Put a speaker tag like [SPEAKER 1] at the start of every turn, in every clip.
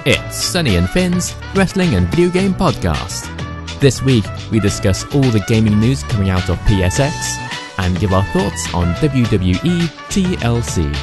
[SPEAKER 1] It's Sunny and Finn's Wrestling and Video Game Podcast. This week, we discuss all the gaming news coming out of PSX and give our thoughts on WWE TLC.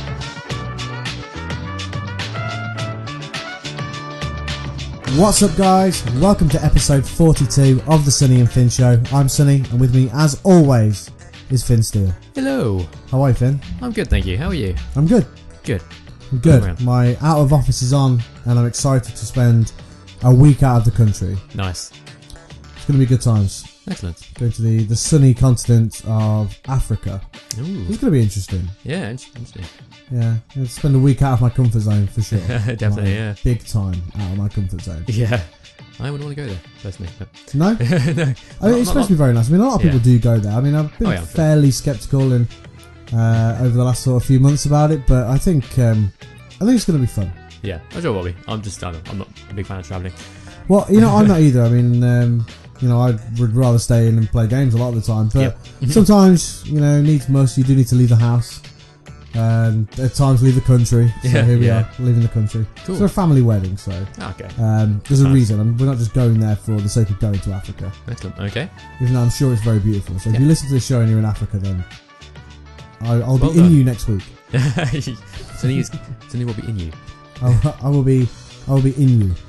[SPEAKER 2] What's up, guys? Welcome to episode 42 of the Sunny and Finn Show. I'm Sunny, and with me, as always, is Finn Steele.
[SPEAKER 1] Hello.
[SPEAKER 2] How are you, Finn?
[SPEAKER 1] I'm good, thank you. How are you?
[SPEAKER 2] I'm good.
[SPEAKER 1] Good.
[SPEAKER 2] I'm good. My out of office is on, and I'm excited to spend a week out of the country.
[SPEAKER 1] Nice.
[SPEAKER 2] It's going to be good times.
[SPEAKER 1] Excellent.
[SPEAKER 2] Going to the sunny continent of Africa.
[SPEAKER 1] Ooh.
[SPEAKER 2] It's going to be interesting.
[SPEAKER 1] Yeah, interesting.
[SPEAKER 2] Yeah, I'll spend a week out of my comfort zone for sure.
[SPEAKER 1] Definitely, yeah.
[SPEAKER 2] Big time out of my comfort zone.
[SPEAKER 1] Yeah. I wouldn't want to go there, personally. But...
[SPEAKER 2] No?
[SPEAKER 1] No.
[SPEAKER 2] I mean, it's supposed to be very nice. I mean, a lot of people do go there. I mean, I've been fairly sceptical over the last sort of few months about it, but I think it's going to be fun.
[SPEAKER 1] Yeah, I'm sure it will be. I'm not a big fan of travelling.
[SPEAKER 2] Well, I'm not either. I mean, I would rather stay in and play games a lot of the time, but sometimes, needs must. You do need to leave the house, and at times leave the country. So here we are, leaving the country.
[SPEAKER 1] Cool.
[SPEAKER 2] It's a family wedding, so
[SPEAKER 1] okay.
[SPEAKER 2] There's a reason. We're not just going there for the sake of going to Africa.
[SPEAKER 1] Excellent. Okay.
[SPEAKER 2] Even though I'm sure it's very beautiful. So if you listen to the show and you're in Africa, then I'll be in you next week.
[SPEAKER 1] Sunny will be in you.
[SPEAKER 2] I will be in you.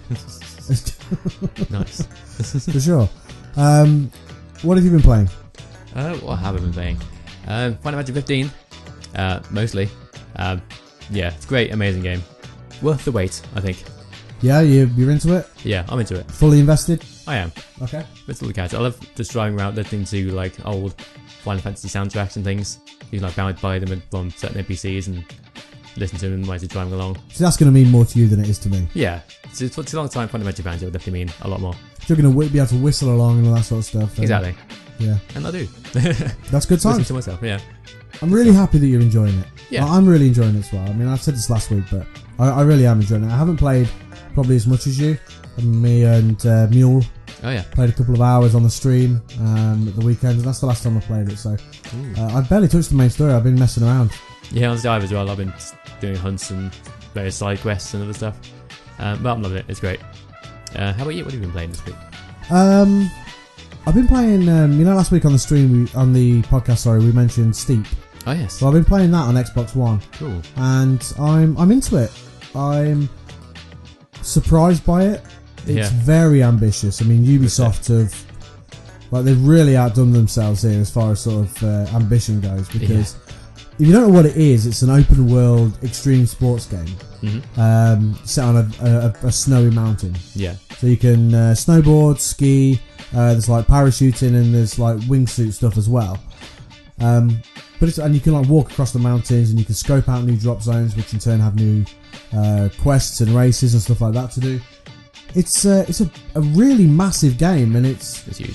[SPEAKER 1] Nice.
[SPEAKER 2] For sure. What have you been playing?
[SPEAKER 1] What have I been playing? Final Fantasy 15. Mostly. It's great, amazing game. Worth the wait, I think.
[SPEAKER 2] Yeah, you're into it?
[SPEAKER 1] Yeah, I'm into it.
[SPEAKER 2] Fully invested?
[SPEAKER 1] I am.
[SPEAKER 2] Okay.
[SPEAKER 1] It's all the catch. I love just driving around listening to like old Final Fantasy soundtracks and things. You can like bound by them from certain NPCs and listen to them while you're driving along.
[SPEAKER 2] So that's going to mean more to you than it is to me.
[SPEAKER 1] Yeah. So it's a long time Final Fantasy fans, it would definitely mean a lot more.
[SPEAKER 2] You're going to be able to whistle along and all that sort of stuff.
[SPEAKER 1] Exactly.
[SPEAKER 2] Yeah.
[SPEAKER 1] And I do.
[SPEAKER 2] That's good times.
[SPEAKER 1] Listen to myself, yeah.
[SPEAKER 2] I'm really happy that you're enjoying it.
[SPEAKER 1] Yeah.
[SPEAKER 2] I'm really enjoying it as well. I mean, I've said this last week, but I really am enjoying it. I haven't played probably as much as you. Me and Mule played a couple of hours on the stream at the weekend, and that's the last time I played it. So I barely touched the main story. I've been messing around.
[SPEAKER 1] Yeah, on the dive as well. I've been doing hunts and various side quests and other stuff. But I'm loving it. It's great. How about you? What have you been playing this week?
[SPEAKER 2] I've been playing. Last week on the stream, on the podcast, we mentioned Steep.
[SPEAKER 1] Oh yes.
[SPEAKER 2] So I've been playing that on Xbox One.
[SPEAKER 1] Cool.
[SPEAKER 2] And I'm into it. I'm surprised by it. It's very ambitious. I mean, Ubisoft they've really outdone themselves here as far as sort of ambition goes, because if you don't know what it is, it's an open world extreme sports game set on a snowy mountain. Yeah. So you can snowboard, ski, there's like parachuting, and there's like wingsuit stuff as well. And you can like walk across the mountains, and you can scope out new drop zones, which in turn have new quests and races and stuff like that to do. It's a really massive game, and it's
[SPEAKER 1] huge.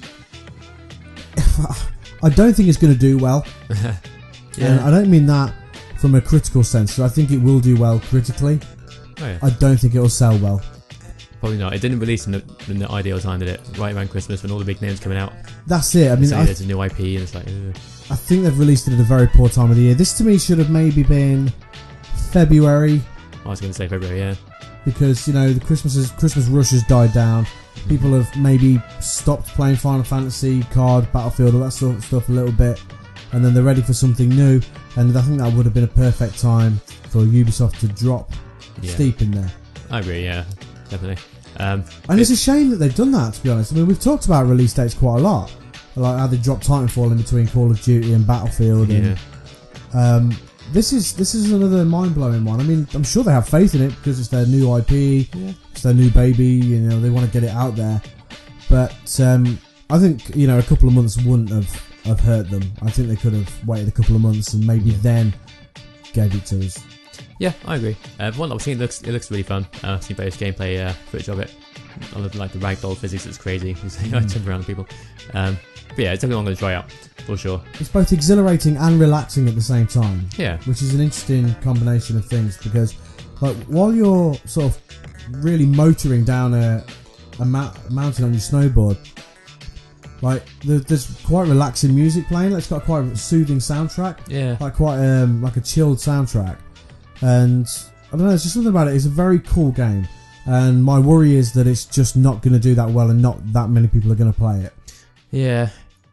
[SPEAKER 2] I don't think it's going to do well. And I don't mean that from a critical sense. I think it will do well critically.
[SPEAKER 1] Oh, yeah.
[SPEAKER 2] I don't think it will sell well.
[SPEAKER 1] Probably not. It didn't release in the ideal time, did it? Right around Christmas when all the big names coming out.
[SPEAKER 2] That's it. I mean,
[SPEAKER 1] there's a new IP, and it's like.
[SPEAKER 2] I think they've released it at a very poor time of the year. This to me should have maybe been February.
[SPEAKER 1] I was going to say February, yeah.
[SPEAKER 2] Because the Christmas rush has died down. People have maybe stopped playing Final Fantasy, card, Battlefield, all that sort of stuff a little bit, and then they're ready for something new. And I think that would have been a perfect time for Ubisoft to drop Steep in there.
[SPEAKER 1] I agree, yeah, definitely.
[SPEAKER 2] And it's a shame that they've done that, to be honest. I mean, we've talked about release dates quite a lot, like how they dropped Titanfall in between Call of Duty and Battlefield.
[SPEAKER 1] Yeah.
[SPEAKER 2] And this is another mind-blowing one. I mean, I'm sure they have faith in it because it's their new IP, it's their new baby. They want to get it out there. But I think a couple of months wouldn't have hurt them. I think they could have waited a couple of months and maybe then gave it to us.
[SPEAKER 1] Yeah, I agree. From what I've seen, it looks really fun. I've seen various gameplay footage of it. I love like the ragdoll physics. It's crazy. I jump around people. But yeah, it's definitely I'm going to try out for sure. It's
[SPEAKER 2] both exhilarating and relaxing at the same time.
[SPEAKER 1] Yeah,
[SPEAKER 2] which is an interesting combination of things, because like while you're sort of really motoring down a mountain on your snowboard, like there's quite relaxing music playing. It's got quite a soothing soundtrack.
[SPEAKER 1] Yeah,
[SPEAKER 2] like quite like a chilled soundtrack. And I don't know, there's just something about it. It's a very cool game. and my worry is that it's just not going to do that well, and not that many people are going to play it.
[SPEAKER 1] Yeah.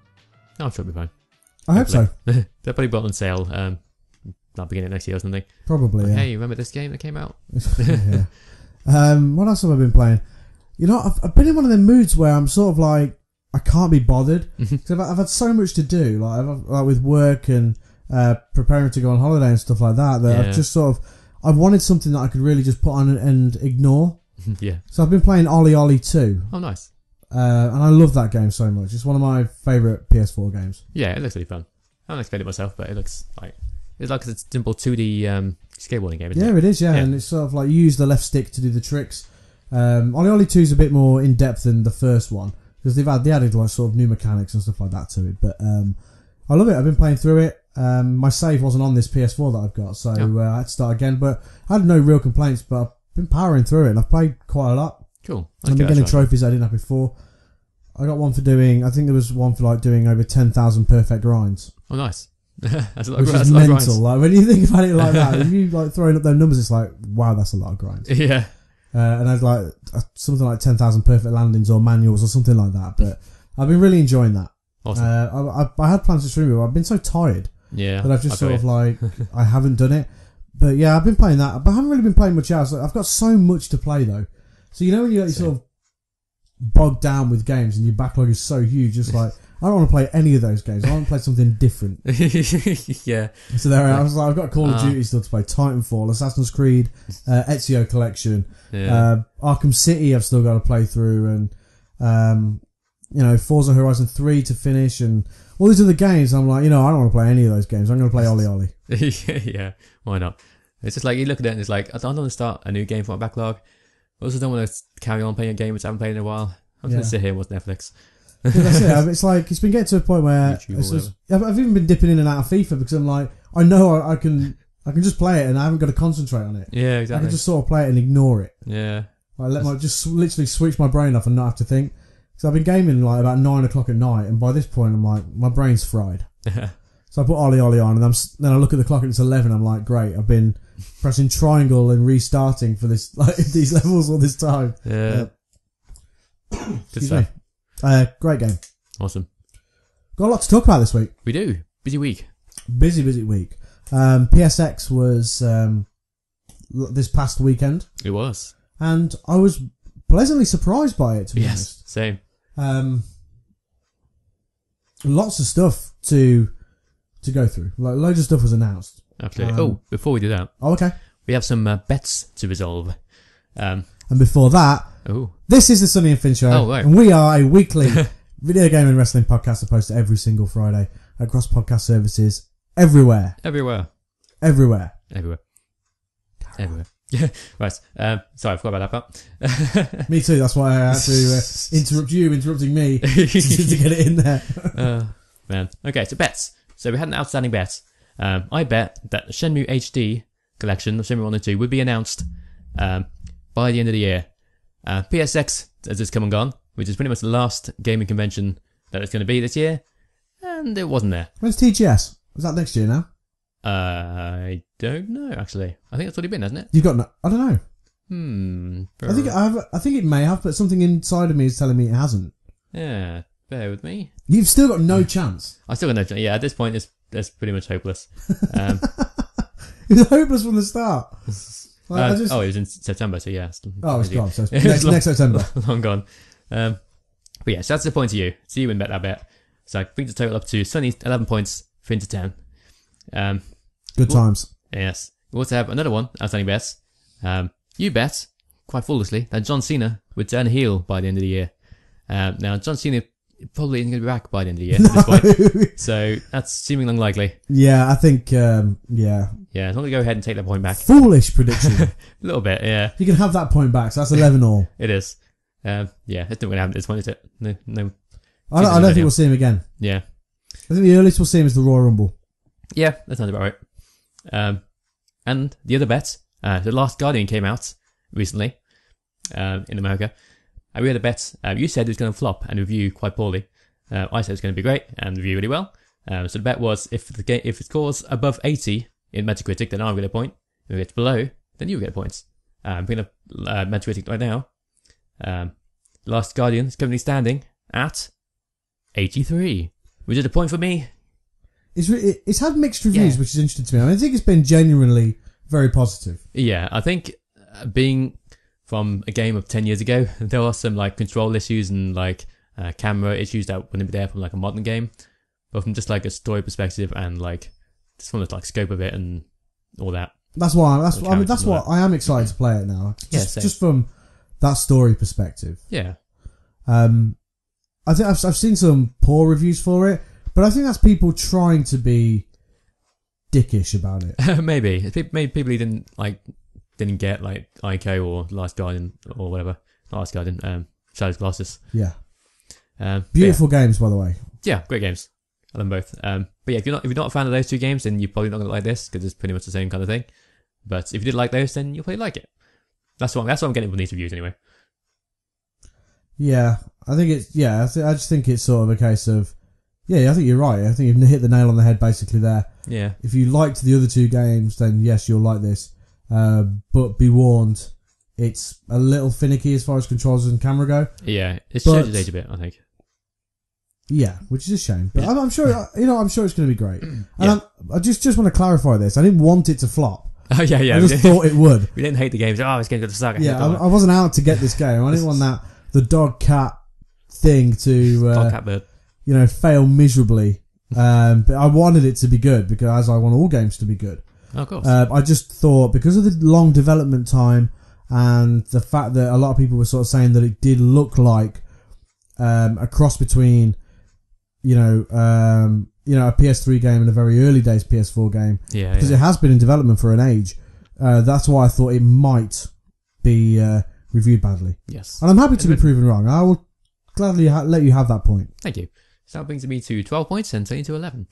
[SPEAKER 1] No, I'm sure it'll be fine.
[SPEAKER 2] I hope so.
[SPEAKER 1] They'll probably put it on sale at the beginning of next year or something.
[SPEAKER 2] Probably, yeah.
[SPEAKER 1] Hey, remember this game that came out?
[SPEAKER 2] Yeah. What else have I been playing? You know, I've been in one of them moods where I'm sort of like, I can't be bothered. Cause I've had so much to do, like with work and preparing to go on holiday and stuff like that, that I've just sort of, I wanted something that I could really just put on and ignore.
[SPEAKER 1] Yeah.
[SPEAKER 2] So I've been playing Ollie Ollie 2.
[SPEAKER 1] Oh, nice.
[SPEAKER 2] And I love that game so much. It's one of my favourite PS4 games.
[SPEAKER 1] Yeah, it looks really fun. I haven't explained it myself, but it looks like it's a simple 2D skateboarding game, isn't it?
[SPEAKER 2] Yeah, it is, yeah. And it's sort of like you use the left stick to do the tricks. Ollie Ollie 2 is a bit more in depth than the first one, because they added like sort of new mechanics and stuff like that to it. But I love it. I've been playing through it. My save wasn't on this PS4 that I've got, so I had to start again. But I had no real complaints, but I've been powering through it, and I've played quite a lot.
[SPEAKER 1] Cool.
[SPEAKER 2] I've been getting trophies I didn't have before. I got one for doing, I think there was one for like doing over 10,000 perfect grinds.
[SPEAKER 1] Oh, nice. That's a lot
[SPEAKER 2] Which
[SPEAKER 1] of,
[SPEAKER 2] is
[SPEAKER 1] that's
[SPEAKER 2] mental. Like when you think about it like that, if you like throwing up those numbers, it's like, wow, that's a lot of grinds.
[SPEAKER 1] Yeah.
[SPEAKER 2] And I'd like something like 10,000 perfect landings or manuals or something like that. But I've been really enjoying that.
[SPEAKER 1] Awesome.
[SPEAKER 2] I had plans to stream it, but I've been so tired
[SPEAKER 1] that
[SPEAKER 2] I've just sort of like, I haven't done it. But yeah, I've been playing that, but I haven't really been playing much else. I've got so much to play though. So you know when you're sort of bogged down with games and your backlog is so huge, it's like, I don't want to play any of those games. I want to play something different.
[SPEAKER 1] Yeah.
[SPEAKER 2] So there I was like, I've got Call of Duty still to play, Titanfall, Assassin's Creed, Ezio Collection, Arkham City I've still got to play through, and Forza Horizon 3 to finish, and all these other games. I'm like, I don't want to play any of those games. I'm going to play Ollie Ollie.
[SPEAKER 1] Yeah, why not? It's just like you look at it and it's like, I don't want to start a new game for my backlog. I also don't want to carry on playing a game which I haven't played in a while. I'm just going to sit here and watch Netflix.
[SPEAKER 2] Yeah, that's it. It's like, it's been getting to a point where I've even been dipping in and out of FIFA because I'm like, I know I can just play it and I haven't got to concentrate on it.
[SPEAKER 1] Yeah, exactly.
[SPEAKER 2] I can just sort of play it and ignore it.
[SPEAKER 1] Yeah.
[SPEAKER 2] Just literally switch my brain off and not have to think. So I've been gaming like about 9 o'clock at night, and by this point I'm like, my brain's fried. So I put Ollie Ollie on, and then I look at the clock and it's 11. I'm like, great, I've been pressing triangle and restarting for this, like these levels all this time.
[SPEAKER 1] Yeah. Good stuff.
[SPEAKER 2] Great game.
[SPEAKER 1] Awesome.
[SPEAKER 2] Got a lot to talk about this week.
[SPEAKER 1] We do. Busy week.
[SPEAKER 2] Busy week. PSX was this past weekend.
[SPEAKER 1] It was.
[SPEAKER 2] And I was pleasantly surprised by it, to be honest.
[SPEAKER 1] Same.
[SPEAKER 2] Lots of stuff to go through. Like, loads of stuff was announced.
[SPEAKER 1] Absolutely. Before we do that.
[SPEAKER 2] Oh, okay.
[SPEAKER 1] We have some bets to resolve.
[SPEAKER 2] And before that, this is the Sonny and Finn Show.
[SPEAKER 1] Oh, right.
[SPEAKER 2] And we are a weekly video game and wrestling podcast posted every single Friday across podcast services everywhere.
[SPEAKER 1] Everywhere. Yeah, right. Sorry, I forgot about that part.
[SPEAKER 2] Me too. That's why I had to interrupt you, interrupting me to get it in there.
[SPEAKER 1] Man. Okay, so bets. So we had an outstanding bet. I bet that the Shenmue HD collection of Shenmue 1 and 2 would be announced by the end of the year. PSX has just come and gone, which is pretty much the last gaming convention that it's going to be this year, and it wasn't there.
[SPEAKER 2] When's TGS? Is that next year now?
[SPEAKER 1] I don't know, actually. I think it's already been, hasn't it?
[SPEAKER 2] You've got no... I don't know. I think it may have, but something inside of me is telling me it hasn't.
[SPEAKER 1] Yeah, bear with me.
[SPEAKER 2] You've still got no chance.
[SPEAKER 1] I still got no chance. Yeah, at this point, it's pretty much hopeless.
[SPEAKER 2] It was hopeless from the start. Like,
[SPEAKER 1] it was in September, so yeah.
[SPEAKER 2] Oh, it's gone. So next September.
[SPEAKER 1] Long gone. But yeah, so that's the point to you. So you win bet that bet. So I think the total up to Sonny 11 points, Finn to 10.
[SPEAKER 2] Good times.
[SPEAKER 1] Yes. We also have another one, outstanding bets. You bet, quite foolishly, that John Cena would turn heel by the end of the year. Now, John Cena probably isn't going to be back by the end of the year at this point. So that's seemingly unlikely.
[SPEAKER 2] Yeah, I think, yeah.
[SPEAKER 1] Yeah, as long as you go ahead and take that point back.
[SPEAKER 2] Foolish prediction.
[SPEAKER 1] A little bit, yeah.
[SPEAKER 2] You can have that point back, so that's 11 all.
[SPEAKER 1] It is. Yeah, it's not going to happen at this point, is it? No.
[SPEAKER 2] I don't think we'll see him again.
[SPEAKER 1] Yeah.
[SPEAKER 2] I think the earliest we'll see him is the Royal Rumble.
[SPEAKER 1] Yeah, that sounds about right. And the other bet, The Last Guardian came out recently, in America. We had a bet, you said it was going to flop and review quite poorly. I said it was going to be great and review really well. So the bet was, if it scores above 80 in Metacritic, then I'll get a point. If it's below, then you get points. Picking up Metacritic right now. Last Guardian is currently standing at 83, which is a point for me.
[SPEAKER 2] It's had mixed reviews, which is interesting to me. I mean, I think it's been genuinely very positive.
[SPEAKER 1] Yeah, I think being from a game of 10 years ago, there are some like control issues and like camera issues that wouldn't be there from like a modern game. But from just like a story perspective and like just from the like scope of it and all that.
[SPEAKER 2] That's why I am excited to play it now. Just from that story perspective.
[SPEAKER 1] Yeah.
[SPEAKER 2] I think I've seen some poor reviews for it, but I think that's people trying to be dickish about it.
[SPEAKER 1] Maybe people who didn't get like ICO or Last Guardian or whatever. Not Last Guardian. Shadow's Colossus.
[SPEAKER 2] Yeah. Beautiful games, by the way.
[SPEAKER 1] Yeah, great games. I love them both. But yeah, if you're not a fan of those two games, then you're probably not going to like this because it's pretty much the same kind of thing. But if you did like those, then you'll probably like it. That's what I'm getting from these reviews anyway.
[SPEAKER 2] Yeah, I think it's I just think it's sort of a case of I think you're right. I think you've hit the nail on the head basically there.
[SPEAKER 1] Yeah.
[SPEAKER 2] If you liked the other two games, then yes, you'll like this. But be warned, it's a little finicky as far as controls and camera go.
[SPEAKER 1] Yeah, it's changed its age a bit, I think.
[SPEAKER 2] Yeah, which is a shame. But I'm sure I'm sure it's going to be great. And I just want to clarify this. I didn't want it to flop.
[SPEAKER 1] Oh yeah.
[SPEAKER 2] I just thought it would.
[SPEAKER 1] We didn't hate the games. Oh, this game's going to suck.
[SPEAKER 2] Yeah, I wasn't out to get this game. I didn't want the dog cat thing to
[SPEAKER 1] dog cat bird.
[SPEAKER 2] Fail miserably. But I wanted it to be good because I want all games to be good.
[SPEAKER 1] Oh, of course.
[SPEAKER 2] I just thought because of the long development time and the fact that a lot of people were sort of saying that it did look like a cross between a PS3 game and a very early days PS4 game.
[SPEAKER 1] Yeah.
[SPEAKER 2] Because it has been in development for an age. That's why I thought it might be reviewed badly.
[SPEAKER 1] Yes.
[SPEAKER 2] And I'm happy to be proven wrong. I will gladly let you have that point.
[SPEAKER 1] Thank you. So that brings me to 12 points and turning to 11.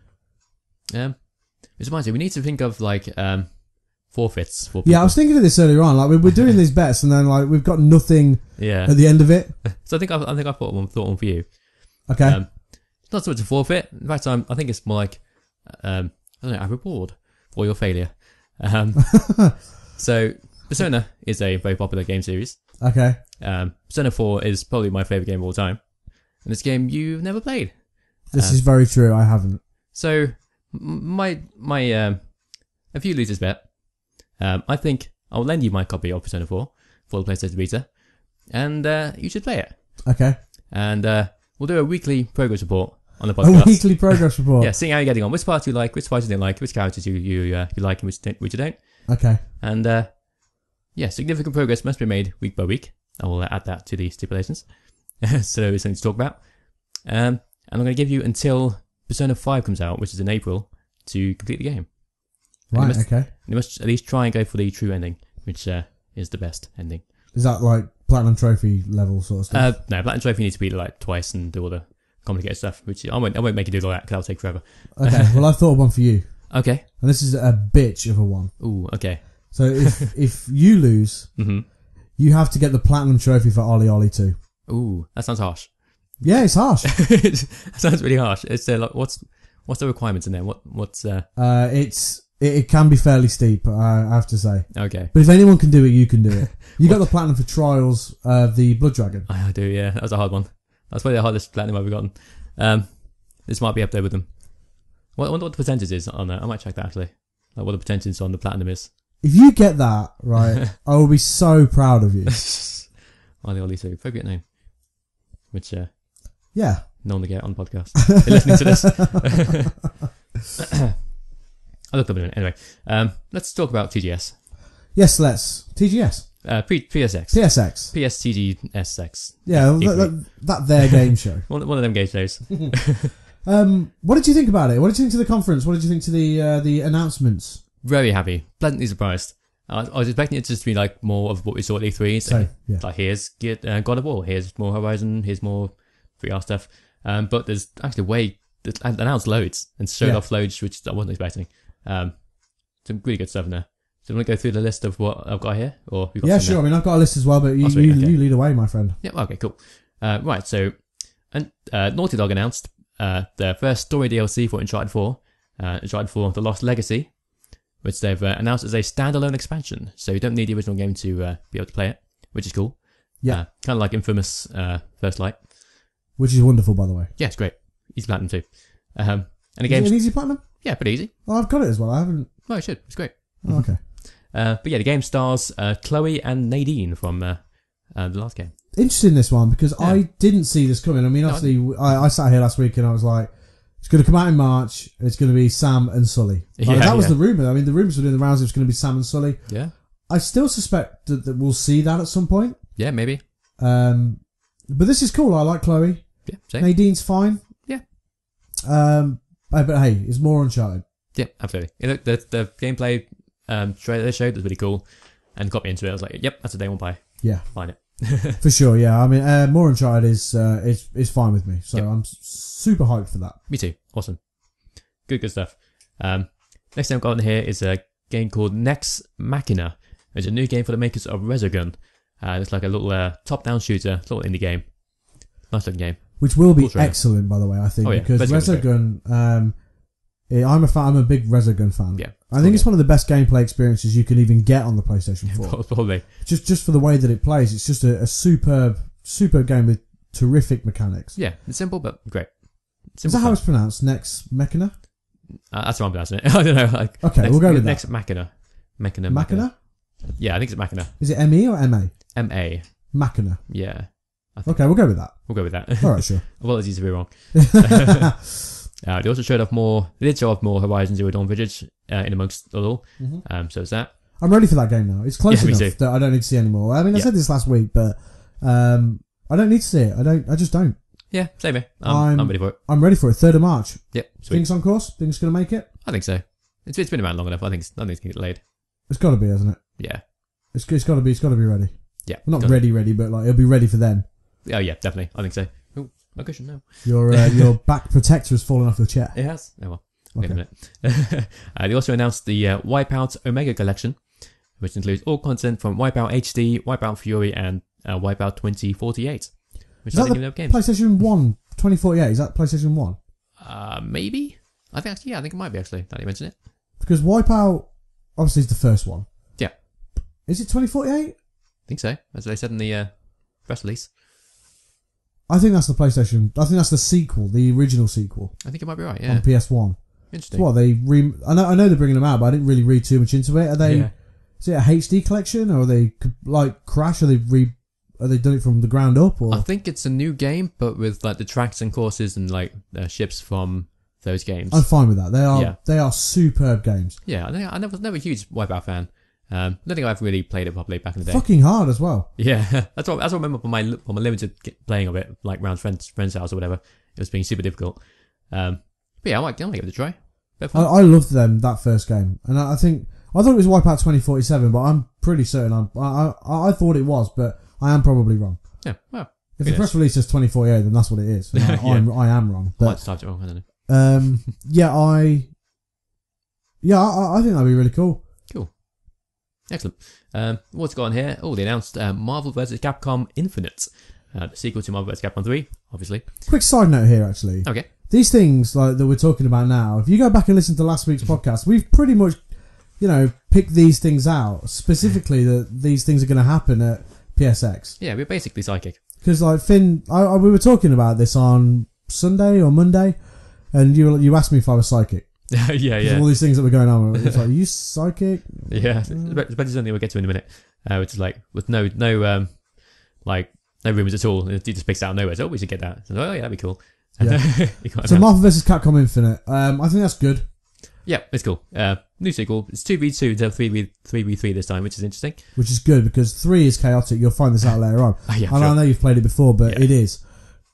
[SPEAKER 1] Which reminds me, we need to think of like forfeits for people.
[SPEAKER 2] Yeah, I was thinking of this earlier on. Like we're doing these bets and then like we've got nothing at the end of it.
[SPEAKER 1] So I think I thought one for you.
[SPEAKER 2] Okay.
[SPEAKER 1] Not so much a forfeit. In fact, I think it's more like a reward for your failure. So Persona is a very popular game series.
[SPEAKER 2] Okay.
[SPEAKER 1] Persona 4 is probably my favourite game of all time. And it's a game you've never played.
[SPEAKER 2] This is very true, I haven't.
[SPEAKER 1] So, if you lose this bet, I think I'll lend you my copy of Persona 4 for the PlayStation Vita. And you should play it.
[SPEAKER 2] Okay.
[SPEAKER 1] And we'll do a weekly progress report on the podcast.
[SPEAKER 2] A weekly progress report?
[SPEAKER 1] Yeah, seeing how you're getting on. Which parts you like, which parts you don't like, which characters you like and which you don't.
[SPEAKER 2] Okay.
[SPEAKER 1] And significant progress must be made week by week. I will add that to the stipulations. So it's something to talk about. And I'm going to give you until Persona 5 comes out, which is in April, to complete the game.
[SPEAKER 2] Right, okay.
[SPEAKER 1] You must at least try and go for the true ending, which is the best ending.
[SPEAKER 2] Is that like Platinum Trophy level sort of stuff?
[SPEAKER 1] No, Platinum Trophy needs to beat it like twice and do all the complicated stuff, which I won't make you do all that because that'll take forever.
[SPEAKER 2] Okay, well I thought of one for you.
[SPEAKER 1] Okay.
[SPEAKER 2] And this is a bitch of a one.
[SPEAKER 1] Ooh, okay.
[SPEAKER 2] So if you lose, you have to get the Platinum Trophy for Oli Oli 2.
[SPEAKER 1] Ooh, that sounds harsh.
[SPEAKER 2] Yeah, it's harsh.
[SPEAKER 1] That sounds really harsh. It's like what's the requirements in there? What's
[SPEAKER 2] it can be fairly steep, I have to say.
[SPEAKER 1] Okay.
[SPEAKER 2] But if anyone can do it, you can do it. You got the platinum for Trials of the Blood Dragon.
[SPEAKER 1] I do, yeah. That was a hard one. That's probably the hardest platinum I've ever gotten. This might be up there with them. I wonder what the percentage is on that. I might check that actually. Like what the percentage on the platinum is.
[SPEAKER 2] If you get that, right, I will be so proud of you.
[SPEAKER 1] Oli Oli 2, appropriate name. Which,
[SPEAKER 2] yeah.
[SPEAKER 1] No one will get on the podcast. They're listening to this. I looked up a minute. Anyway, let's talk about TGS.
[SPEAKER 2] Yes, let's. TGS.
[SPEAKER 1] PSX.
[SPEAKER 2] PSX.
[SPEAKER 1] PSTGSX.
[SPEAKER 2] Yeah, that their game show.
[SPEAKER 1] one of them game shows.
[SPEAKER 2] What did you think about it? What did you think to the conference? What did you think to the announcements?
[SPEAKER 1] Very happy. Pleasantly surprised. I was expecting it to just be like more of what we saw at E3.
[SPEAKER 2] So, yeah.
[SPEAKER 1] Like here's God of War, here's more Horizon, here's more VR stuff. But there's actually announced loads and showed off loads which I wasn't expecting. Some really good stuff in there. So you want to go through the list of what I've got here? Or you got
[SPEAKER 2] yeah, sure. There? I mean, I've got a list as well, but you lead away, my friend.
[SPEAKER 1] Yeah, okay, cool. Right, so Naughty Dog announced their first story DLC for Uncharted 4, Uncharted 4 The Lost Legacy, which they've announced as a standalone expansion. So you don't need the original game to be able to play it, which is cool.
[SPEAKER 2] Yeah.
[SPEAKER 1] Kind of like Infamous First Light.
[SPEAKER 2] Which is wonderful, by the way.
[SPEAKER 1] Yeah, it's great. Easy platinum too. And the
[SPEAKER 2] Is
[SPEAKER 1] game's...
[SPEAKER 2] it an easy platinum?
[SPEAKER 1] Yeah, pretty easy.
[SPEAKER 2] Oh, I've got it as well. I haven't...
[SPEAKER 1] Oh, it should. It's great.
[SPEAKER 2] Oh, okay.
[SPEAKER 1] But yeah, the game stars Chloe and Nadine from the last game.
[SPEAKER 2] Interesting, this one, because
[SPEAKER 1] Yeah.
[SPEAKER 2] I didn't see this coming. I mean,
[SPEAKER 1] No,
[SPEAKER 2] obviously, I sat here last week and I was like, it's going to come out in March. It's going to be Sam and Sully. Like,
[SPEAKER 1] Yeah,
[SPEAKER 2] that was
[SPEAKER 1] yeah.
[SPEAKER 2] the rumour. I mean, the rumours were doing the rounds. It was going to be Sam and Sully.
[SPEAKER 1] Yeah.
[SPEAKER 2] I still suspect that we'll see that at some point.
[SPEAKER 1] Yeah, maybe.
[SPEAKER 2] But this is cool. I like Chloe.
[SPEAKER 1] Yeah, same.
[SPEAKER 2] Nadine's fine.
[SPEAKER 1] Yeah.
[SPEAKER 2] But hey, it's more Uncharted.
[SPEAKER 1] Yeah, absolutely. You know, the gameplay trailer they showed was really cool and got me into it. I was like, yep, that's a day one buy.
[SPEAKER 2] Yeah,
[SPEAKER 1] Find it.
[SPEAKER 2] for sure. Yeah, I mean, more Uncharted is fine with me. So
[SPEAKER 1] Yep.
[SPEAKER 2] I'm super hyped for that.
[SPEAKER 1] Me too. Awesome. Good stuff. Next thing I've got on here is a game called Nex Machina. It's a new game for the makers of Resogun. It's like a little top-down shooter, little indie game. Nice looking game.
[SPEAKER 2] Which will be
[SPEAKER 1] Cool trailer.
[SPEAKER 2] excellent, by the way. I think
[SPEAKER 1] Oh, yeah.
[SPEAKER 2] because
[SPEAKER 1] Resogun
[SPEAKER 2] Resogun. I'm a fan. I'm a big Resogun fan.
[SPEAKER 1] Yeah.
[SPEAKER 2] I think it's one of the best gameplay experiences you can even get on the PlayStation 4.
[SPEAKER 1] Probably.
[SPEAKER 2] just for the way that it plays, it's just a superb game with terrific mechanics.
[SPEAKER 1] Yeah, it's simple but great.
[SPEAKER 2] Is
[SPEAKER 1] Simple
[SPEAKER 2] that how
[SPEAKER 1] fun.
[SPEAKER 2] it's pronounced? Nex Machina?
[SPEAKER 1] That's how I'm pronouncing it. I don't know. Like,
[SPEAKER 2] Okay, we'll go with that.
[SPEAKER 1] Nex Machina. Machina.
[SPEAKER 2] Machina?
[SPEAKER 1] Yeah, I think it's Machina.
[SPEAKER 2] Is it ME or MA?
[SPEAKER 1] M-A.
[SPEAKER 2] Machina.
[SPEAKER 1] Yeah.
[SPEAKER 2] Okay, we'll go with that.
[SPEAKER 1] We'll go with that.
[SPEAKER 2] All right, sure.
[SPEAKER 1] Apologies to be wrong. They also showed off more. They did show off more Horizon Zero Dawn footage in amongst it all. So it's that.
[SPEAKER 2] I'm ready for that game now. It's close
[SPEAKER 1] Yeah, me
[SPEAKER 2] enough
[SPEAKER 1] too.
[SPEAKER 2] that I don't need to see anymore. I mean, I
[SPEAKER 1] Yeah.
[SPEAKER 2] said this last week, but I don't need to see it. I just don't.
[SPEAKER 1] Yeah, same here. I'm ready for it.
[SPEAKER 2] I'm ready for it. 3rd of March.
[SPEAKER 1] Yep,
[SPEAKER 2] Think
[SPEAKER 1] sweet.
[SPEAKER 2] it's on course? Think it's going to make it?
[SPEAKER 1] I think so. It's been around long enough. I think it's going to get laid.
[SPEAKER 2] It's got to be, hasn't it?
[SPEAKER 1] Yeah.
[SPEAKER 2] It's got to be. It's got to be ready.
[SPEAKER 1] Yeah.
[SPEAKER 2] Well, not
[SPEAKER 1] gotta-
[SPEAKER 2] ready, but like it'll be ready for them.
[SPEAKER 1] Oh, yeah, definitely. I think so. Oh, my cushion, no.
[SPEAKER 2] Your back protector has fallen off your chair.
[SPEAKER 1] It has. Oh, well. Wait a
[SPEAKER 2] Okay.
[SPEAKER 1] minute. They also announced the Wipeout Omega Collection, which includes all content from Wipeout HD, Wipeout Fury, and Wipeout 2048. Which
[SPEAKER 2] Is
[SPEAKER 1] I
[SPEAKER 2] that
[SPEAKER 1] didn't even know games.
[SPEAKER 2] PlayStation 1 2048? Is that PlayStation 1?
[SPEAKER 1] Maybe? I think actually, yeah, I think it might be actually, now that you mention it.
[SPEAKER 2] Because Wipeout obviously is the first one.
[SPEAKER 1] Yeah.
[SPEAKER 2] Is it 2048?
[SPEAKER 1] I think so, as they said in the press release.
[SPEAKER 2] I think that's the PlayStation. I think that's the sequel, the original sequel
[SPEAKER 1] I think it might be right,
[SPEAKER 2] on
[SPEAKER 1] yeah.
[SPEAKER 2] PS1.
[SPEAKER 1] Interesting.
[SPEAKER 2] What I know they're bringing them out, but I didn't really read too much into it. Are they?
[SPEAKER 1] Yeah.
[SPEAKER 2] Is it a HD collection, or are they like Crash? Are they done it from the ground up? Or
[SPEAKER 1] I think it's a new game, but with like the tracks and courses and like ships from those games.
[SPEAKER 2] I'm fine with that.
[SPEAKER 1] Yeah.
[SPEAKER 2] They are superb games.
[SPEAKER 1] Yeah, I was never a huge Wipeout fan. I don't think I've really played it properly back in the day.
[SPEAKER 2] Fucking hard as well.
[SPEAKER 1] Yeah, that's what I remember from my limited playing of it, like around friends' house or whatever. It was being super difficult. But yeah, I might give it a try. Bit of fun.
[SPEAKER 2] I loved them that first game, and I think I thought it was Wipeout 2047, but I'm pretty certain I thought it was, but I am probably wrong.
[SPEAKER 1] Yeah, well,
[SPEAKER 2] If
[SPEAKER 1] who
[SPEAKER 2] the
[SPEAKER 1] knows?
[SPEAKER 2] press release says 2048, then that's what it is. And I am wrong.
[SPEAKER 1] I might
[SPEAKER 2] But
[SPEAKER 1] just typed it wrong. I don't know.
[SPEAKER 2] I think that'd be really cool.
[SPEAKER 1] Cool, excellent. What's got on here? Oh, they announced Marvel vs. Capcom Infinite, the sequel to Marvel vs. Capcom 3, obviously.
[SPEAKER 2] Quick side note here, actually.
[SPEAKER 1] Okay.
[SPEAKER 2] These things like that we're talking about now, if you go back and listen to last week's podcast, we've pretty much, picked these things out. Specifically that these things are going to happen at PSX.
[SPEAKER 1] Yeah, we're basically psychic.
[SPEAKER 2] Because like Finn, we were talking about this on Sunday or Monday, and you asked me if I was psychic.
[SPEAKER 1] yeah,
[SPEAKER 2] 'Cause
[SPEAKER 1] yeah.
[SPEAKER 2] of all these things that were going on. It's like, are you psychic?
[SPEAKER 1] Yeah, especially something we'll get to in a minute, which is like with no rumors at all. It just picks out of nowhere. So we should get that. So, oh yeah, that'd be cool.
[SPEAKER 2] Yeah.
[SPEAKER 1] You got
[SPEAKER 2] So
[SPEAKER 1] that.
[SPEAKER 2] Marvel vs. Capcom Infinite. I think that's good.
[SPEAKER 1] Yeah, it's cool. New sequel. It's 2v2 instead of 3v3 this time, which is interesting.
[SPEAKER 2] Which is good because 3 is chaotic. You'll find this out later on.
[SPEAKER 1] Oh, yeah,
[SPEAKER 2] And
[SPEAKER 1] sure.
[SPEAKER 2] I know you've played it before, but
[SPEAKER 1] Yeah.
[SPEAKER 2] it is.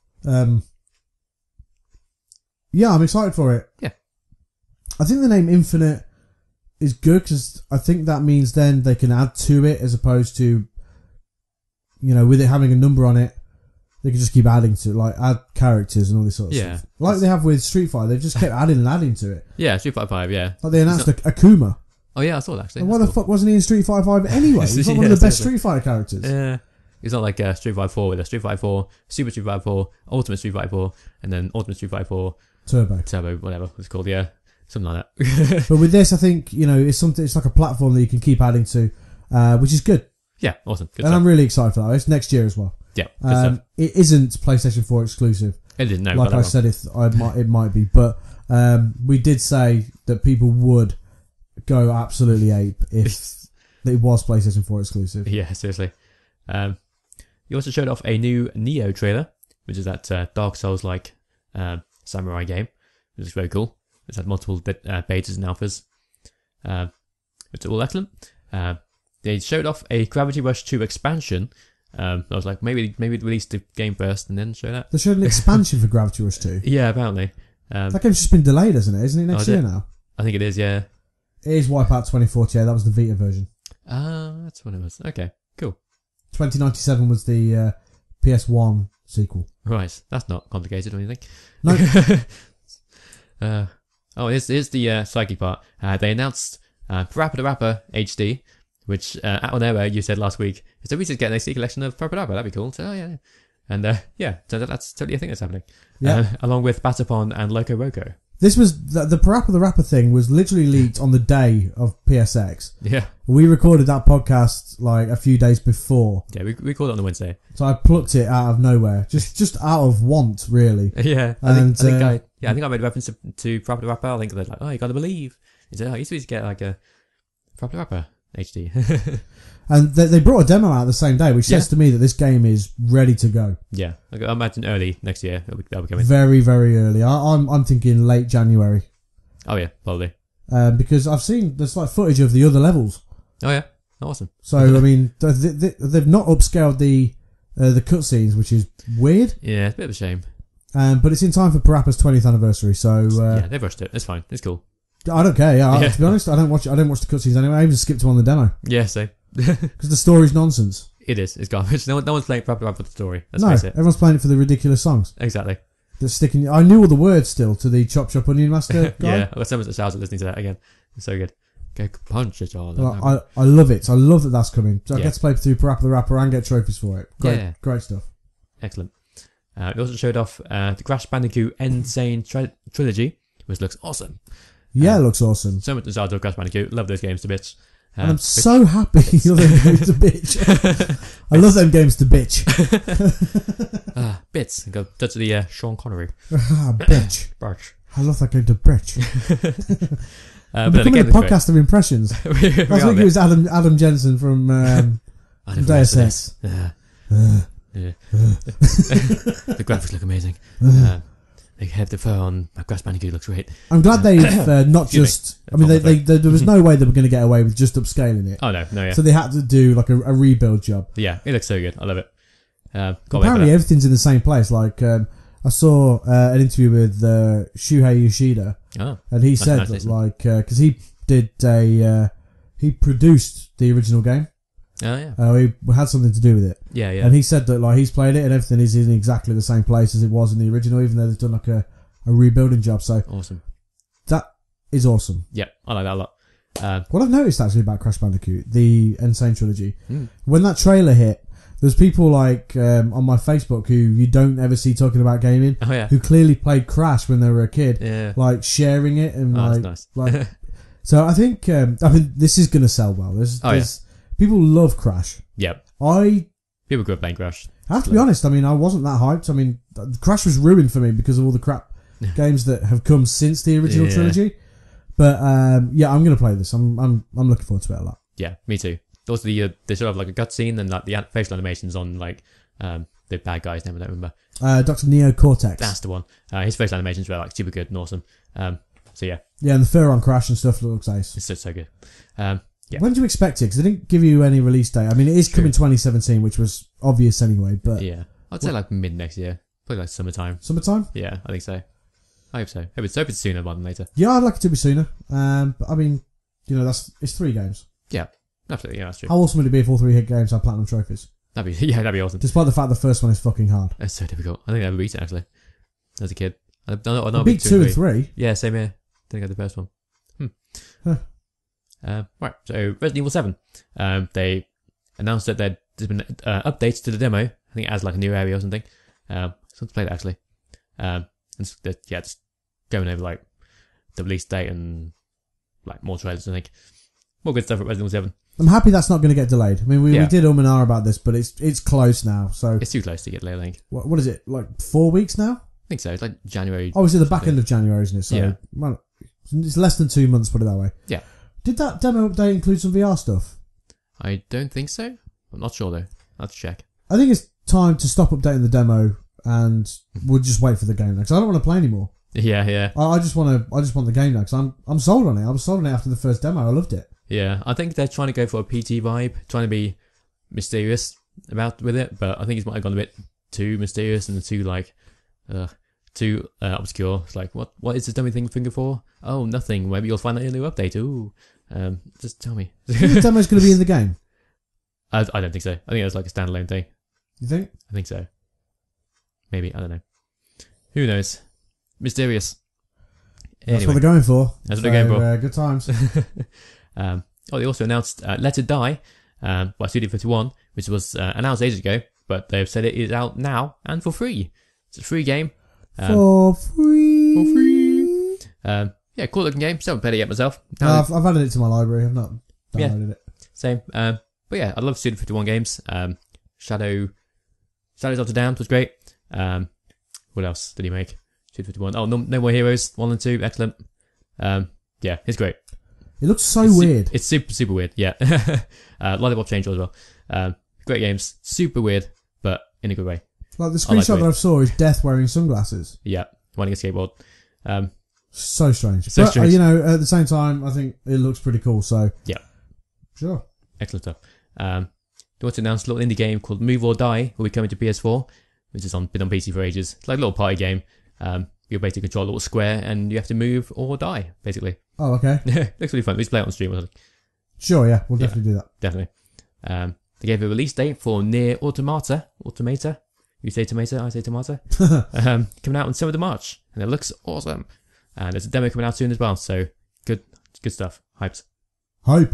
[SPEAKER 2] Yeah, I'm excited for it.
[SPEAKER 1] Yeah.
[SPEAKER 2] I think the name Infinite is good because I think that means then they can add to it as opposed to, with it having a number on it, they can just keep adding to it, like add characters and all this sort of
[SPEAKER 1] Yeah.
[SPEAKER 2] stuff. Like they have with Street Fighter, they've just kept adding and adding to it.
[SPEAKER 1] Yeah, Street Fighter 5, yeah.
[SPEAKER 2] Like they announced Akuma.
[SPEAKER 1] Oh yeah, I saw that actually.
[SPEAKER 2] And why
[SPEAKER 1] That's
[SPEAKER 2] the fuck wasn't he in Street Fighter 5 anyway? He's not one of
[SPEAKER 1] Yeah,
[SPEAKER 2] the best
[SPEAKER 1] seriously.
[SPEAKER 2] Street Fighter characters.
[SPEAKER 1] Yeah. It's not like Street Fighter 4 with a Street Fighter 4, Super Street Fighter 4, Ultimate Street Fighter 4, and then Ultimate Street Fighter 4,
[SPEAKER 2] Turbo.
[SPEAKER 1] Turbo, whatever it's called, yeah. something like that.
[SPEAKER 2] But with this, I think, it's something. It's like a platform that you can keep adding to, which is good.
[SPEAKER 1] Yeah, awesome. Good
[SPEAKER 2] and
[SPEAKER 1] stuff.
[SPEAKER 2] I'm really excited for that. It's next year as well.
[SPEAKER 1] Yeah, good stuff.
[SPEAKER 2] It isn't PlayStation 4 exclusive.
[SPEAKER 1] It didn't know.
[SPEAKER 2] Like I said, it might be, but we did say that people would go absolutely ape if it was PlayStation 4 exclusive.
[SPEAKER 1] Yeah, seriously. You also showed off a new Neo trailer, which is that Dark Souls-like samurai game, which is very cool. It's had multiple betas and alphas. It's all excellent. They showed off a Gravity Rush 2 expansion. I was like, maybe release the game first and then show that.
[SPEAKER 2] They showed an expansion for Gravity Rush 2.
[SPEAKER 1] Yeah, apparently.
[SPEAKER 2] That game's just been delayed, isn't it? Isn't it next year now?
[SPEAKER 1] I think it is, yeah.
[SPEAKER 2] It is Wipeout 2048. That was the Vita version.
[SPEAKER 1] That's what it was. Okay, cool.
[SPEAKER 2] 2097 was the PS1 sequel.
[SPEAKER 1] Right, that's not complicated or anything.
[SPEAKER 2] No.
[SPEAKER 1] Here's the psyche part. They announced Parappa the Rapper HD, which on air you said last week, so we should get an HD collection of Parappa the Rapper. That'd be cool. So yeah, and so that's totally a thing that's happening.
[SPEAKER 2] Yeah.
[SPEAKER 1] Along with Batapon and Loco Roco.
[SPEAKER 2] This was the Parappa the Rapper thing was literally leaked on the day of PSX.
[SPEAKER 1] Yeah.
[SPEAKER 2] We recorded that podcast like a few days before.
[SPEAKER 1] Yeah, we called it on the Wednesday.
[SPEAKER 2] So I plucked it out of nowhere, just out of want, really.
[SPEAKER 1] Yeah, I think I made a reference to Parappa the Rapper. I think they're like, oh, you gotta believe. He said, oh, you used to get like a Parappa the Rapper HD.
[SPEAKER 2] And they brought a demo out the same day, which says to me that this game is ready to go.
[SPEAKER 1] Yeah, I imagine early next year that'll be coming.
[SPEAKER 2] Very, very early. I'm thinking late January.
[SPEAKER 1] Oh yeah, probably.
[SPEAKER 2] Because I've seen there's like footage of the other levels.
[SPEAKER 1] Oh yeah, awesome.
[SPEAKER 2] So I mean, they've not upscaled the cutscenes, which is weird.
[SPEAKER 1] Yeah, it's a bit of a shame.
[SPEAKER 2] But it's in time for Parappa's 20th anniversary, so
[SPEAKER 1] yeah, they've rushed it. It's fine. It's cool.
[SPEAKER 2] I don't care. Yeah, to be honest, I don't watch the cutscenes anyway. I even skipped them on the demo.
[SPEAKER 1] Yeah, same.
[SPEAKER 2] Because the story's nonsense.
[SPEAKER 1] It is. It's garbage. No one's playing Parappa the Rapper for the story. Let's
[SPEAKER 2] No,
[SPEAKER 1] face it.
[SPEAKER 2] everyone's playing it for the ridiculous songs.
[SPEAKER 1] Exactly.
[SPEAKER 2] They're sticking. I knew all the words still to the Chop Chop Onion Master guy.
[SPEAKER 1] Yeah, I got so much excited listening to that again. It's so good. Go punch it all.
[SPEAKER 2] Well, I love it. I love that that's coming. So I
[SPEAKER 1] Yeah.
[SPEAKER 2] get to play through Parappa the Rapper and get trophies for it. Great,
[SPEAKER 1] Yeah.
[SPEAKER 2] great stuff.
[SPEAKER 1] Excellent. We also showed off the Crash Bandicoot Insane Trilogy, which looks awesome.
[SPEAKER 2] Yeah, it looks awesome.
[SPEAKER 1] So much nostalgia of Crash Bandicoot. Love those games to bits.
[SPEAKER 2] And I'm so happy you're them games to bitch. I love them games to bitch.
[SPEAKER 1] Bits. Go touch the Sean Connery.
[SPEAKER 2] Bitch.
[SPEAKER 1] Barch.
[SPEAKER 2] I love that game to bitch.
[SPEAKER 1] But
[SPEAKER 2] becoming a podcast of impressions. Last week it was Adam Jensen from Deus Ex.
[SPEAKER 1] The graphics look amazing. They have the fur on Crash Bandicoot looks great.
[SPEAKER 2] I'm glad they've not just. I mean, there was no way they were going to get away with just upscaling it.
[SPEAKER 1] Oh no, yeah.
[SPEAKER 2] So they had to do like a rebuild job.
[SPEAKER 1] Yeah, it looks so good. I love it.
[SPEAKER 2] Apparently, everything's in the same place. Like I saw an interview with Shuhei Yoshida, and he said that like because he did he produced the original game.
[SPEAKER 1] Oh yeah.
[SPEAKER 2] He had something to do with it.
[SPEAKER 1] Yeah.
[SPEAKER 2] And he said that like he's played it and everything is in exactly the same place as it was in the original, even though they've done like a rebuilding job. So
[SPEAKER 1] awesome.
[SPEAKER 2] That is awesome.
[SPEAKER 1] Yeah, I like that a lot.
[SPEAKER 2] What I've noticed actually about Crash Bandicoot, the Insane Trilogy, when that trailer hit, there's people like on my Facebook who you don't ever see talking about gaming, who clearly played Crash when they were a kid, like sharing it and
[SPEAKER 1] that's nice.
[SPEAKER 2] like. So I think this is going to sell well. There's people love Crash.
[SPEAKER 1] Yep. People grew up playing Crash.
[SPEAKER 2] I have to be honest. I mean, I wasn't that hyped. I mean, Crash was ruined for me because of all the crap games that have come since the original trilogy. But I'm going to play this. I'm looking forward to it a lot.
[SPEAKER 1] Yeah, me too. Also, they sort of like a cutscene and like the facial animations on like the bad guy's name I don't remember.
[SPEAKER 2] Dr. Neo Cortex.
[SPEAKER 1] That's the one. His facial animations were like super good and awesome. So yeah.
[SPEAKER 2] Yeah, and the fur on Crash and stuff looks nice.
[SPEAKER 1] It's so good. Yeah.
[SPEAKER 2] When do you expect it? Because they didn't give you any release date. I mean, it is coming 2017, which was obvious anyway. But
[SPEAKER 1] yeah, I'd say like mid next year, probably like summertime.
[SPEAKER 2] Summertime?
[SPEAKER 1] Yeah, I think so. I hope so. Hope it's sooner rather than later.
[SPEAKER 2] Yeah, I'd like it to be sooner. But I mean, it's 3 games.
[SPEAKER 1] Yeah, absolutely. Yeah, that's true.
[SPEAKER 2] How awesome would it be if all 3 hit games had platinum trophies?
[SPEAKER 1] That'd be awesome.
[SPEAKER 2] Despite the fact the first one is fucking hard.
[SPEAKER 1] It's so difficult. I think I ever beat it actually as a kid. I
[SPEAKER 2] beat 2 and 3.
[SPEAKER 1] Yeah, same here. I think I got the first one. Right, so Resident Evil 7. They announced that there's been updates to the demo. I think it has like a new area or something. So let's play that actually. And just going over like the release date and like more trailers. I think more good stuff at Resident Evil 7.
[SPEAKER 2] I'm happy that's not going to get delayed. I mean, we did and ah about this, but it's close now. So
[SPEAKER 1] it's too close to get delayed. I think.
[SPEAKER 2] What is it? Like 4 weeks now?
[SPEAKER 1] I think so. It's like January.
[SPEAKER 2] Oh, it's at the back end of January, isn't it? So well, it's less than 2 months. Put it that way.
[SPEAKER 1] Yeah.
[SPEAKER 2] Did that demo update include some VR stuff?
[SPEAKER 1] I don't think so. I'm not sure though. I'll have to check.
[SPEAKER 2] I think it's time to stop updating the demo and we'll just wait for the game now because I don't want to play anymore.
[SPEAKER 1] Yeah.
[SPEAKER 2] I just want the game now because I'm sold on it. I was sold on it after the first demo. I loved it.
[SPEAKER 1] Yeah, I think they're trying to go for a PT vibe, trying to be mysterious with it, but I think it's might have gone a bit too mysterious and too too obscure. It's like, what is this dummy thing finger for? Oh, nothing. Maybe you'll find that in a new update. Ooh, just tell me.
[SPEAKER 2] Do you think the demo's going to be in the game?
[SPEAKER 1] I don't think so. I think it's like a standalone thing.
[SPEAKER 2] You think?
[SPEAKER 1] I think so. Maybe, I don't know. Who knows? Mysterious.
[SPEAKER 2] Anyway, that's what they're going for.
[SPEAKER 1] That's what they're going for.
[SPEAKER 2] Good times.
[SPEAKER 1] They also announced Let It Die by Studio 51, which was announced ages ago, but they've said it is out now and for free. It's a free game.
[SPEAKER 2] For free.
[SPEAKER 1] For free. Cool looking game. Still haven't played it yet myself.
[SPEAKER 2] I've added it to my library. I've not downloaded it.
[SPEAKER 1] Same. But yeah, I love Studio 51 games. Shadows of the Damned was great. What else did he make? Studio 51. Oh, No More Heroes 1 and 2. Excellent. It's great.
[SPEAKER 2] It looks so weird.
[SPEAKER 1] It's super, super weird, yeah. Lollipop Chainsaw as well. Great games. Super weird, but in a good way.
[SPEAKER 2] Like the screenshot that I saw is Death wearing sunglasses.
[SPEAKER 1] Yeah, riding a skateboard.
[SPEAKER 2] So strange.
[SPEAKER 1] So
[SPEAKER 2] but,
[SPEAKER 1] strange.
[SPEAKER 2] At the same time, I think it looks pretty cool, so...
[SPEAKER 1] Yeah.
[SPEAKER 2] Sure.
[SPEAKER 1] Excellent stuff. They also announced a little indie game called Move or Die will be coming to PS4, which has been on PC for ages. It's like a little party game. You basically control a little square and you have to move or die, basically.
[SPEAKER 2] Oh, okay.
[SPEAKER 1] Looks really fun. We should play it on stream or something.
[SPEAKER 2] Sure, yeah. We'll definitely do that.
[SPEAKER 1] Definitely. They gave a release date for Nier Automata. You say tomato, I say tomato. Coming out on 7th of March. And it looks awesome. And there's a demo coming out soon as well. So, good stuff. Hyped.
[SPEAKER 2] Hype.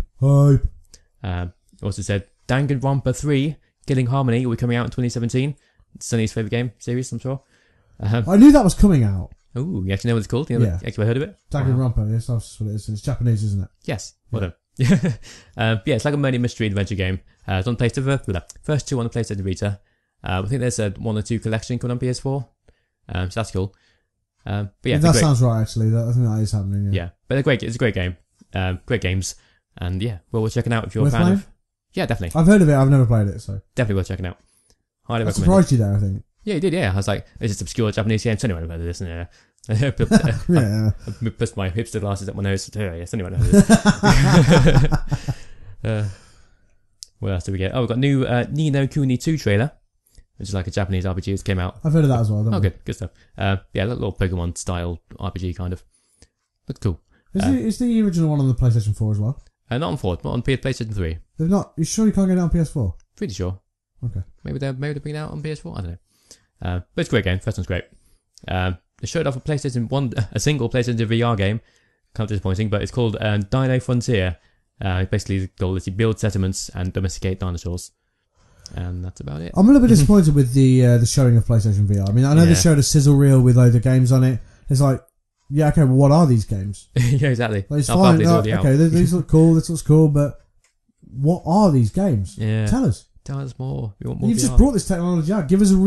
[SPEAKER 1] Also said Danganronpa 3, Killing Harmony will be coming out in 2017. It's Sunny's favourite game series, I'm sure.
[SPEAKER 2] I knew that was coming out.
[SPEAKER 1] Ooh, you actually know what it's called? You actually heard of it?
[SPEAKER 2] Danganronpa, yes, that's what it is. It's Japanese, isn't it?
[SPEAKER 1] Yes, well done. It's like a murder mystery adventure game. It's on PlayStation. First two on the PlayStation Vita. I think there's a 1 or 2 collection coming on PS4. So that's cool.
[SPEAKER 2] That sounds right, actually. I think that is happening.
[SPEAKER 1] Yeah, but they're great. It's a great game. Great games. And yeah, well, we're checking out if you're a fan of... Yeah, definitely.
[SPEAKER 2] I've heard of it. I've never played it, so...
[SPEAKER 1] Definitely worth checking out. Highly recommend it.
[SPEAKER 2] Surprised you there, I think.
[SPEAKER 1] Yeah, you did, yeah. I was like, it's just obscure Japanese game. Anyone heard of this? Yeah. I pushed my hipster glasses up my nose. Yes, anyone heard of this? What else did we get? Oh, we got new Ni no Kuni 2 trailer, which is like a Japanese RPG that came out.
[SPEAKER 2] I've heard of that as well.
[SPEAKER 1] Good stuff. Little Pokemon style RPG kind of. Looks cool.
[SPEAKER 2] Is the original one on the PlayStation 4 as well?
[SPEAKER 1] Not on 4, but on PlayStation 3.
[SPEAKER 2] They've not. You sure you can't get it on PS4?
[SPEAKER 1] Pretty sure.
[SPEAKER 2] Okay.
[SPEAKER 1] Maybe they're bringing it out on PS4. I don't know. But it's a great game. First one's great. They showed off a single PlayStation VR game. Kind of disappointing, but it's called Dino Frontier. Basically, the goal is to build settlements and domesticate dinosaurs. And that's about it.
[SPEAKER 2] I'm a little bit disappointed with the showing of PlayStation VR. I mean, I know they showed a sizzle reel with loads of games on it. It's like, yeah, okay, well, what are these games?
[SPEAKER 1] Yeah, exactly.
[SPEAKER 2] Like, it's fine. These look cool. This looks cool, but what are these games?
[SPEAKER 1] Yeah.
[SPEAKER 2] Tell us.
[SPEAKER 1] Tell us more. We want more.
[SPEAKER 2] You've
[SPEAKER 1] VR.
[SPEAKER 2] just brought this technology out. Give us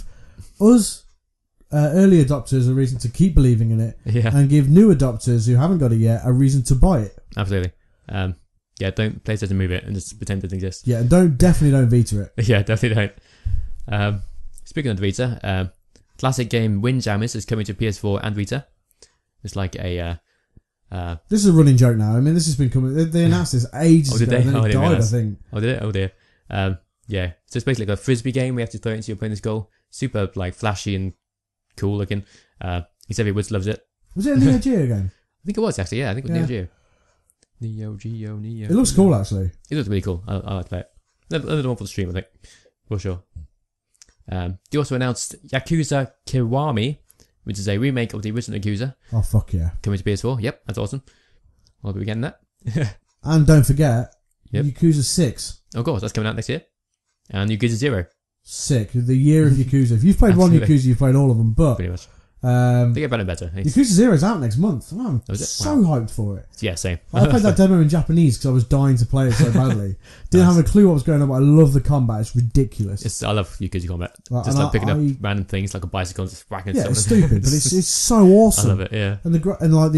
[SPEAKER 2] us early adopters a reason to keep believing in it, and give new adopters who haven't got it yet a reason to buy it.
[SPEAKER 1] Absolutely. Don't PlayStation move it and just pretend it doesn't exist.
[SPEAKER 2] Yeah, and definitely don't Vita it.
[SPEAKER 1] Yeah, definitely don't. Speaking of the Vita, classic game Windjammers is coming to PS4 and Vita. It's like a...
[SPEAKER 2] this is a running joke now. I mean, this has been coming... They announced this ages ago, and then it died, I think.
[SPEAKER 1] Oh, did it? Oh, dear. So it's basically like a Frisbee game. We have to throw it into your opponent's goal. Super, like, flashy and cool looking. Xavier Woods loves it.
[SPEAKER 2] Was it a Neo Geo game?
[SPEAKER 1] I think it was, actually, yeah. I think it was Neo Geo. Neo Geo.
[SPEAKER 2] It looks cool, actually.
[SPEAKER 1] It looks really cool. I like to play it. Another one for the stream, I think. For sure. They also announced Yakuza Kiwami, which is a remake of the original Yakuza.
[SPEAKER 2] Oh, fuck yeah.
[SPEAKER 1] Coming to PS4. Yep, that's awesome. I'll be getting that.
[SPEAKER 2] And don't forget, Yakuza 6.
[SPEAKER 1] Of course, that's coming out next year. And Yakuza 0.
[SPEAKER 2] Sick. The year of Yakuza. If you've played one Yakuza, you've played all of them. But
[SPEAKER 1] pretty much. They get better and better.
[SPEAKER 2] Yakuza 0 is out next month. Oh, I'm
[SPEAKER 1] Oh, is it?
[SPEAKER 2] so hyped for it.
[SPEAKER 1] Yeah, same.
[SPEAKER 2] I played that demo in Japanese because I was dying to play it so badly. Didn't have a clue what was going on, but I love the combat. It's ridiculous.
[SPEAKER 1] I love Yakuza combat.
[SPEAKER 2] Like,
[SPEAKER 1] Just
[SPEAKER 2] and
[SPEAKER 1] like picking up random things like a bicycle and just whacking
[SPEAKER 2] Yeah,
[SPEAKER 1] stuff.
[SPEAKER 2] it's stupid, but it's so awesome.
[SPEAKER 1] I love it, yeah.
[SPEAKER 2] And like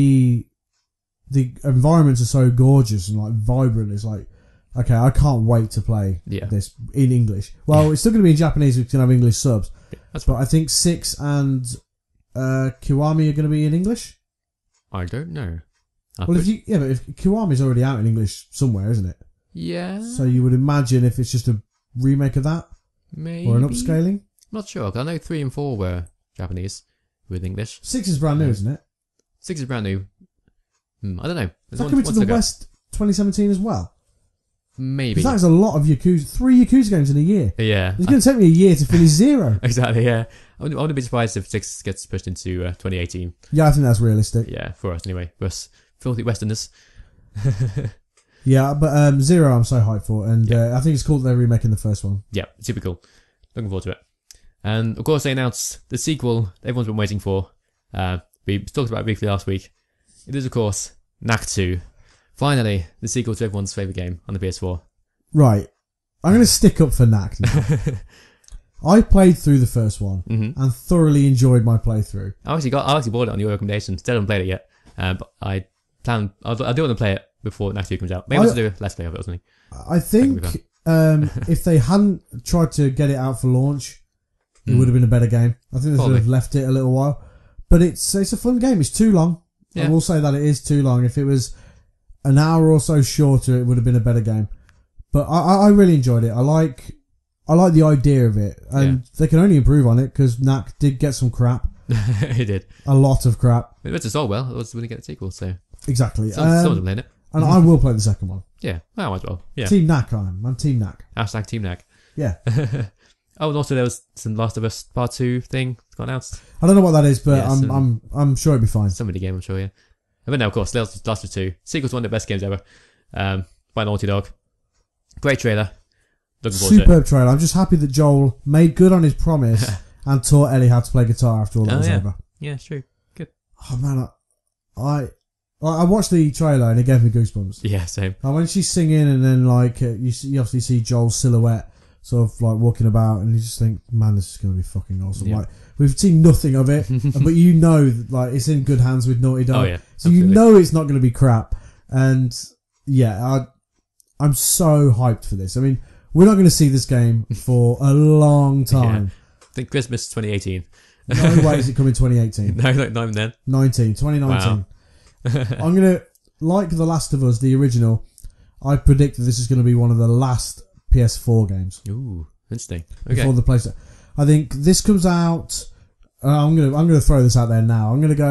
[SPEAKER 2] the environments are so gorgeous and like vibrant. It's like, okay, I can't wait to play this in English. Well, it's still going to be in Japanese. We can have English subs.
[SPEAKER 1] Yeah, that's
[SPEAKER 2] but I think 6 and Kiwami are going to be in English.
[SPEAKER 1] I don't know.
[SPEAKER 2] But if Kiwami's already out in English somewhere, isn't it?
[SPEAKER 1] Yeah.
[SPEAKER 2] So you would imagine if it's just a remake of that,
[SPEAKER 1] maybe,
[SPEAKER 2] or an upscaling.
[SPEAKER 1] Not sure. 'Cause I know 3 and 4 were Japanese with English.
[SPEAKER 2] 6 is brand new, isn't it?
[SPEAKER 1] 6 is brand new. I don't know.
[SPEAKER 2] Is that coming to the West 2017 as well?
[SPEAKER 1] Maybe.
[SPEAKER 2] Because that is a lot of Yakuza. 3 Yakuza games in a year.
[SPEAKER 1] Yeah.
[SPEAKER 2] It's going to take me a year to finish 0.
[SPEAKER 1] Exactly, yeah. I wouldn't be surprised if 6 gets pushed into 2018.
[SPEAKER 2] Yeah, I think that's realistic.
[SPEAKER 1] Yeah, for us anyway. For us filthy Westerners.
[SPEAKER 2] Yeah, but 0 I'm so hyped for. And I think it's cool that they're remaking the first one.
[SPEAKER 1] Yeah, super cool. Looking forward to it. And of course they announced the sequel everyone's been waiting for. We talked about it briefly last week. It is, of course, Knack 2. Finally, the sequel to everyone's favourite game on the PS4.
[SPEAKER 2] Right. I'm going to stick up for Knack now. I played through the first one and thoroughly enjoyed my playthrough.
[SPEAKER 1] I actually bought it on your recommendation. Still haven't played it yet. But I do want to play it before Knack 2 comes out. Maybe I'll do a Let's Play of it or something.
[SPEAKER 2] I think if they hadn't tried to get it out for launch, it would have been a better game. I think they should have left it a little while. But it's a fun game. It's too long. Yeah. I will say that it is too long. If it was an hour or so shorter, it would have been a better game. But I really enjoyed it. I like the idea of it. And they can only improve on it because Knack did get some crap.
[SPEAKER 1] It did.
[SPEAKER 2] A lot of crap.
[SPEAKER 1] It went to sold well. It was going to get a sequel, so...
[SPEAKER 2] Exactly.
[SPEAKER 1] Someone's playing it.
[SPEAKER 2] And I will play the second one.
[SPEAKER 1] Yeah, I might as well. Yeah.
[SPEAKER 2] Team Knack, I'm Team Knack.
[SPEAKER 1] # Team Knack.
[SPEAKER 2] Yeah.
[SPEAKER 1] Oh, and also there was some Last of Us Part 2 thing got announced.
[SPEAKER 2] I don't know what that is, but I'm sure it'll be fine.
[SPEAKER 1] Some video game, I'm sure, yeah. But now, of course, Last of Us 2. Sequel's one of the best games ever. By Naughty Dog. Great trailer. Looking forward to it.
[SPEAKER 2] Superb trailer. I'm just happy that Joel made good on his promise and taught Ellie how to play guitar after all that was over.
[SPEAKER 1] Yeah, it's true. Good.
[SPEAKER 2] Oh man, I watched the trailer and it gave me goosebumps.
[SPEAKER 1] Yeah, same.
[SPEAKER 2] And when she's singing and then like you obviously see Joel's silhouette sort of like walking about and you just think, man, this is going to be fucking awesome.
[SPEAKER 1] Yeah.
[SPEAKER 2] Like we've seen nothing of it, but you know, like it's in good hands with Naughty Dog.
[SPEAKER 1] Oh yeah,
[SPEAKER 2] so absolutely. You know it's not going to be crap. And yeah, I'm so hyped for this. I mean, we're not going to see this game for a long time.
[SPEAKER 1] Yeah. I think Christmas 2018.
[SPEAKER 2] No way is it coming 2018.
[SPEAKER 1] No, not even then.
[SPEAKER 2] 2019.
[SPEAKER 1] Wow.
[SPEAKER 2] I'm going to, like The Last of Us, the original, I predict that this is going to be one of the last PS4 games.
[SPEAKER 1] Ooh, interesting. Okay.
[SPEAKER 2] Before the PlayStation. I think this comes out, I'm going to throw this out there now. I'm going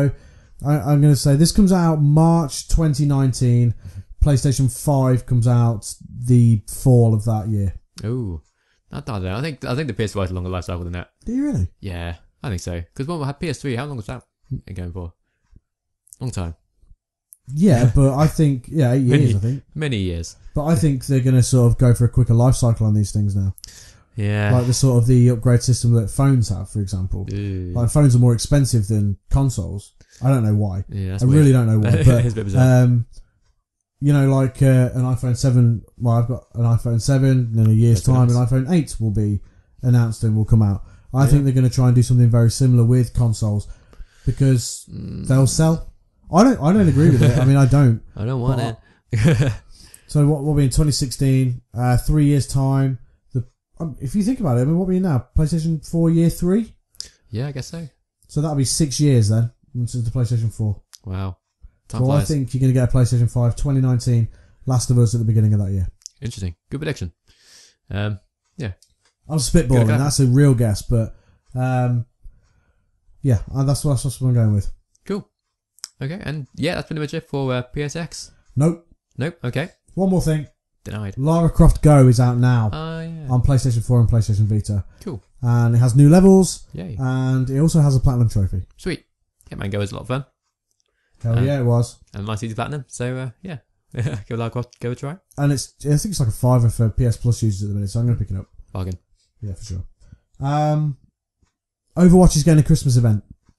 [SPEAKER 2] to say this comes out March 2019. PlayStation 5 comes out the fall of that year.
[SPEAKER 1] Ooh. I don't know. I think the PS4 has a longer life cycle than that.
[SPEAKER 2] Do you really?
[SPEAKER 1] Yeah, I think so. Because when we had PS3, how long was that going for? Long time.
[SPEAKER 2] Yeah, but I think 8 years. I think
[SPEAKER 1] many years.
[SPEAKER 2] But I think they're going to sort of go for a quicker life cycle on these things now.
[SPEAKER 1] Yeah,
[SPEAKER 2] like the upgrade system that phones have, for example.
[SPEAKER 1] Ooh.
[SPEAKER 2] Like phones are more expensive than consoles. I don't know why.
[SPEAKER 1] Yeah,
[SPEAKER 2] I really don't know why. But
[SPEAKER 1] it's a bit bizarre.
[SPEAKER 2] You know, like an iPhone 7. Well, I've got an iPhone 7. And in a year's time, an iPhone 8 will be announced and will come out. I think they're going to try and do something very similar with consoles because they'll sell. I don't agree with it. I mean, I don't.
[SPEAKER 1] I don't want it.
[SPEAKER 2] So what will be in 2016? 3 years time. If you think about it, I mean, what are we in now? PlayStation 4 year 3?
[SPEAKER 1] Yeah, I guess so.
[SPEAKER 2] So that'll be 6 years then since the PlayStation 4.
[SPEAKER 1] Wow. Time
[SPEAKER 2] so
[SPEAKER 1] flies.
[SPEAKER 2] I think you're going to get a PlayStation 5 2019. Last of Us at the beginning of that year.
[SPEAKER 1] Interesting. Good prediction. Yeah.
[SPEAKER 2] I'm spitballing. That's a real guess, but yeah, that's what I'm going with.
[SPEAKER 1] Cool. Okay, and yeah, that's pretty much it for PSX.
[SPEAKER 2] Nope.
[SPEAKER 1] Okay.
[SPEAKER 2] One more thing.
[SPEAKER 1] Denied.
[SPEAKER 2] Lara Croft Go is out now
[SPEAKER 1] Yeah.
[SPEAKER 2] on PlayStation 4 and PlayStation Vita.
[SPEAKER 1] Cool.
[SPEAKER 2] And it has new levels.
[SPEAKER 1] Yay.
[SPEAKER 2] And it also has a platinum trophy.
[SPEAKER 1] Sweet. Hitman Go is a lot of fun.
[SPEAKER 2] Hell yeah, it was.
[SPEAKER 1] And nice easy platinum. So yeah, give Lara Croft Go a try.
[SPEAKER 2] And I think it's like a $5 for PS Plus users at the minute, so I'm going to pick it up.
[SPEAKER 1] Bargain.
[SPEAKER 2] Yeah, for sure. Overwatch is getting a Christmas event.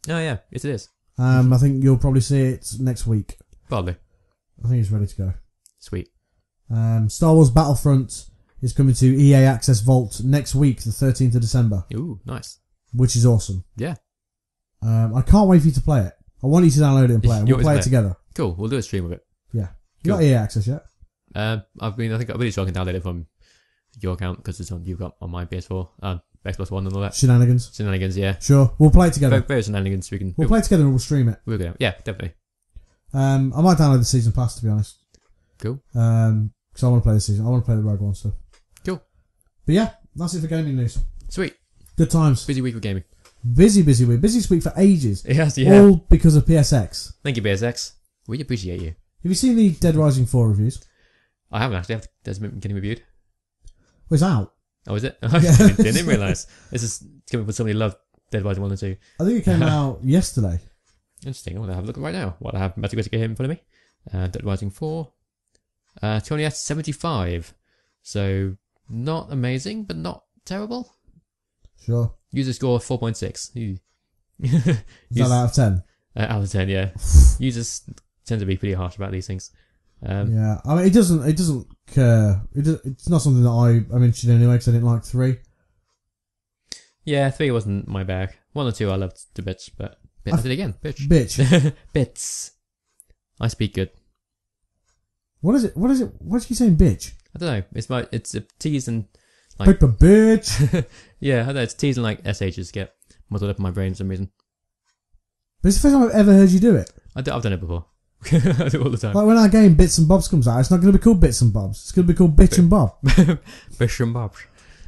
[SPEAKER 1] Oh yeah, yes it is.
[SPEAKER 2] I think you'll probably see it next week.
[SPEAKER 1] Probably.
[SPEAKER 2] I think it's ready to go.
[SPEAKER 1] Sweet.
[SPEAKER 2] Star Wars Battlefront is coming to EA Access Vault next week, the 13th of December.
[SPEAKER 1] Ooh, nice.
[SPEAKER 2] Which is awesome.
[SPEAKER 1] Yeah.
[SPEAKER 2] I can't wait for you to play it. I want you to download it and play it. We'll play it together.
[SPEAKER 1] Cool. We'll do a stream of it.
[SPEAKER 2] Yeah. You got EA Access yet?
[SPEAKER 1] I think I'm really sure I can download it from your account because it's on. You've got on my PS4, Xbox One, and all that.
[SPEAKER 2] Shenanigans,
[SPEAKER 1] yeah.
[SPEAKER 2] Sure. We'll play it together.
[SPEAKER 1] Very shenanigans.
[SPEAKER 2] We'll play it together and we'll stream it.
[SPEAKER 1] We'll go. Yeah, definitely.
[SPEAKER 2] I might download the season pass, to be honest.
[SPEAKER 1] Cool.
[SPEAKER 2] Because I want to play the season. I want to play the Rogue One stuff.
[SPEAKER 1] Cool.
[SPEAKER 2] But yeah, that's it for gaming news.
[SPEAKER 1] Sweet.
[SPEAKER 2] Good times.
[SPEAKER 1] Busy week of gaming.
[SPEAKER 2] Busy week. Busiest week for ages.
[SPEAKER 1] Yes, yeah.
[SPEAKER 2] All because of PSX.
[SPEAKER 1] Thank you, PSX. We appreciate you.
[SPEAKER 2] Have you seen the Dead Rising 4 reviews?
[SPEAKER 1] I haven't actually. There's been getting reviewed.
[SPEAKER 2] Well, it's out.
[SPEAKER 1] Oh, is it? I didn't realise. This is coming from somebody who loved Dead Rising 1 and 2.
[SPEAKER 2] I think it came out yesterday.
[SPEAKER 1] Interesting. I'm going to have a look right now. What I have Metacritic here in front of me. Dead Rising 4. Tony at 75. So, not amazing, but not terrible.
[SPEAKER 2] Sure.
[SPEAKER 1] User score 4.6.
[SPEAKER 2] Is that out of 10?
[SPEAKER 1] Out of 10, yeah. Users tend to be pretty harsh about these things.
[SPEAKER 2] Yeah, I mean, it doesn't care. It's not something that I'm interested in anyway, because I didn't like 3.
[SPEAKER 1] Yeah, 3 wasn't my bag. 1 and 2 I loved to bits, but I did again.
[SPEAKER 2] Bitch.
[SPEAKER 1] Bits. I speak good.
[SPEAKER 2] What is it? What do you saying, bitch?
[SPEAKER 1] I don't know. It's a tease and like
[SPEAKER 2] Paper bitch.
[SPEAKER 1] yeah, I don't know. It's tease and like SHs get muddled up in my brain for some reason.
[SPEAKER 2] But it's the first time I've ever heard you do it.
[SPEAKER 1] I've done it before. I do it all the time.
[SPEAKER 2] Like when our game Bits and Bobs comes out, it's not going to be called Bits and Bobs. It's going to be called Bitch and Bob.
[SPEAKER 1] Bish and Bob.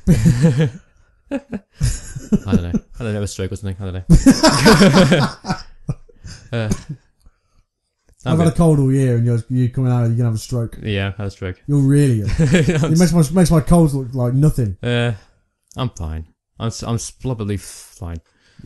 [SPEAKER 1] I don't know. I don't know, a stroke or something. I don't know.
[SPEAKER 2] I've had a cold all year, and you're coming out, you're gonna have a stroke.
[SPEAKER 1] Yeah, I had a stroke.
[SPEAKER 2] You're really ill. It makes my colds look like nothing.
[SPEAKER 1] I'm fine. I'm splubberly fine.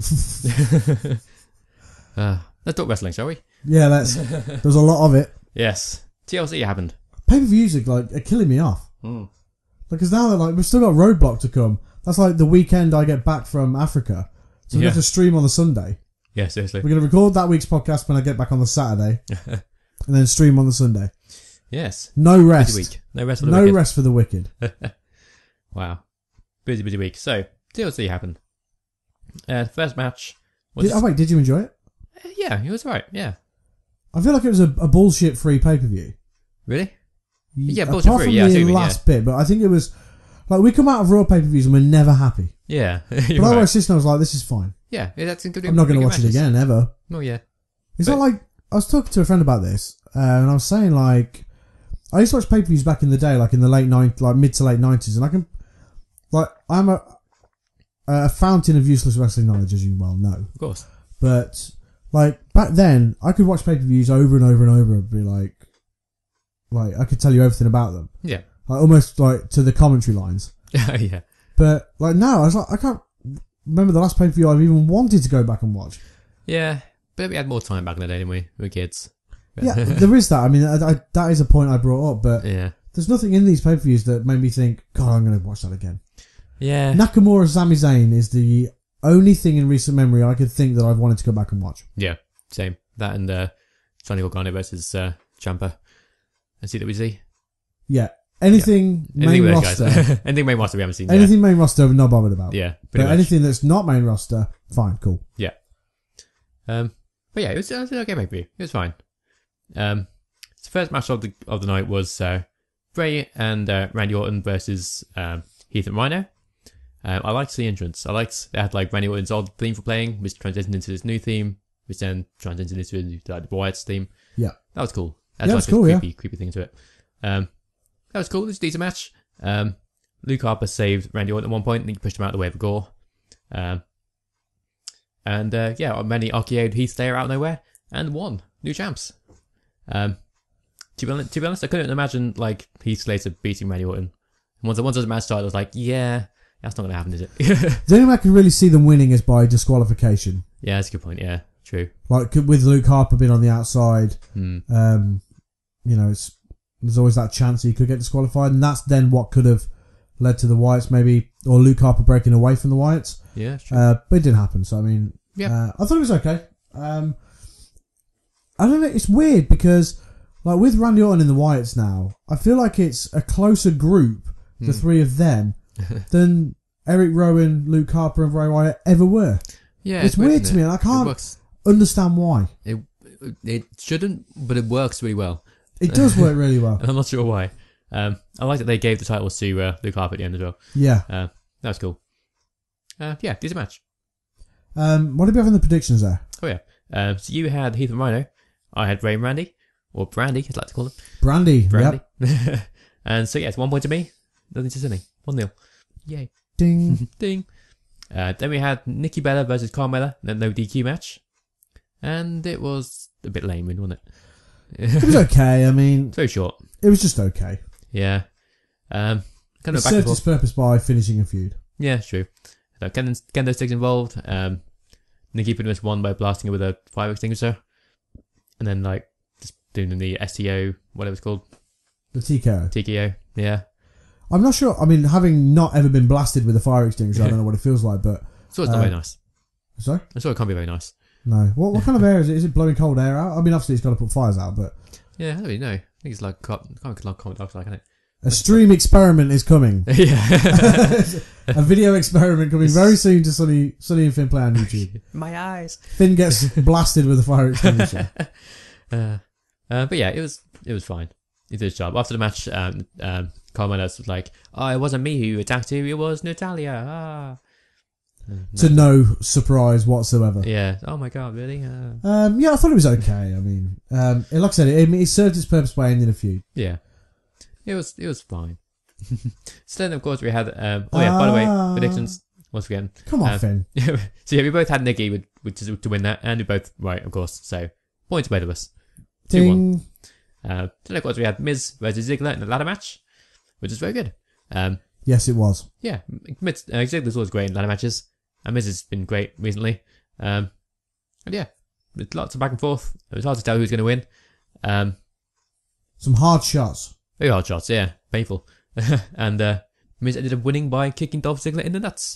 [SPEAKER 1] Let's talk wrestling, shall we?
[SPEAKER 2] Yeah, there's a lot of it.
[SPEAKER 1] Yes. TLC happened.
[SPEAKER 2] Pay-per-views are killing me off. Because now they're we've still got Roadblock to come. That's like the weekend I get back from Africa. So we have to stream on the Sunday.
[SPEAKER 1] Yeah, seriously.
[SPEAKER 2] We're going to record that week's podcast when I get back on the Saturday. And then stream on the Sunday.
[SPEAKER 1] Yes.
[SPEAKER 2] No rest.
[SPEAKER 1] Busy week. No rest for the wicked.
[SPEAKER 2] No rest for the wicked.
[SPEAKER 1] Wow. Busy week. So, TLC happened. The first match was...
[SPEAKER 2] Did you enjoy it?
[SPEAKER 1] Yeah, it was alright, yeah.
[SPEAKER 2] I feel like it was a bullshit-free pay-per-view.
[SPEAKER 1] Really? Yeah,
[SPEAKER 2] Apart
[SPEAKER 1] bullshit-free,
[SPEAKER 2] from
[SPEAKER 1] yeah.
[SPEAKER 2] the last bit, but I think it was... Like, we come out of Raw pay-per-views and we're never happy.
[SPEAKER 1] Yeah.
[SPEAKER 2] But I watched this and I was like, this is fine.
[SPEAKER 1] Yeah, that's good.
[SPEAKER 2] I'm not going to watch it again, ever.
[SPEAKER 1] Oh, yeah.
[SPEAKER 2] It's not like... I was talking to a friend about this, and I was saying, like... I used to watch pay-per-views back in the day, like in the mid to late 90s, and I can... Like, I'm a fountain of useless wrestling knowledge, as you well know.
[SPEAKER 1] Of course.
[SPEAKER 2] But, like, back then, I could watch pay-per-views over and over and over and be like, I could tell you everything about them.
[SPEAKER 1] Yeah.
[SPEAKER 2] Like, almost, like, to the commentary lines.
[SPEAKER 1] Yeah.
[SPEAKER 2] But, like, now, I was like, I can't remember the last pay-per-view I've even wanted to go back and watch.
[SPEAKER 1] Yeah. But we had more time back in the day, didn't we? We were kids.
[SPEAKER 2] Yeah, there is that. I mean, that is a point I brought up, but
[SPEAKER 1] yeah.
[SPEAKER 2] There's nothing in these pay-per-views that made me think, God, I'm going to watch that again.
[SPEAKER 1] Yeah.
[SPEAKER 2] Nakamura Sami Zayn is the only thing in recent memory I could think that I've wanted to go back and watch.
[SPEAKER 1] Yeah, same. That and Johnny Gargano versus Ciampa and CWC.
[SPEAKER 2] Yeah. Anything main roster.
[SPEAKER 1] Anything main roster we haven't seen.
[SPEAKER 2] Anything main roster we're not bothered about.
[SPEAKER 1] Yeah.
[SPEAKER 2] But anything that's not main roster, fine, cool.
[SPEAKER 1] Yeah. But yeah, it was an okay pay-per-view. It was fine. The first match of the night was Bray and Randy Orton versus Heath and Rhino. I liked the entrance. They had like Randy Orton's old theme for playing, which transitioned into this new theme, which then transitioned into the Wyatt's theme.
[SPEAKER 2] Yeah.
[SPEAKER 1] That was cool.
[SPEAKER 2] That was cool,
[SPEAKER 1] creepy thing to it. That was cool. It was a decent match. Luke Harper saved Randy Orton at one point and he pushed him out of the way of Gore. Manny RKO'd Heath Slater out of nowhere and won. New champs. To be honest, I couldn't imagine like Heath Slater beating Randy Orton. Once the match started, I was like, yeah, that's not going to happen, is it?
[SPEAKER 2] The only way I could really see them winning is by disqualification.
[SPEAKER 1] Yeah, that's a good point. Yeah, true.
[SPEAKER 2] Like with Luke Harper being on the outside, there's always that chance he could get disqualified, and that's then what could have led to the Wyatts maybe, or Luke Harper breaking away from the Wyatts.
[SPEAKER 1] Yeah, true.
[SPEAKER 2] But it didn't happen. So I mean,
[SPEAKER 1] Yeah.
[SPEAKER 2] I thought it was okay. I don't know. It's weird because, like, with Randy Orton and the Wyatts now, I feel like it's a closer group, the three of them, than Eric Rowan, Luke Harper, and Bray Wyatt ever were.
[SPEAKER 1] Yeah,
[SPEAKER 2] it's weird to me, and I can't understand why.
[SPEAKER 1] It shouldn't, but it works really well.
[SPEAKER 2] It does work really well.
[SPEAKER 1] And I'm not sure why. I like that they gave the titles to Luke Harper at the end as well.
[SPEAKER 2] Yeah.
[SPEAKER 1] That was cool. Yeah, decent match.
[SPEAKER 2] What did we have in the predictions there?
[SPEAKER 1] Oh yeah. So you had Heath and Rhino. I had Ray and Randy. Or Brandy, I'd like to call them.
[SPEAKER 2] Brandy.
[SPEAKER 1] Yep. And so yeah, it's 1 point to me. Nothing to Sydney. 1-0. Yay.
[SPEAKER 2] Ding.
[SPEAKER 1] Ding. Then we had Nikki Bella versus Carmella. Then no DQ match. And it was a bit lame, wasn't it?
[SPEAKER 2] It was okay. I mean,
[SPEAKER 1] It's very short.
[SPEAKER 2] it was just okay.
[SPEAKER 1] Yeah. Kind
[SPEAKER 2] It
[SPEAKER 1] of back and
[SPEAKER 2] served
[SPEAKER 1] forth.
[SPEAKER 2] its purpose by finishing a feud.
[SPEAKER 1] Yeah, it's true. So Kendo Sticks involved. Nikki pretty much won by blasting her with a fire extinguisher. And then, like, just doing the STO, whatever it's called.
[SPEAKER 2] The TKO.
[SPEAKER 1] TKO. Yeah.
[SPEAKER 2] I'm not sure. I mean, having not ever been blasted with a fire extinguisher, I don't know what it feels like, but...
[SPEAKER 1] So it's not very nice.
[SPEAKER 2] Sorry?
[SPEAKER 1] So it can't be very nice.
[SPEAKER 2] No. What kind of air is it? Is it blowing cold air out? I mean, obviously it's got to put fires out, but...
[SPEAKER 1] Yeah, I don't really know. I think it's like carbon dioxide, can't it?
[SPEAKER 2] A stream experiment is coming.
[SPEAKER 1] Yeah.
[SPEAKER 2] A video experiment coming very soon to Sonny and Finn play on YouTube.
[SPEAKER 1] My eyes.
[SPEAKER 2] Finn gets blasted with a fire extinguisher.
[SPEAKER 1] But yeah, it was fine. He did his job. After the match, Carmella was like, "Oh, it wasn't me who attacked you. It was Natalia." Ah.
[SPEAKER 2] To no surprise whatsoever.
[SPEAKER 1] Yeah. Oh my god, really?
[SPEAKER 2] Yeah, I thought it was okay. I mean, like I said, it served its purpose by ending a feud.
[SPEAKER 1] Yeah. It was fine. So then, of course, we had. By the way, predictions once again.
[SPEAKER 2] Come on, Finn.
[SPEAKER 1] So yeah, we both had Nikki to win that, and we both right, of course. So points both of us.
[SPEAKER 2] Ding.
[SPEAKER 1] 2-1. Then of course we had Miz versus Ziggler in a ladder match, which is very good.
[SPEAKER 2] Yes, it was.
[SPEAKER 1] Yeah, Ziggler's always great in ladder matches, and Miz has been great recently. And yeah, with lots of back and forth. It was hard to tell who was going to win.
[SPEAKER 2] Some hard shots.
[SPEAKER 1] Very hard shots, yeah, painful. And Miz ended up winning by kicking Dolph Ziggler in the nuts.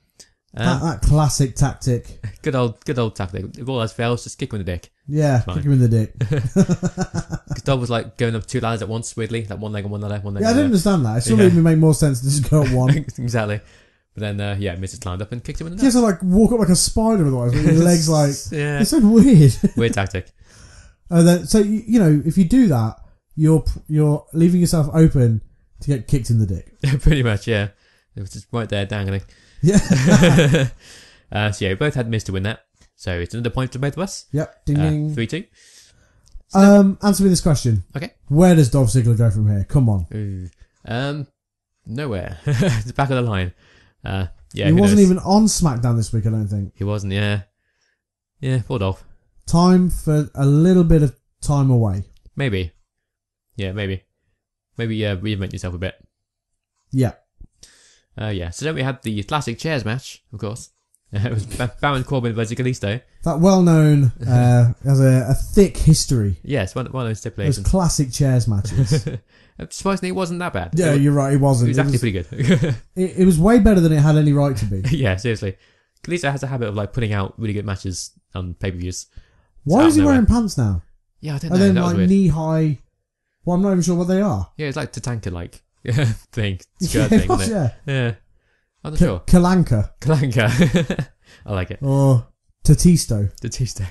[SPEAKER 2] That classic tactic.
[SPEAKER 1] Good old tactic. If all else fails, just kick him in the dick.
[SPEAKER 2] Yeah, kick him in the dick.
[SPEAKER 1] Because Dolph was like going up 2 ladders at once, weirdly, like one leg on one ladder, one leg.
[SPEAKER 2] Yeah, I
[SPEAKER 1] on
[SPEAKER 2] didn't understand that. It still made me make more sense to just go up one.
[SPEAKER 1] Exactly. But then, Miz just climbed up and kicked him in the
[SPEAKER 2] You
[SPEAKER 1] nuts.
[SPEAKER 2] have to like walk up like a spider otherwise, with your legs like...
[SPEAKER 1] Yeah.
[SPEAKER 2] It's so weird.
[SPEAKER 1] Weird tactic.
[SPEAKER 2] So, you know, if you do that, you're leaving yourself open to get kicked in the dick.
[SPEAKER 1] Pretty much, yeah. It was just right there dangling.
[SPEAKER 2] Yeah.
[SPEAKER 1] So yeah, we both had Miz to win that. So it's another point to both of us.
[SPEAKER 2] Yep. Ding ding.
[SPEAKER 1] 3-2.
[SPEAKER 2] Answer me this question.
[SPEAKER 1] Okay.
[SPEAKER 2] Where does Dolph Ziggler go from here? Come on.
[SPEAKER 1] Ooh. Nowhere. It's back of the line. Yeah.
[SPEAKER 2] He wasn't even on SmackDown this week, I don't think.
[SPEAKER 1] He wasn't, yeah. Yeah, poor Dolph.
[SPEAKER 2] Time for a little bit of time away.
[SPEAKER 1] Maybe. Yeah, maybe. Maybe reinvent yourself a bit.
[SPEAKER 2] Yeah.
[SPEAKER 1] Yeah. So then we had the classic chairs match, of course. It was Baron Corbin versus Kalisto.
[SPEAKER 2] That well-known, has a thick history.
[SPEAKER 1] Yes, one of those
[SPEAKER 2] Those
[SPEAKER 1] stipulations.
[SPEAKER 2] classic chairs matches.
[SPEAKER 1] Surprisingly, it wasn't that bad.
[SPEAKER 2] Yeah, you're right, it wasn't.
[SPEAKER 1] It was actually pretty good.
[SPEAKER 2] It was way better than it had any right to be.
[SPEAKER 1] Yeah, seriously. Kalisto has a habit of like putting out really good matches on pay-per-views.
[SPEAKER 2] Why is he wearing pants now?
[SPEAKER 1] Yeah, I don't
[SPEAKER 2] Are
[SPEAKER 1] know.
[SPEAKER 2] they
[SPEAKER 1] That was
[SPEAKER 2] like
[SPEAKER 1] weird.
[SPEAKER 2] knee-high... Well, I'm not even sure what they are.
[SPEAKER 1] Yeah, it's like Tatanka-like thing. Skirt
[SPEAKER 2] Yeah,
[SPEAKER 1] thing, isn't it?
[SPEAKER 2] yeah.
[SPEAKER 1] I'm not sure.
[SPEAKER 2] Kalanka.
[SPEAKER 1] Kalanka. I like it.
[SPEAKER 2] Or Tatisto.
[SPEAKER 1] The Tuesday.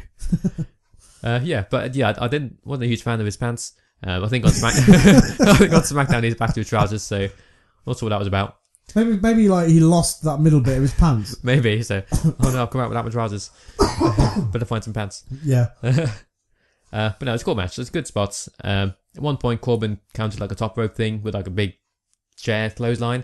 [SPEAKER 1] Yeah, but yeah, wasn't a huge fan of his pants. I think on SmackDown he's back to his trousers, so not sure what that was about.
[SPEAKER 2] Maybe like he lost that middle bit of his pants.
[SPEAKER 1] Maybe, so, oh no, I've come out without my trousers. Better find some pants.
[SPEAKER 2] Yeah.
[SPEAKER 1] But no, it's a cool match. There's good spots. At one point, Corbin counted like a top rope thing with like a big chair clothesline.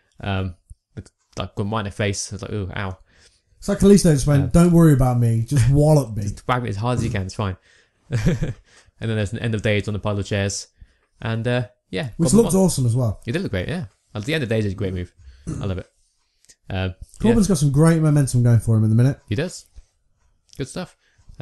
[SPEAKER 1] Like got right in the face. I was like, ooh, ow.
[SPEAKER 2] It's like Kalisto just went, don't worry about me, just wallop me.
[SPEAKER 1] Just whack me as hard as you can, it's fine. And then there's an end of days on the pile of chairs. And yeah.
[SPEAKER 2] Which
[SPEAKER 1] Corbin
[SPEAKER 2] looked
[SPEAKER 1] won.
[SPEAKER 2] awesome as well.
[SPEAKER 1] It did look great, yeah. At the end of days is a great move. I love it.
[SPEAKER 2] Corbin's got some great momentum going for him in the minute.
[SPEAKER 1] He does. Good stuff.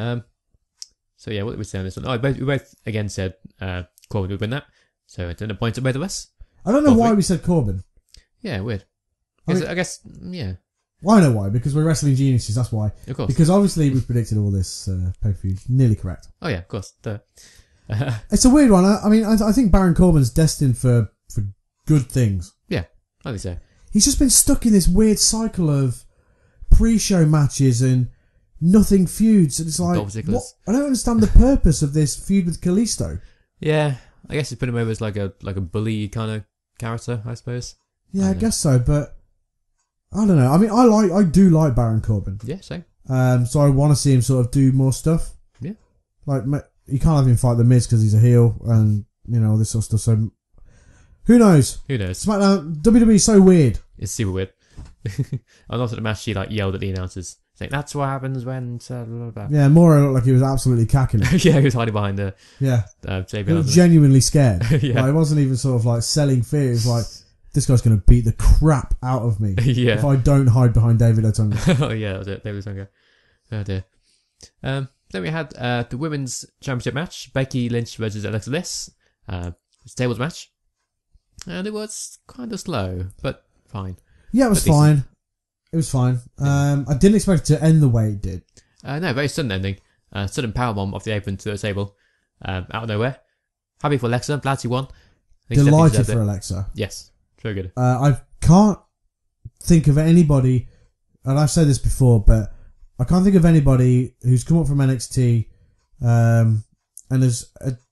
[SPEAKER 1] So yeah, what did we say on this one? Oh, we both again said Corbin would win that. So it's a point to both of us.
[SPEAKER 2] I don't know why we said Corbin.
[SPEAKER 1] Yeah, weird.
[SPEAKER 2] I
[SPEAKER 1] I guess, yeah.
[SPEAKER 2] Well, I know why, because we're wrestling geniuses, that's why.
[SPEAKER 1] Of course.
[SPEAKER 2] Because obviously we've predicted all this pay-per-view. Nearly correct.
[SPEAKER 1] Oh yeah, of course.
[SPEAKER 2] It's a weird one. I mean, I think Baron Corbin's destined for good things.
[SPEAKER 1] Yeah, I think so.
[SPEAKER 2] He's just been stuck in this weird cycle of pre-show matches and nothing feuds. And it's like, what? I don't understand the purpose of this feud with Kalisto.
[SPEAKER 1] Yeah, I guess he's put him over as like a bully kind of character, I suppose.
[SPEAKER 2] Yeah, I guess so, but I don't know. I mean, I do like Baron Corbin.
[SPEAKER 1] Yeah, same.
[SPEAKER 2] So I want to see him sort of do more stuff.
[SPEAKER 1] Yeah.
[SPEAKER 2] Like, you can't have him fight The Miz because he's a heel and, you know, all this sort of stuff. So, who knows?
[SPEAKER 1] Who knows?
[SPEAKER 2] SmackDown, WWE is so weird.
[SPEAKER 1] It's super weird. And also the match, she like yelled at the announcers, saying, "That's what happens when..." Blah, blah, blah.
[SPEAKER 2] Yeah, Mora looked like he was absolutely cacking it.
[SPEAKER 1] Yeah, he was hiding behind the...
[SPEAKER 2] Yeah.
[SPEAKER 1] JBL.
[SPEAKER 2] He was genuinely scared.
[SPEAKER 1] Yeah.
[SPEAKER 2] Like, it wasn't even sort of like selling fear. It was like, this guy's going to beat the crap out of me
[SPEAKER 1] Yeah.
[SPEAKER 2] if I don't hide behind David Otunga.
[SPEAKER 1] Oh yeah, that was it. David Otunga. Oh dear. Then we had the women's championship match, Becky Lynch versus Alexa Bliss. It's a tables match, and it was kind of slow, but fine.
[SPEAKER 2] Yeah, it was fine. It was fine. I didn't expect it to end the way it did.
[SPEAKER 1] No, very sudden ending. Sudden powerbomb off the apron to the table, out of nowhere. Happy for Alexa, glad she won.
[SPEAKER 2] Delighted for Alexa.
[SPEAKER 1] Yes, very good.
[SPEAKER 2] I can't think of anybody, and I've said this before, but I can't think of anybody who's come up from NXT and is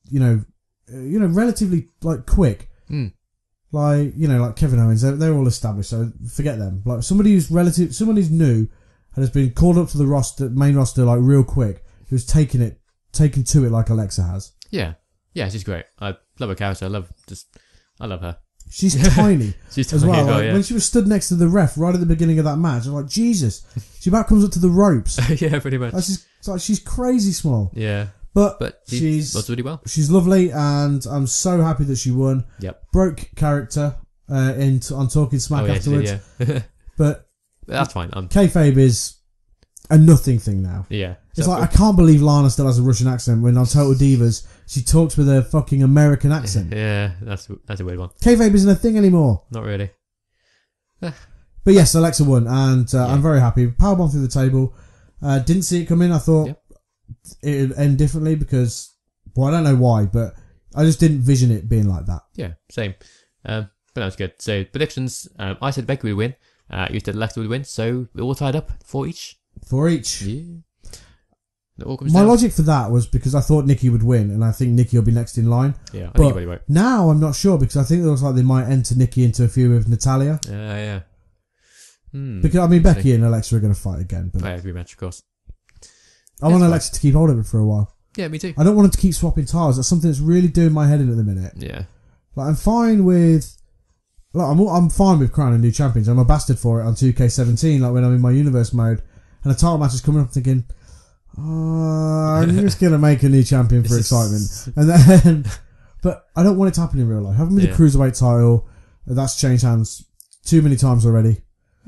[SPEAKER 2] relatively like quick. Like, you know, like Kevin Owens, they're all established, so forget them. Like somebody who's new and has been called up to the main roster like real quick, who's taken to it like Alexa has.
[SPEAKER 1] Yeah, she's great. I love her character. I love her.
[SPEAKER 2] She's tiny.
[SPEAKER 1] She's tiny
[SPEAKER 2] as well. Like,
[SPEAKER 1] yeah.
[SPEAKER 2] When she was stood next to the ref right at the beginning of that match, I was like, Jesus, she about comes up to the ropes.
[SPEAKER 1] Yeah, pretty much.
[SPEAKER 2] She's crazy small.
[SPEAKER 1] Yeah.
[SPEAKER 2] But she's
[SPEAKER 1] does really well.
[SPEAKER 2] She's lovely, and I'm so happy that she won.
[SPEAKER 1] Yep.
[SPEAKER 2] Broke character on Talking Smack afterwards.
[SPEAKER 1] Yeah.
[SPEAKER 2] But
[SPEAKER 1] that's fine.
[SPEAKER 2] Kayfabe is a nothing thing now.
[SPEAKER 1] Yeah.
[SPEAKER 2] It's like, I can't believe Lana still has a Russian accent when on Total Divas she talks with a fucking American accent.
[SPEAKER 1] Yeah, that's a weird one.
[SPEAKER 2] Kayfabe isn't a thing anymore.
[SPEAKER 1] Not really.
[SPEAKER 2] But yes, Alexa won, and I'm very happy. Powerbomb through the table. Didn't see it come in. I thought it would end differently because, well, I don't know why, but I just didn't vision it being like that.
[SPEAKER 1] Yeah, same. But that was good. So, predictions. I said Becky would win. You said Alexa would win. So, we're all tied up. 4 each.
[SPEAKER 2] 4 each.
[SPEAKER 1] Yeah. It all comes
[SPEAKER 2] My
[SPEAKER 1] down.
[SPEAKER 2] logic for that was because I thought Nikki would win, and I think Nikki will be next in line.
[SPEAKER 1] Yeah, I think everybody won't.
[SPEAKER 2] Now I'm not sure because I think it looks like they might enter Nikki into a feud with Natalia.
[SPEAKER 1] Yeah.
[SPEAKER 2] Because, I mean, Becky and Alexa are going to fight again. But
[SPEAKER 1] rematch, of course.
[SPEAKER 2] I want Alexa to keep hold of it for a while.
[SPEAKER 1] Yeah, me too.
[SPEAKER 2] I don't want her to keep swapping titles. That's something that's really doing my head in at the minute.
[SPEAKER 1] Yeah.
[SPEAKER 2] Like, I'm fine with... Like, I'm fine with crowning new champions. I'm a bastard for it on 2K17, like when I'm in my universe mode. And a title match is coming up thinking, I'm just going to make a new champion for excitement. And then... But I don't want it to happen in real life. Having with the Cruiserweight title, that's changed hands too many times already.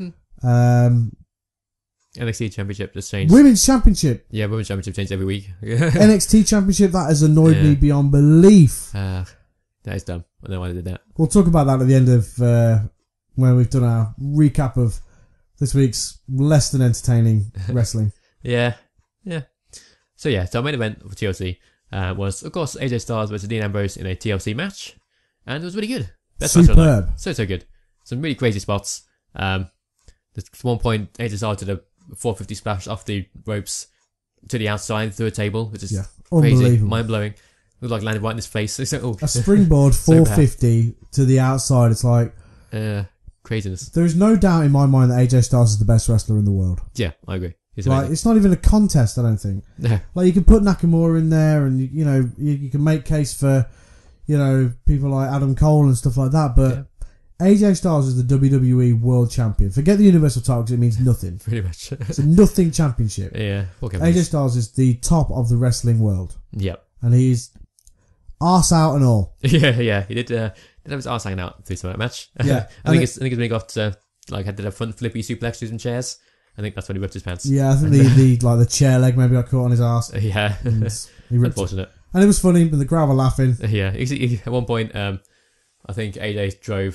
[SPEAKER 1] NXT Championship just changed.
[SPEAKER 2] Women's Championship.
[SPEAKER 1] Yeah, Women's Championship changed every week.
[SPEAKER 2] NXT Championship, that has annoyed me beyond belief.
[SPEAKER 1] That is dumb. I don't know why they did that.
[SPEAKER 2] We'll talk about that at the end of when we've done our recap of this week's less than entertaining wrestling.
[SPEAKER 1] Yeah. So our main event for TLC was, of course, AJ Styles versus Dean Ambrose in a TLC match. And it was really good. Best match of the night. So good. Some really crazy spots. At one point, AJ Styles did a 450 splash off the ropes to the outside through a table, which is crazy, mind-blowing. Looked like landed right in his face. It's like,
[SPEAKER 2] a springboard 450 to the outside. It's like...
[SPEAKER 1] craziness.
[SPEAKER 2] There is no doubt in my mind that AJ Styles is the best wrestler in the world.
[SPEAKER 1] Yeah, I agree.
[SPEAKER 2] Like, it's not even a contest, I don't think.
[SPEAKER 1] No.
[SPEAKER 2] Like, you can put Nakamura in there and, you know, you can make case for, you know, people like Adam Cole and stuff like that, but AJ Styles is the WWE World Champion. Forget the Universal title because it means nothing.
[SPEAKER 1] Pretty much.
[SPEAKER 2] It's a nothing championship.
[SPEAKER 1] Yeah.
[SPEAKER 2] AJ Styles is the top of the wrestling world.
[SPEAKER 1] Yep.
[SPEAKER 2] And he's arse out and all.
[SPEAKER 1] Yeah. He did have his arse hanging out through some of that match.
[SPEAKER 2] Yeah.
[SPEAKER 1] I think it's when he got, had a front flippy suplex through some chairs. I think that's when he ripped his pants.
[SPEAKER 2] Yeah, I think the chair leg maybe got caught on his arse.
[SPEAKER 1] Yeah.
[SPEAKER 2] He ripped
[SPEAKER 1] Unfortunate.
[SPEAKER 2] It. And it was funny, but the crowd were laughing.
[SPEAKER 1] Yeah. At one point, I think AJ drove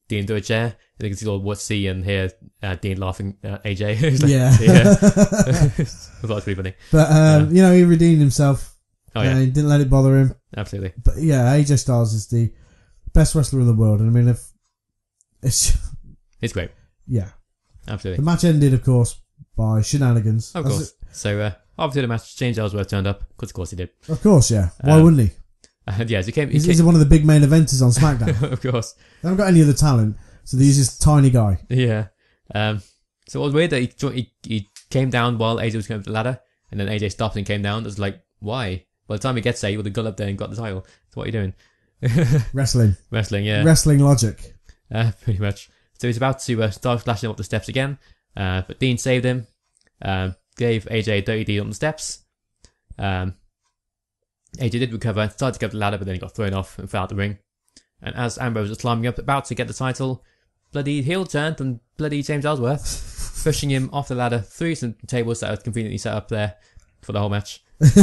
[SPEAKER 1] Dean do a chair, and you can see all what see and hear Dean laughing at AJ. It's like,
[SPEAKER 2] Yeah.
[SPEAKER 1] I thought it was pretty funny.
[SPEAKER 2] But, you know, he redeemed himself.
[SPEAKER 1] Oh, yeah.
[SPEAKER 2] He didn't let it bother him.
[SPEAKER 1] Absolutely.
[SPEAKER 2] But yeah, AJ Styles is the best wrestler in the world. And I mean, if it's
[SPEAKER 1] great.
[SPEAKER 2] Yeah.
[SPEAKER 1] Absolutely.
[SPEAKER 2] The match ended, of course, by shenanigans.
[SPEAKER 1] Of course. So, after the match, James Ellsworth turned up. Of course he did.
[SPEAKER 2] Of course, yeah. Why wouldn't he?
[SPEAKER 1] And yeah, so
[SPEAKER 2] He's one of the big main eventers on SmackDown.
[SPEAKER 1] Of course.
[SPEAKER 2] They haven't got any other talent, so they use this tiny guy.
[SPEAKER 1] Yeah. So it was weird that he came down while AJ was going up the ladder, and then AJ stopped and came down. It was like, why? By the time he gets there, he would have got up there and got the title. So what are you doing?
[SPEAKER 2] Wrestling.
[SPEAKER 1] Wrestling, yeah.
[SPEAKER 2] Wrestling logic.
[SPEAKER 1] Pretty much. So he's about to start flashing up the steps again, but Dean saved him, gave AJ a dirty deed on the steps. AJ did recover, started to get up the ladder, but then he got thrown off and fell out the ring. And as Ambrose was climbing up, about to get the title, bloody heel turn from bloody James Ellsworth, pushing him off the ladder through some tables that are conveniently set up there for the whole match.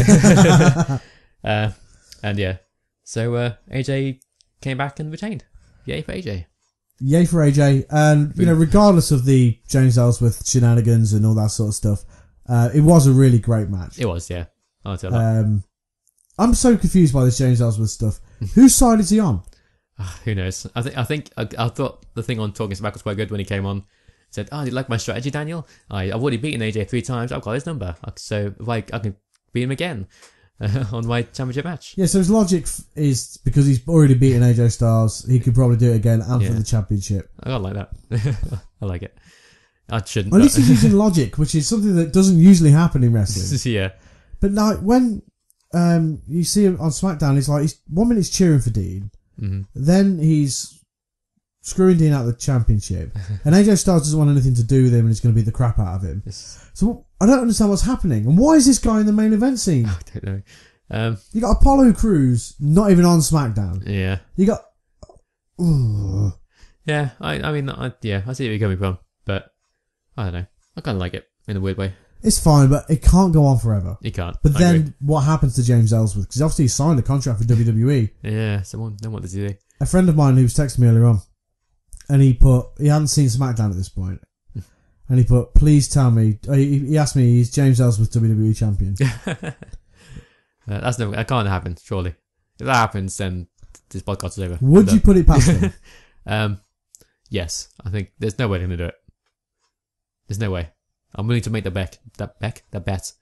[SPEAKER 1] And yeah, so AJ came back and retained. Yay for AJ.
[SPEAKER 2] Yay for AJ. And, you know, regardless of the James Ellsworth shenanigans and all that sort of stuff, it was a really great match.
[SPEAKER 1] It was, yeah. I'll tell that.
[SPEAKER 2] I'm so confused by this James Ellsworth stuff. Whose side is he on?
[SPEAKER 1] Who knows? I thought the thing on Talking Smack was quite good when he came on. Said, "Oh, do you like my strategy, Daniel? I've already beaten AJ 3 times. I've got his number, so if I can beat him again on my championship match."
[SPEAKER 2] Yeah, so his logic is because he's already beaten AJ Styles, he could probably do it again and for the championship.
[SPEAKER 1] I gotta like that. I like it. I shouldn't.
[SPEAKER 2] At least he's using logic, which is something that doesn't usually happen in wrestling.
[SPEAKER 1] Yeah.
[SPEAKER 2] But like when you see him on SmackDown, he's like, 1 minute he's cheering for Dean, then he's screwing Dean out of the championship, and AJ Styles doesn't want anything to do with him and he's going to beat the crap out of him. So I don't understand what's happening. And why is this guy in the main event scene?
[SPEAKER 1] I don't know.
[SPEAKER 2] You got Apollo Crews not even on SmackDown.
[SPEAKER 1] Yeah.
[SPEAKER 2] You got...
[SPEAKER 1] Yeah, I mean, I see where you're coming from, but I don't know. I kind of like it in a weird way.
[SPEAKER 2] It's fine, but it can't go on forever.
[SPEAKER 1] You can't.
[SPEAKER 2] But then what happens to James Ellsworth? Because obviously he signed a contract for WWE.
[SPEAKER 1] Yeah, then what does he do?
[SPEAKER 2] A friend of mine who was texting me earlier on, and he hadn't seen SmackDown at this point, and he put, please tell me, he asked me, is James Ellsworth WWE champion?
[SPEAKER 1] That can't happen, surely. If that happens, then this podcast is over.
[SPEAKER 2] Would you put it past him?
[SPEAKER 1] Yes, I think there's no way they're going to do it. There's no way. I'm willing to make that bet.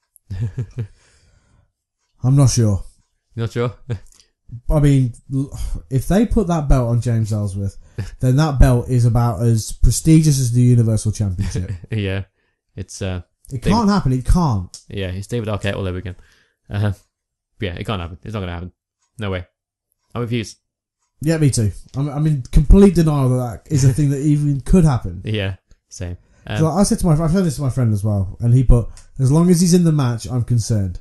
[SPEAKER 2] I'm not sure.
[SPEAKER 1] You're not sure?
[SPEAKER 2] I mean, if they put that belt on James Ellsworth, then that belt is about as prestigious as the Universal Championship.
[SPEAKER 1] Yeah. It
[SPEAKER 2] can't happen. It can't.
[SPEAKER 1] Yeah, it's David Arquette all over again. Yeah, it can't happen. It's not going to happen. No way. I refuse.
[SPEAKER 2] Yeah, me too. I'm in complete denial that is a thing that even could happen.
[SPEAKER 1] Yeah, same.
[SPEAKER 2] So I said to I've said this to my friend as well, and he put, as long as he's in the match, I'm concerned.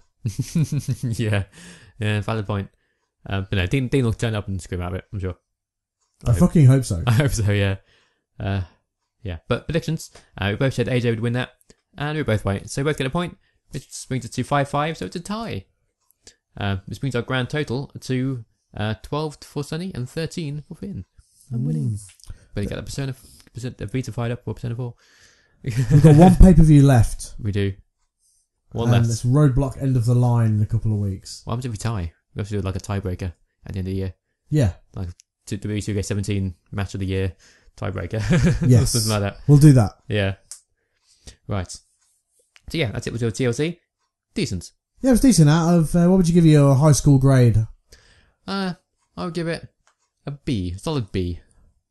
[SPEAKER 1] Yeah, valid point. But no, Dean will turn up and scream out of it, I'm sure.
[SPEAKER 2] I fucking hope so.
[SPEAKER 1] I hope so, yeah. Yeah, but predictions. We both said AJ would win that, and we were both right. So we both get a point, which brings it to 5-5, so it's a tie. This brings our grand total to 12 for Sunny and 13 for Finn. I'm winning. But you get the Vita fired up for Persona 4.
[SPEAKER 2] We've got one pay-per-view left.
[SPEAKER 1] We do. One left.
[SPEAKER 2] It's Roadblock End of the Line in a couple of weeks.
[SPEAKER 1] What happens if we tie? We have to do like a tiebreaker at the end of the year.
[SPEAKER 2] Yeah.
[SPEAKER 1] Like WWE 2K17 match of the year tiebreaker.
[SPEAKER 2] Yes.
[SPEAKER 1] Something like that.
[SPEAKER 2] We'll do that.
[SPEAKER 1] Yeah. Right. So yeah, that's it with your TLC. Decent.
[SPEAKER 2] Yeah, it was decent. Out of, what would you give your high school grade?
[SPEAKER 1] I would give it a B. Solid B.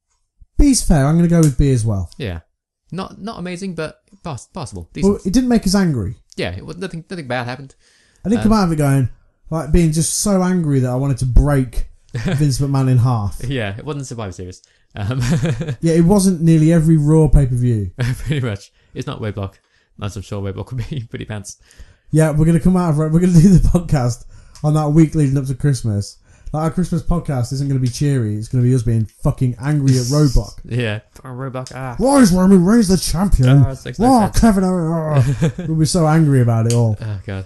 [SPEAKER 2] B's fair. I'm going to go with B as well.
[SPEAKER 1] Yeah. Not amazing, but passable. Decent.
[SPEAKER 2] Well, it didn't make us angry.
[SPEAKER 1] Yeah, it was nothing bad happened.
[SPEAKER 2] I didn't come out of it going, like, being just so angry that I wanted to break Vince McMahon in half.
[SPEAKER 1] Yeah, it wasn't Survivor Series.
[SPEAKER 2] Yeah, it wasn't nearly every Raw pay-per-view.
[SPEAKER 1] Pretty much. It's not Roadblock. As I'm sure Roadblock would be pretty pants.
[SPEAKER 2] Yeah, we're going to come out of it. We're going to do the podcast on that week leading up to Christmas. Like, our Christmas podcast isn't going to be cheery. It's going to be us being fucking angry at Roadblock.
[SPEAKER 1] Yeah. Roadblock,
[SPEAKER 2] Why is Roman Reigns the champion?
[SPEAKER 1] Why,
[SPEAKER 2] Kevin we'll be so angry about it all.
[SPEAKER 1] Oh, God.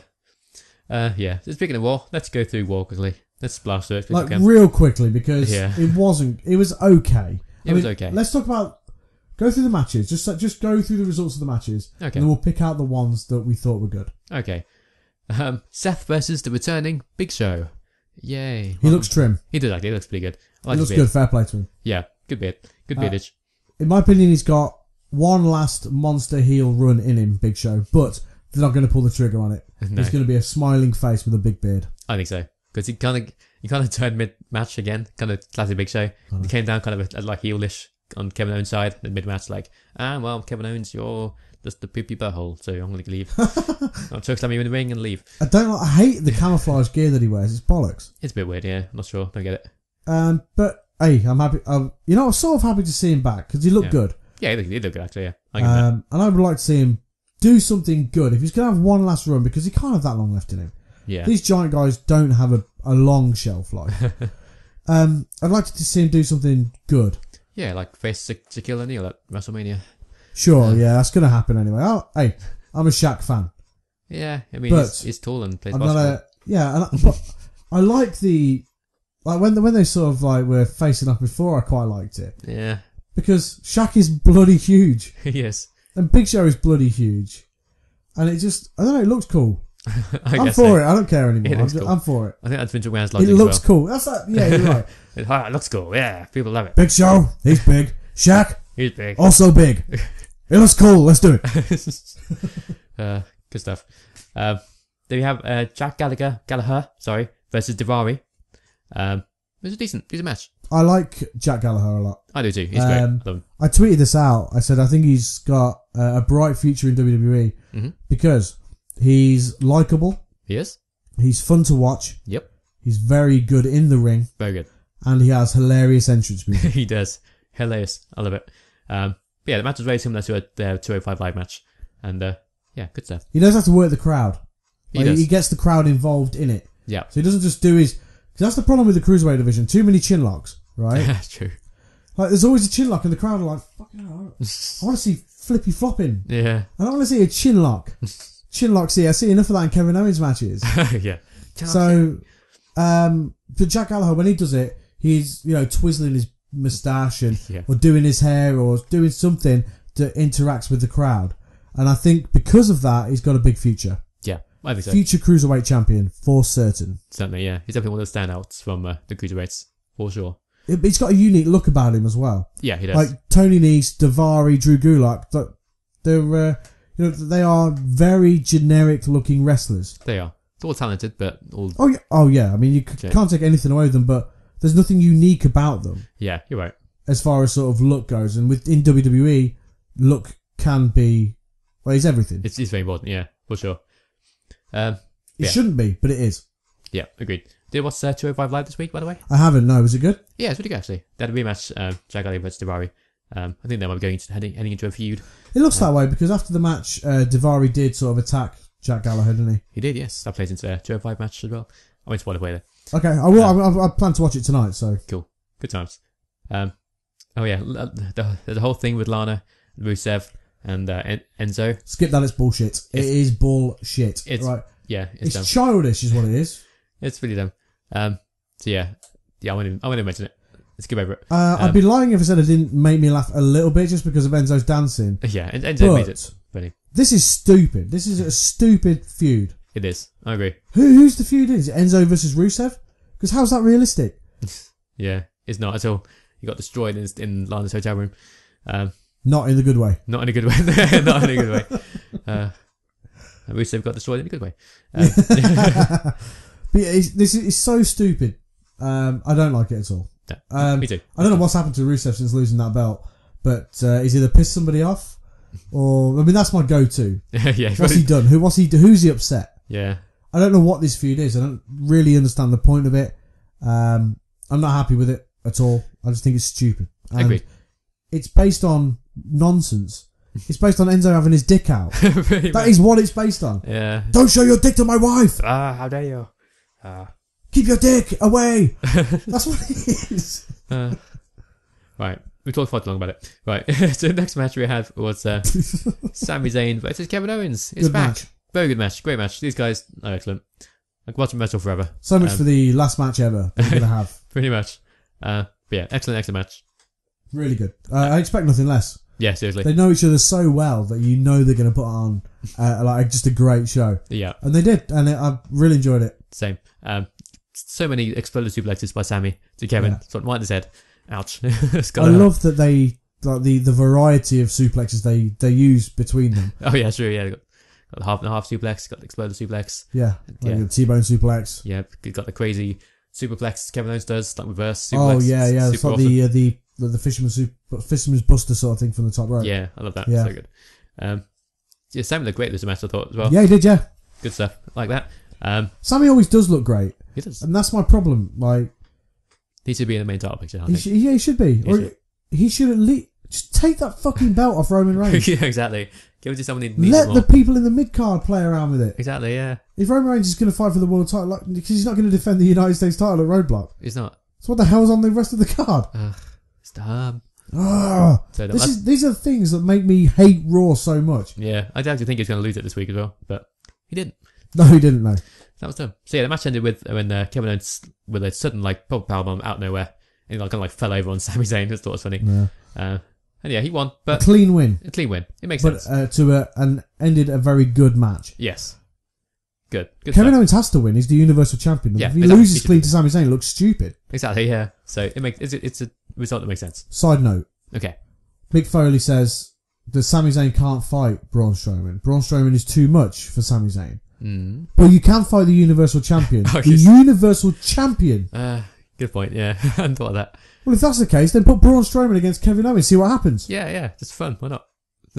[SPEAKER 1] Yeah. So speaking of War, let's go through War quickly. Let's blast through it.
[SPEAKER 2] Like, real quickly, because it was okay.
[SPEAKER 1] It was okay.
[SPEAKER 2] Let's talk about... Go through the matches. Just go through the results of the matches.
[SPEAKER 1] Okay.
[SPEAKER 2] And then we'll pick out the ones that we thought were good.
[SPEAKER 1] Okay. Seth versus the returning Big Show. Yay.
[SPEAKER 2] He looks trim.
[SPEAKER 1] He does actually. He looks pretty good. I like
[SPEAKER 2] He
[SPEAKER 1] his
[SPEAKER 2] looks
[SPEAKER 1] beard.
[SPEAKER 2] good. Fair play to him.
[SPEAKER 1] Yeah, good beard. Good beardage.
[SPEAKER 2] In my opinion, he's got one last monster heel run in him, Big Show, but they're not going to pull the trigger on it.
[SPEAKER 1] No.
[SPEAKER 2] He's going to be a smiling face with a big beard.
[SPEAKER 1] I think so. Because he kind of turned mid-match again. Kind of classic Big Show. He came down kind of like heelish on Kevin Owens' side in mid-match, like, well, Kevin Owens, you're just the poopy butthole, so I'm going to leave. I'll chokeslam you in the ring and leave.
[SPEAKER 2] I hate the camouflage gear that he wears. It's bollocks.
[SPEAKER 1] It's a bit weird, yeah. I'm not sure. Don't get it.
[SPEAKER 2] But hey, I'm happy. I'm sort of happy to see him back because he looked good.
[SPEAKER 1] Yeah, he looked good actually. Yeah, I get that.
[SPEAKER 2] And I would like to see him do something good if he's going to have one last run because he can't have that long left in him.
[SPEAKER 1] Yeah,
[SPEAKER 2] these giant guys don't have a long shelf life. I'd like to see him do something good.
[SPEAKER 1] Yeah, like face Shaquille O'Neal at WrestleMania.
[SPEAKER 2] Sure, yeah, that's going to happen anyway. Hey, I'm a Shaq fan.
[SPEAKER 1] Yeah, I mean, he's tall and plays
[SPEAKER 2] I'm
[SPEAKER 1] basketball.
[SPEAKER 2] but I like when they sort of like were facing up before. I quite liked it.
[SPEAKER 1] Yeah,
[SPEAKER 2] because Shaq is bloody huge.
[SPEAKER 1] Yes,
[SPEAKER 2] and Big Show is bloody huge, and it just I don't know. It looks cool. I'm for
[SPEAKER 1] so.
[SPEAKER 2] it. I don't care anymore.
[SPEAKER 1] Cool.
[SPEAKER 2] I'm for it.
[SPEAKER 1] I think that's Vince McMahon's
[SPEAKER 2] It
[SPEAKER 1] logic
[SPEAKER 2] looks
[SPEAKER 1] as well.
[SPEAKER 2] cool. That's that. Yeah, you're right.
[SPEAKER 1] It looks cool. Yeah, people love it.
[SPEAKER 2] Big Show, he's big. Shaq,
[SPEAKER 1] He's big.
[SPEAKER 2] also big. It looks cool. Let's do it.
[SPEAKER 1] Good stuff. Then we have Jack Gallagher, versus Daivari. It was a decent match.
[SPEAKER 2] I like Jack Gallagher a lot.
[SPEAKER 1] I do too. He's great. I love him.
[SPEAKER 2] I tweeted this out. I said I think he's got a bright future in WWE because he's likable.
[SPEAKER 1] He is.
[SPEAKER 2] He's fun to watch.
[SPEAKER 1] Yep.
[SPEAKER 2] He's very good in the ring.
[SPEAKER 1] Very good.
[SPEAKER 2] And he has hilarious entrance music.
[SPEAKER 1] He does. Hilarious. I love it. The match was very similar to a 205 Live match. And yeah, good stuff.
[SPEAKER 2] He knows how to work the crowd.
[SPEAKER 1] He
[SPEAKER 2] gets the crowd involved in it.
[SPEAKER 1] Yeah.
[SPEAKER 2] So he doesn't just do his... Because that's the problem with the Cruiserweight division. Too many chin locks, right?
[SPEAKER 1] That's true.
[SPEAKER 2] Like, there's always a chin lock and the crowd are like, fucking hell, I want to see flippy flopping.
[SPEAKER 1] Yeah.
[SPEAKER 2] I don't want to see a chin lock. Chin lock, I see enough of that in Kevin Owens matches.
[SPEAKER 1] Yeah.
[SPEAKER 2] So, but Jack Gallagher, when he does it, he's, twizzling his moustache or doing his hair or doing something that interacts with the crowd. And I think because of that, he's got a big future.
[SPEAKER 1] Yeah, I think so.
[SPEAKER 2] Future Cruiserweight champion, for certain.
[SPEAKER 1] Certainly, yeah. He's definitely one of the standouts from the Cruiserweights, for sure.
[SPEAKER 2] He's got a unique look about him as well.
[SPEAKER 1] Yeah, he does.
[SPEAKER 2] Like Tony Nese, Daivari, Drew Gulak, they're, they are very generic looking wrestlers.
[SPEAKER 1] They are. They're all talented, but all...
[SPEAKER 2] Oh yeah. I mean, you can't take anything away with them, but there's nothing unique about them.
[SPEAKER 1] Yeah, you're right.
[SPEAKER 2] As far as sort of look goes. And in WWE, look can be... Well, it's everything.
[SPEAKER 1] It's very important, yeah, for sure.
[SPEAKER 2] It shouldn't be, but it is.
[SPEAKER 1] Yeah, agreed. Did you watch 205 Live this week, by the way?
[SPEAKER 2] I haven't, no. Was it good?
[SPEAKER 1] Yeah, it's really good, actually. They had a rematch, Jack Gallagher versus Daivari. I think they might be heading into a feud.
[SPEAKER 2] It looks that way, because after the match, Daivari did sort of attack Jack Gallagher, didn't he?
[SPEAKER 1] He did, yes. That plays into a 205 match as well. I went to watch it later.
[SPEAKER 2] Okay, I will. I plan to watch it tonight, so...
[SPEAKER 1] Cool. Good times. Oh yeah, the whole thing with Lana, Rusev, and Enzo.
[SPEAKER 2] Skip that, it's bullshit. It is bullshit.
[SPEAKER 1] It's
[SPEAKER 2] right.
[SPEAKER 1] Yeah,
[SPEAKER 2] it's
[SPEAKER 1] dumb.
[SPEAKER 2] childish is what it is.
[SPEAKER 1] It's really dumb. So yeah, I want to mention it. Let's skip over it.
[SPEAKER 2] I'd be lying if I said it didn't make me laugh a little bit just because of Enzo's dancing.
[SPEAKER 1] Yeah, Enzo made it funny.
[SPEAKER 2] This is stupid. This is a stupid feud.
[SPEAKER 1] It is. I agree.
[SPEAKER 2] Who's the feud? Is it Enzo versus Rusev? Because how's that realistic?
[SPEAKER 1] Yeah, it's not at all. He got destroyed in Lana's hotel room.
[SPEAKER 2] Not in the good way.
[SPEAKER 1] Not in a good way. Not in a good way. Rusev got destroyed in a good way.
[SPEAKER 2] But this is so stupid. I don't like it at all.
[SPEAKER 1] Yeah, me too.
[SPEAKER 2] I don't know what's happened to Rusev since losing that belt, but he's either pissed somebody off, or I mean that's my go-to.
[SPEAKER 1] Yeah.
[SPEAKER 2] What's he done? Who's he upset?
[SPEAKER 1] Yeah.
[SPEAKER 2] I don't know what this feud is. I don't really understand the point of it. I'm not happy with it at all. I just think it's stupid.
[SPEAKER 1] I agree.
[SPEAKER 2] It's based on nonsense. It's based on Enzo having his dick out. That is what it's based on.
[SPEAKER 1] Yeah.
[SPEAKER 2] Don't show your dick to my wife.
[SPEAKER 1] How dare you?
[SPEAKER 2] Keep your dick away. That's what it is.
[SPEAKER 1] Right. We talked far too long about it. Right. So the next match we had was Sami Zayn versus Kevin Owens. It's
[SPEAKER 2] Good
[SPEAKER 1] back.
[SPEAKER 2] match.
[SPEAKER 1] Very good match. Great match. These guys are excellent. I could watch them wrestle forever.
[SPEAKER 2] So much for the last match ever that we're going to have.
[SPEAKER 1] Pretty much. But yeah, excellent match.
[SPEAKER 2] Really good. I expect nothing less.
[SPEAKER 1] Yeah, seriously.
[SPEAKER 2] They know each other so well that you know they're going to put on like just a great show.
[SPEAKER 1] Yeah.
[SPEAKER 2] And they did, and I really enjoyed it.
[SPEAKER 1] Same. So many exploded suplexes by Sammy to Kevin. Sort of right in his head. Ouch.
[SPEAKER 2] I love that they like the variety of suplexes they use between them.
[SPEAKER 1] Oh yeah, true. Yeah, got the half and a half suplex. Got the exploded suplex.
[SPEAKER 2] Yeah, like the T-bone suplex.
[SPEAKER 1] Yeah, got the crazy superplex Kevin Owens does, like reverse suplex.
[SPEAKER 2] Oh yeah. It's like the fisherman's buster sort of thing from the top rope.
[SPEAKER 1] Yeah, I love that.
[SPEAKER 2] Yeah.
[SPEAKER 1] So good. Yeah, Sammy looked great this match, I thought as well.
[SPEAKER 2] Yeah, he did. Yeah,
[SPEAKER 1] good stuff. Like that.
[SPEAKER 2] Sammy always does look great.
[SPEAKER 1] He does.
[SPEAKER 2] And that's my problem. Like,
[SPEAKER 1] he should be in the main title picture. I
[SPEAKER 2] he should be. He should at least just take that fucking belt off Roman Reigns.
[SPEAKER 1] Yeah, exactly. Give it to someone who needs
[SPEAKER 2] Let
[SPEAKER 1] it
[SPEAKER 2] the
[SPEAKER 1] more.
[SPEAKER 2] people in the mid card play around with it.
[SPEAKER 1] Exactly. Yeah.
[SPEAKER 2] If Roman Reigns is going to fight for the world title, because he's not going to defend the United States title at Roadblock.
[SPEAKER 1] He's not.
[SPEAKER 2] So what the hell's on the rest of the card?
[SPEAKER 1] It's dumb.
[SPEAKER 2] So these are things that make me hate Raw so much.
[SPEAKER 1] Yeah, I actually think he's going to lose it this week as well, but he didn't.
[SPEAKER 2] No, he didn't. No.
[SPEAKER 1] That was dumb. So yeah, the match ended with when Kevin Owens with a sudden like pop powerbomb out of nowhere and like kind of like fell over on Sami Zayn. I thought it was funny.
[SPEAKER 2] Yeah.
[SPEAKER 1] And yeah, he won, but
[SPEAKER 2] a clean win.
[SPEAKER 1] A clean win. It makes
[SPEAKER 2] but,
[SPEAKER 1] sense.
[SPEAKER 2] And ended a very good match.
[SPEAKER 1] Yes. Good
[SPEAKER 2] Kevin
[SPEAKER 1] stuff.
[SPEAKER 2] Owens has to win. He's the Universal Champion.
[SPEAKER 1] Yeah,
[SPEAKER 2] if he
[SPEAKER 1] exactly.
[SPEAKER 2] loses clean to Sami Zayn, it looks stupid.
[SPEAKER 1] Exactly. Yeah. So it's a result that makes sense.
[SPEAKER 2] Side note.
[SPEAKER 1] Okay.
[SPEAKER 2] Mick Foley says that Sami Zayn can't fight Braun Strowman. Braun Strowman is too much for Sami Zayn. But you can fight the Universal Champion. The Universal Champion.
[SPEAKER 1] Good point. Yeah, I hadn't thought of that.
[SPEAKER 2] Well, if that's the case, then put Braun Strowman against Kevin Owens. See what happens.
[SPEAKER 1] Yeah. Just fun. Why not?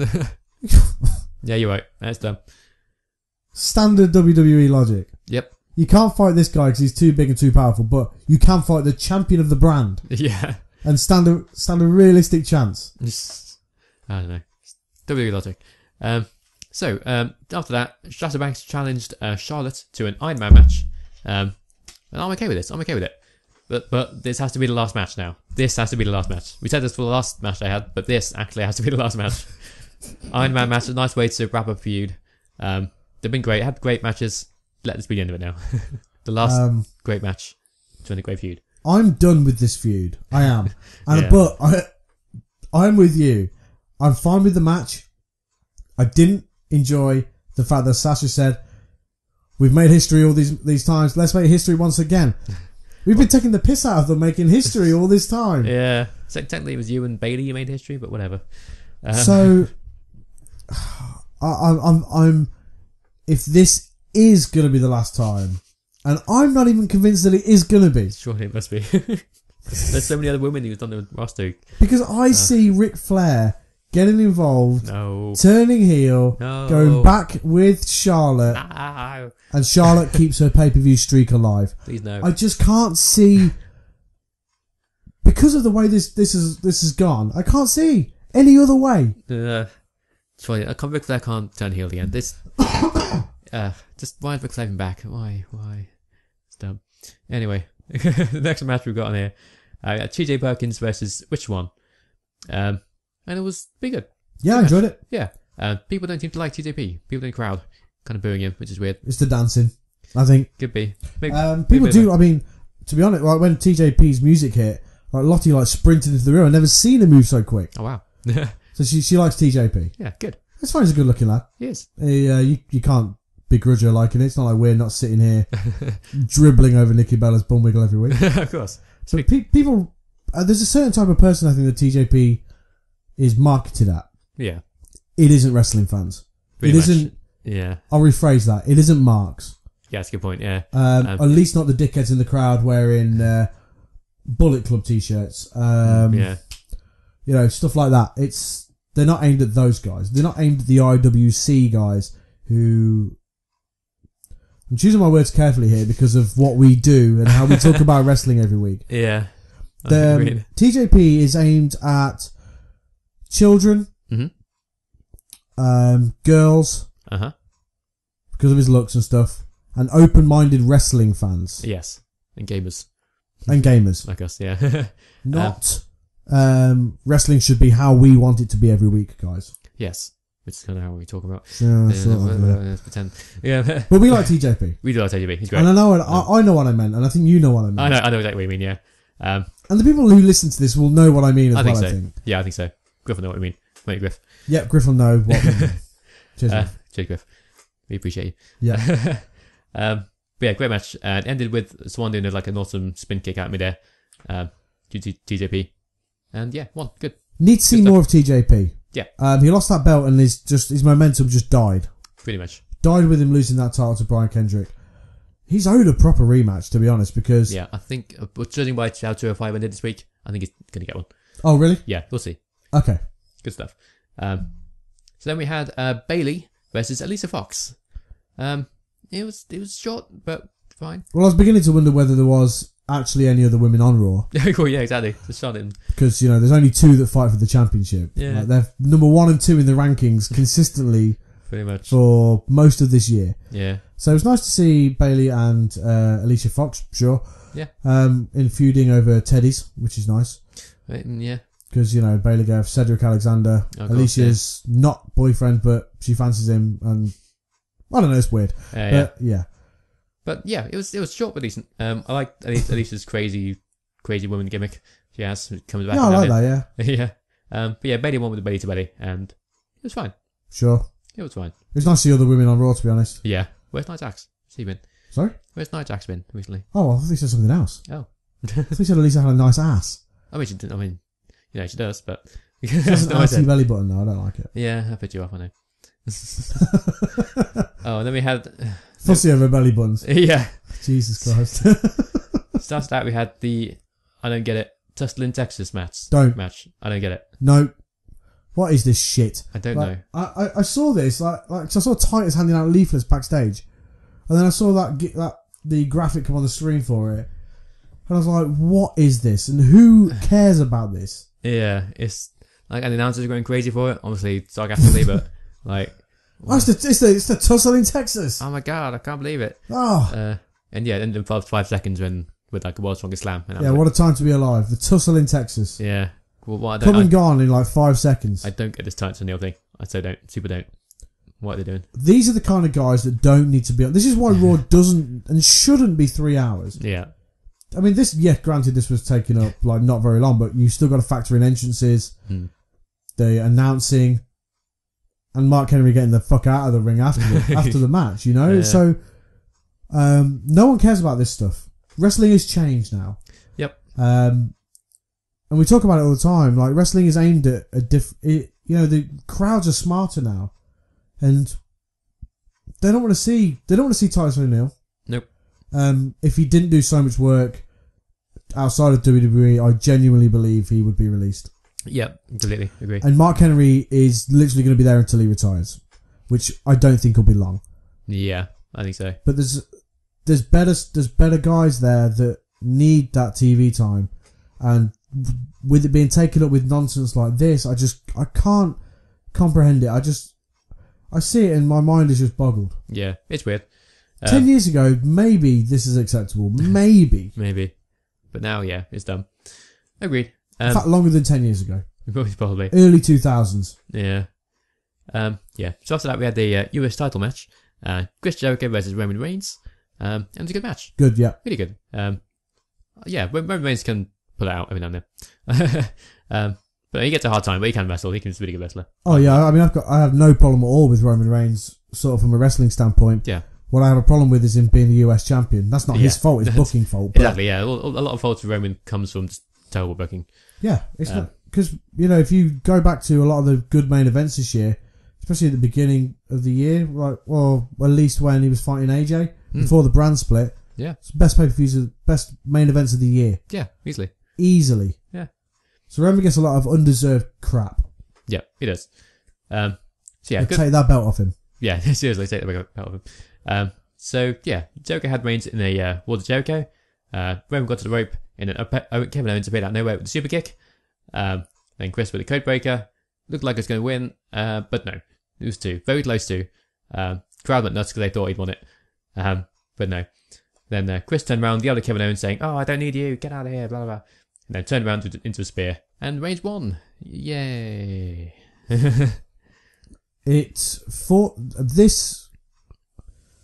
[SPEAKER 1] Yeah, you're right. That's dumb.
[SPEAKER 2] Standard WWE logic.
[SPEAKER 1] Yep.
[SPEAKER 2] You can't fight this guy because he's too big and too powerful, but you can fight the champion of the brand.
[SPEAKER 1] Yeah.
[SPEAKER 2] And stand a realistic chance.
[SPEAKER 1] I don't know. WWE logic. So after that, Sasha Banks challenged Charlotte to an Iron Man match. And I'm okay with this. I'm okay with it. But this has to be the last match now. This has to be the last match. We said this for the last match I had, but this actually has to be the last match. Iron Man match, a nice way to wrap up a feud. They've been great, had great matches. Let this be the end of it now. The last great match to end a great feud.
[SPEAKER 2] I'm done with this feud. I am.
[SPEAKER 1] Yeah.
[SPEAKER 2] But I'm with you. I'm fine with the match. I didn't enjoy the fact that Sasha said, "We've made history all these times. Let's make history once again." We've been taking the piss out of them making history all this time.
[SPEAKER 1] Yeah. So technically it was you and Bailey who made history, but whatever.
[SPEAKER 2] So I'm if this is going to be the last time, and I'm not even convinced that it is going to be.
[SPEAKER 1] Surely it must be. There's so many other women who've done the roster.
[SPEAKER 2] Because I see Ric Flair getting involved,
[SPEAKER 1] No.
[SPEAKER 2] turning heel,
[SPEAKER 1] No.
[SPEAKER 2] going back with Charlotte,
[SPEAKER 1] No.
[SPEAKER 2] and Charlotte keeps her pay-per-view streak alive.
[SPEAKER 1] Please no.
[SPEAKER 2] I just can't see, because of the way this has gone, I can't see any other way.
[SPEAKER 1] Sorry, Ric Flair can't turn heel again. This, just why is Ric Flair even back? Why? It's dumb. Anyway, the next match we've got on here, TJ Perkins versus which one? And it was pretty good.
[SPEAKER 2] Yeah, I enjoyed it.
[SPEAKER 1] Yeah. People don't seem to like TJP. People in the crowd kind of booing him, which is weird.
[SPEAKER 2] It's the dancing, I think.
[SPEAKER 1] Could be.
[SPEAKER 2] People do. I mean, to be honest, like when TJP's music hit, like Lottie sprinted into the room. I've never seen her move so quick.
[SPEAKER 1] Oh wow.
[SPEAKER 2] So she likes TJP.
[SPEAKER 1] Yeah, good.
[SPEAKER 2] That's fine. He's a good looking lad.
[SPEAKER 1] He is.
[SPEAKER 2] You can't begrudge her liking it. It's not like we're not sitting here dribbling over Nikki Bella's bum wiggle every week.
[SPEAKER 1] Of course.
[SPEAKER 2] So people, there's a certain type of person I think that TJP is marketed at.
[SPEAKER 1] Yeah.
[SPEAKER 2] It isn't wrestling fans.
[SPEAKER 1] Pretty
[SPEAKER 2] it
[SPEAKER 1] much.
[SPEAKER 2] isn't.
[SPEAKER 1] Yeah.
[SPEAKER 2] I'll rephrase that. It isn't marks.
[SPEAKER 1] Yeah, that's a good point. Yeah.
[SPEAKER 2] At least not the dickheads in the crowd wearing Bullet Club t-shirts.
[SPEAKER 1] Yeah.
[SPEAKER 2] You know, stuff like that. They're not aimed at those guys. They're not aimed at the IWC guys who. I'm choosing my words carefully here because of what we do and how we talk about wrestling every week.
[SPEAKER 1] Yeah.
[SPEAKER 2] TJP is aimed at children, girls, because of his looks and stuff, and open-minded wrestling fans.
[SPEAKER 1] Yes. And gamers.
[SPEAKER 2] And gamers.
[SPEAKER 1] Like us, yeah.
[SPEAKER 2] Not wrestling should be how we want it to be every week, guys.
[SPEAKER 1] Yes. Which is kind of how we talk about.
[SPEAKER 2] Yeah,
[SPEAKER 1] let's pretend. Yeah.
[SPEAKER 2] But we like TJP.
[SPEAKER 1] We do like TJP. He's great.
[SPEAKER 2] And I know what I meant, and I think you know what I meant.
[SPEAKER 1] I know exactly what you mean, yeah.
[SPEAKER 2] And the people who listen to this will know what I mean as
[SPEAKER 1] I
[SPEAKER 2] well,
[SPEAKER 1] think so.
[SPEAKER 2] I think.
[SPEAKER 1] Yeah, I think so. Griff will know what I mean. Wait, Griff.
[SPEAKER 2] Yep, Griff will know what we mean. Cheers, man.
[SPEAKER 1] Cheers, Griff. We appreciate you.
[SPEAKER 2] Yeah.
[SPEAKER 1] But yeah, great match. And ended with Swan doing like an awesome spin kick at me there. Due to TJP. And yeah, won. Good.
[SPEAKER 2] Need to see more of TJP.
[SPEAKER 1] Yeah.
[SPEAKER 2] He lost that belt and his momentum just died.
[SPEAKER 1] Pretty much.
[SPEAKER 2] Died with him losing that title to Brian Kendrick. He's owed a proper rematch, to be honest, because...
[SPEAKER 1] Yeah, I think, judging by how 205 ended this week, I think he's going to get one.
[SPEAKER 2] Oh, really?
[SPEAKER 1] Yeah, we'll see.
[SPEAKER 2] Okay.
[SPEAKER 1] Good stuff. So then we had Bayley versus Alicia Fox. It was short, but fine.
[SPEAKER 2] Well, I was beginning to wonder whether there was actually any other women on Raw.
[SPEAKER 1] Cool, yeah, exactly. Just shot him.
[SPEAKER 2] Because, there's only two that fight for the championship.
[SPEAKER 1] Yeah.
[SPEAKER 2] Like, they're number 1 and 2 in the rankings consistently
[SPEAKER 1] Pretty much.
[SPEAKER 2] for most of this year.
[SPEAKER 1] Yeah.
[SPEAKER 2] So it was nice to see Bayley and Alicia Fox, sure.
[SPEAKER 1] Yeah.
[SPEAKER 2] In feuding over Teddy's, which is nice.
[SPEAKER 1] Yeah.
[SPEAKER 2] Because, Bayley gave Cedric Alexander. Alicia's not boyfriend, but she fancies him. And I don't know, it's weird. But
[SPEAKER 1] it was short but decent. I like Alicia's crazy woman gimmick she has. It comes back.
[SPEAKER 2] Yeah, I like that, yeah.
[SPEAKER 1] Yeah. But yeah, Bayley won with the belly to belly, and it was fine.
[SPEAKER 2] Sure.
[SPEAKER 1] It was fine.
[SPEAKER 2] It was nice to see other women on Raw, to be honest.
[SPEAKER 1] Yeah. Where's Nia Jax? Has he been?
[SPEAKER 2] Sorry?
[SPEAKER 1] Where's Nia Jax been recently?
[SPEAKER 2] Oh, I thought you said something else.
[SPEAKER 1] Oh.
[SPEAKER 2] I thought you said Alicia had a nice ass.
[SPEAKER 1] I mean, she does, but...
[SPEAKER 2] She has an assy belly button, though. I don't like it.
[SPEAKER 1] Yeah, I put you off, I know. Oh, and then we had...
[SPEAKER 2] Fussy over belly buttons.
[SPEAKER 1] Yeah.
[SPEAKER 2] Jesus Christ.
[SPEAKER 1] Started out, we had the... I don't get it. Tustin, Texas match. Match. I don't get it.
[SPEAKER 2] No. What is this shit?
[SPEAKER 1] I don't know.
[SPEAKER 2] I saw this, so I saw Titus handing out leaflets backstage. And then I saw the graphic come on the screen for it. And I was like, what is this? And who cares about this?
[SPEAKER 1] Yeah, it's like, and the announcers are going crazy for it, obviously sarcastically, but like...
[SPEAKER 2] Oh, it's the tussle in Texas.
[SPEAKER 1] Oh my god, I can't believe it.
[SPEAKER 2] Oh.
[SPEAKER 1] And yeah, and in 5 seconds with like a World's Strongest Slam. And
[SPEAKER 2] yeah, what a time to be alive. The tussle in Texas.
[SPEAKER 1] Yeah. Well,
[SPEAKER 2] Come and gone in like 5 seconds.
[SPEAKER 1] I don't get this Titus O'Neil thing. I so don't. Super don't. What are they doing?
[SPEAKER 2] These are the kind of guys that don't need to be on. This is why Raw doesn't and shouldn't be 3 hours.
[SPEAKER 1] Yeah.
[SPEAKER 2] I mean, granted this was taken up like not very long, but you still got to factor in entrances, the announcing, and Mark Henry getting the fuck out of the ring after the match, Yeah. So, no one cares about this stuff. Wrestling has changed now.
[SPEAKER 1] Yep.
[SPEAKER 2] And we talk about it all the time. Like, wrestling is aimed at the crowds are smarter now, and they don't want to see Titus O'Neil.
[SPEAKER 1] Nope.
[SPEAKER 2] If he didn't do so much work outside of WWE, I genuinely believe he would be released.
[SPEAKER 1] Yep, completely agree.
[SPEAKER 2] And Mark Henry is literally going to be there until he retires, which I don't think will be long.
[SPEAKER 1] Yeah, I think so.
[SPEAKER 2] But there's better guys there that need that TV time, and with it being taken up with nonsense like this, I can't comprehend it. I see it and my mind is just boggled.
[SPEAKER 1] Yeah, it's weird.
[SPEAKER 2] 10 years ago, maybe this is acceptable. Maybe.
[SPEAKER 1] But now, yeah, it's dumb. Agreed.
[SPEAKER 2] In fact, longer than 10 years ago.
[SPEAKER 1] Probably.
[SPEAKER 2] Early 2000s.
[SPEAKER 1] Yeah. Yeah. So after that, we had the US title match. Chris Jericho versus Roman Reigns. And it was a good match.
[SPEAKER 2] Good, yeah.
[SPEAKER 1] Really good. Yeah, Roman Reigns can pull it out every now and then. But he gets a hard time, but he can wrestle. He's a really good wrestler.
[SPEAKER 2] Oh, yeah. I mean, I have no problem at all with Roman Reigns, sort of from a wrestling standpoint.
[SPEAKER 1] Yeah.
[SPEAKER 2] What I have a problem with is him being the US champion. That's not his fault, it's booking fault. But
[SPEAKER 1] exactly, yeah. A lot of fault of Roman comes from just terrible booking.
[SPEAKER 2] Yeah, it's not... Because, if you go back to a lot of the good main events this year, especially at the beginning of the year, at least when he was fighting AJ, before the brand split, it's the best pay-per-views, best main events of the year.
[SPEAKER 1] Yeah, easily.
[SPEAKER 2] Yeah. So Roman gets a lot of undeserved crap.
[SPEAKER 1] Yeah, he does. So yeah,
[SPEAKER 2] take that belt off him.
[SPEAKER 1] Yeah, seriously, take the belt off him. So yeah, Jericho had Reigns in a Wall of Jericho. Roman got to the rope in Kevin Owens appeared out of nowhere with the super kick. Then Chris with the code breaker. Looked like it was going to win, but no. It was 2. Very close to. Crowd went nuts because they thought he'd won it. But no. Then Chris turned around, the other Kevin Owens saying, "Oh, I don't need you, get out of here, blah, blah, blah." And then turned around into a spear. And Reigns won. Yay. This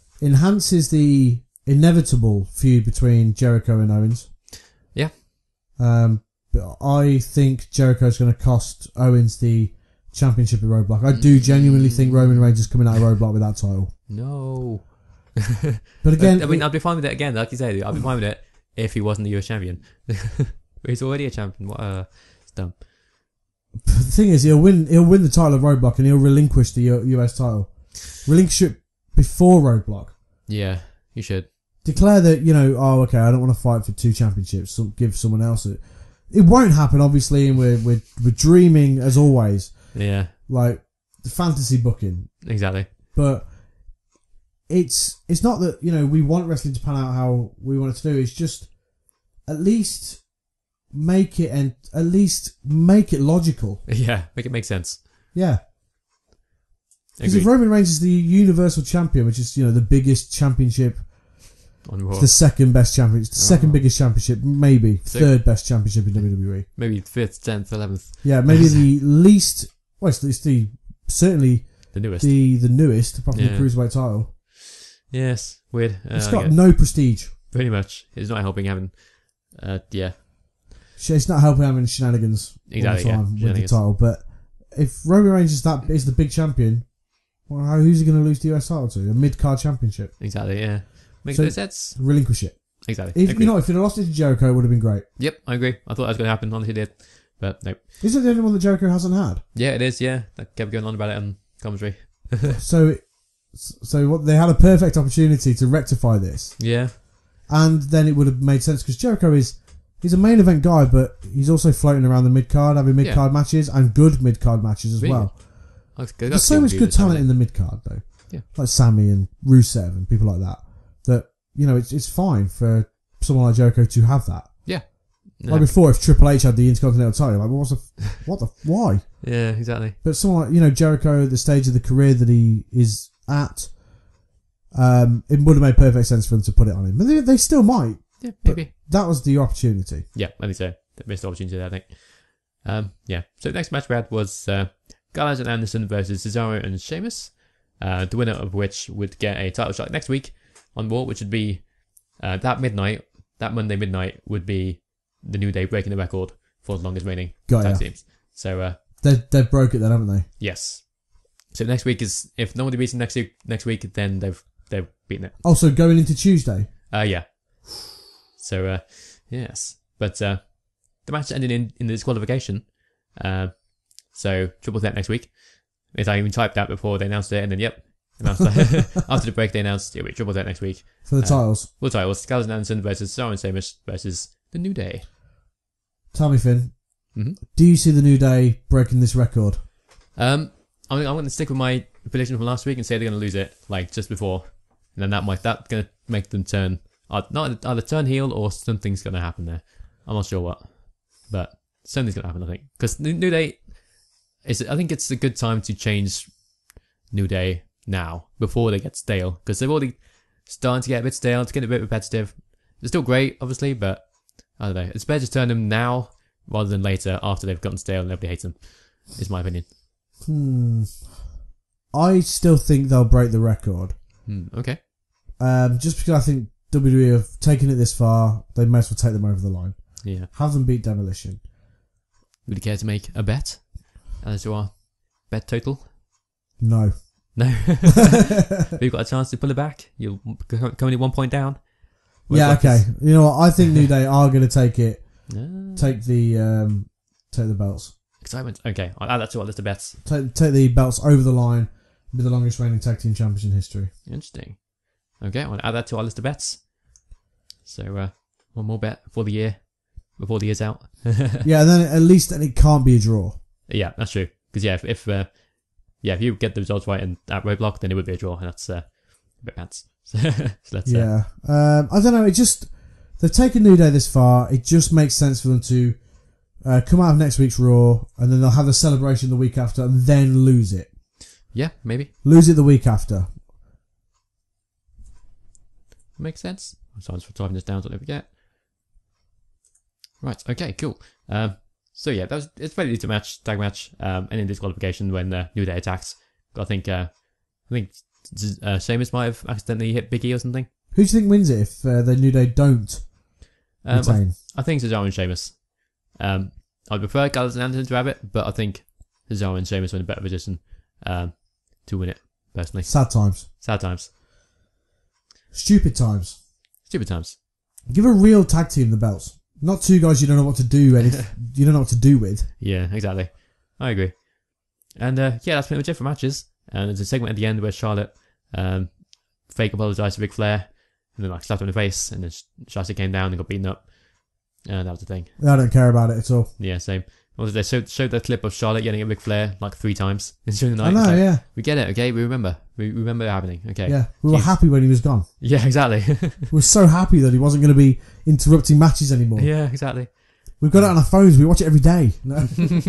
[SPEAKER 2] enhances the inevitable feud between Jericho and Owens.
[SPEAKER 1] Yeah.
[SPEAKER 2] But I think Jericho's going to cost Owens the championship at Roadblock. I do genuinely think Roman Reigns is coming out of Roadblock with that title.
[SPEAKER 1] No.
[SPEAKER 2] But again,
[SPEAKER 1] I mean, I'd be fine with it again. Like you said, I'd be fine with it if he wasn't the US champion. He's already a champion. What? It's dumb.
[SPEAKER 2] The thing is, he'll win the title at Roadblock and he'll relinquish the US title. Relinquish it before Roadblock.
[SPEAKER 1] Yeah, you should.
[SPEAKER 2] Declare that, I don't want to fight for 2 championships. So give someone else it. It won't happen, obviously, and we're dreaming as always.
[SPEAKER 1] Yeah.
[SPEAKER 2] Like the fantasy booking.
[SPEAKER 1] Exactly.
[SPEAKER 2] But it's not that, we want wrestling to pan out how we want it to do. It's just at least make it logical.
[SPEAKER 1] Yeah, make it make sense.
[SPEAKER 2] Yeah. Because if Roman Reigns is the Universal Champion, which is, the biggest championship, it's the second best championship, it's the second biggest championship, maybe third best championship in WWE.
[SPEAKER 1] Maybe 5th, 10th, 11th.
[SPEAKER 2] Yeah, maybe the least, it's certainly
[SPEAKER 1] the newest.
[SPEAKER 2] The newest, apart from the Cruiserweight title.
[SPEAKER 1] Yes, weird.
[SPEAKER 2] It's got no prestige.
[SPEAKER 1] Pretty much. It's not helping having,
[SPEAKER 2] It's not helping having shenanigans all the time with the title, but if Roman Reigns is the big champion, well, who's he going to lose the US title to? A mid-card championship.
[SPEAKER 1] Exactly, yeah. Makes no sense.
[SPEAKER 2] Relinquish it.
[SPEAKER 1] Exactly.
[SPEAKER 2] If he'd lost it to Jericho, it would have been great.
[SPEAKER 1] Yep, I agree. I thought that was going to happen, honestly did. But no.
[SPEAKER 2] Is it the only one that Jericho hasn't had?
[SPEAKER 1] Yeah, it is, yeah. I kept going on about it on commentary.
[SPEAKER 2] So what, they had a perfect opportunity to rectify this.
[SPEAKER 1] Yeah.
[SPEAKER 2] And then it would have made sense, because Jericho he's a main event guy, but he's also floating around the mid-card, having mid-card matches, and good mid-card matches as well. There's so much good talent in the mid-card, though.
[SPEAKER 1] Yeah.
[SPEAKER 2] Like Sammy and Rusev and people like that. That, it's fine for someone like Jericho to have that.
[SPEAKER 1] Yeah. No.
[SPEAKER 2] Like before, if Triple H had the Intercontinental title, like, why?
[SPEAKER 1] Yeah, exactly.
[SPEAKER 2] But someone like, Jericho at the stage of the career that he is at, it would have made perfect sense for them to put it on him. But they still might.
[SPEAKER 1] Yeah, maybe.
[SPEAKER 2] That was the opportunity.
[SPEAKER 1] Yeah, I think so. They missed the opportunity there, I think. Yeah. So the next match we had was Gallows and Anderson versus Cesaro and Sheamus. The winner of which would get a title shot next week on Raw, which would be that Monday midnight would be the New Day breaking the record for the longest reigning tag teams. So
[SPEAKER 2] they broke it then, haven't they?
[SPEAKER 1] Yes. So next week is, if nobody beats them next week, then they've beaten it.
[SPEAKER 2] Oh, so going into Tuesday?
[SPEAKER 1] Yeah. So yes, but the match ended in the disqualification. So triple threat next week. I even typed that before they announced it, and then announced that. After the break they announced it'll be triple threat next week
[SPEAKER 2] for the titles.
[SPEAKER 1] For the titles, Gallows and Anderson versus Cesaro and Sheamus versus the New Day.
[SPEAKER 2] Tell me, Finn, do you see the New Day breaking this record?
[SPEAKER 1] I'm going to stick with my prediction from last week and say they're going to lose it like just before, and then that's going to make them turn either turn heel or something's going to happen there. I'm not sure what, but something's going to happen. I think because New Day. I think it's a good time to change New Day now, before they get stale, because they're already starting to get a bit stale, to get a bit repetitive. They're still great, obviously, but I don't know. It's better to turn them now rather than later, after they've gotten stale and nobody hates them, is my opinion.
[SPEAKER 2] I still think they'll break the record.
[SPEAKER 1] Okay.
[SPEAKER 2] Just because I think WWE have taken it this far, they may as well take them over the line.
[SPEAKER 1] Yeah.
[SPEAKER 2] Have them beat Demolition.
[SPEAKER 1] Would you care to make a bet? As to our bet total?
[SPEAKER 2] No.
[SPEAKER 1] You've got a chance to pull it back. You're only 1 point down.
[SPEAKER 2] Yeah, okay. You know what? I think New Day are going to take it. Take the belts.
[SPEAKER 1] Excitement. Okay, I'll add that to our list of bets.
[SPEAKER 2] Take the belts over the line. Be the longest reigning tag team champions in history.
[SPEAKER 1] Interesting. Okay, I'll add that to our list of bets. So one more bet for the year, before the year's out.
[SPEAKER 2] Yeah, and then at least it can't be a draw.
[SPEAKER 1] Yeah, that's true. Because if you get the results right at Roadblock, then it would be a draw, and that's a bit pants. So let's.
[SPEAKER 2] I don't know. They've taken New Day this far. It just makes sense for them to come out of next week's Raw, and then they'll have the celebration the week after, and then lose it.
[SPEAKER 1] Yeah, maybe
[SPEAKER 2] lose it the week after.
[SPEAKER 1] Makes sense. I'm sorry for typing this down so I don't forget. Right. Okay. Cool. So yeah, it's very easy tag match, and in disqualification when New Day attacks. I think Sheamus might have accidentally hit Big E or something.
[SPEAKER 2] Who do you think wins it if the New Day don't retain?
[SPEAKER 1] I think Cesaro and Sheamus. I'd prefer Gallows and Anderson to have it, but I think Cesaro and Sheamus are in a better position to win it, personally.
[SPEAKER 2] Sad times.
[SPEAKER 1] Sad times.
[SPEAKER 2] Stupid times.
[SPEAKER 1] Stupid times.
[SPEAKER 2] Give a real tag team the belts. Not two guys you don't know what to do. You don't know what to do with.
[SPEAKER 1] Yeah, exactly. I agree. And yeah, that's pretty much it for matches. And there's a segment at the end where Charlotte fake apologised to Ric Flair, and then like slapped him in the face, and then Shotzi came down and got beaten up. And that was the thing.
[SPEAKER 2] I don't care about it at all.
[SPEAKER 1] Yeah, same. Also, they showed the clip of Charlotte yelling at Ric Flair like 3 times during the night.
[SPEAKER 2] I know,
[SPEAKER 1] like,
[SPEAKER 2] yeah.
[SPEAKER 1] We get it, okay? We remember. We remember it happening, okay?
[SPEAKER 2] Yeah, we were happy when he was gone.
[SPEAKER 1] Yeah, exactly.
[SPEAKER 2] We were so happy that he wasn't going to be interrupting matches anymore.
[SPEAKER 1] Yeah, exactly.
[SPEAKER 2] We've got it on our phones. We watch it every day. No.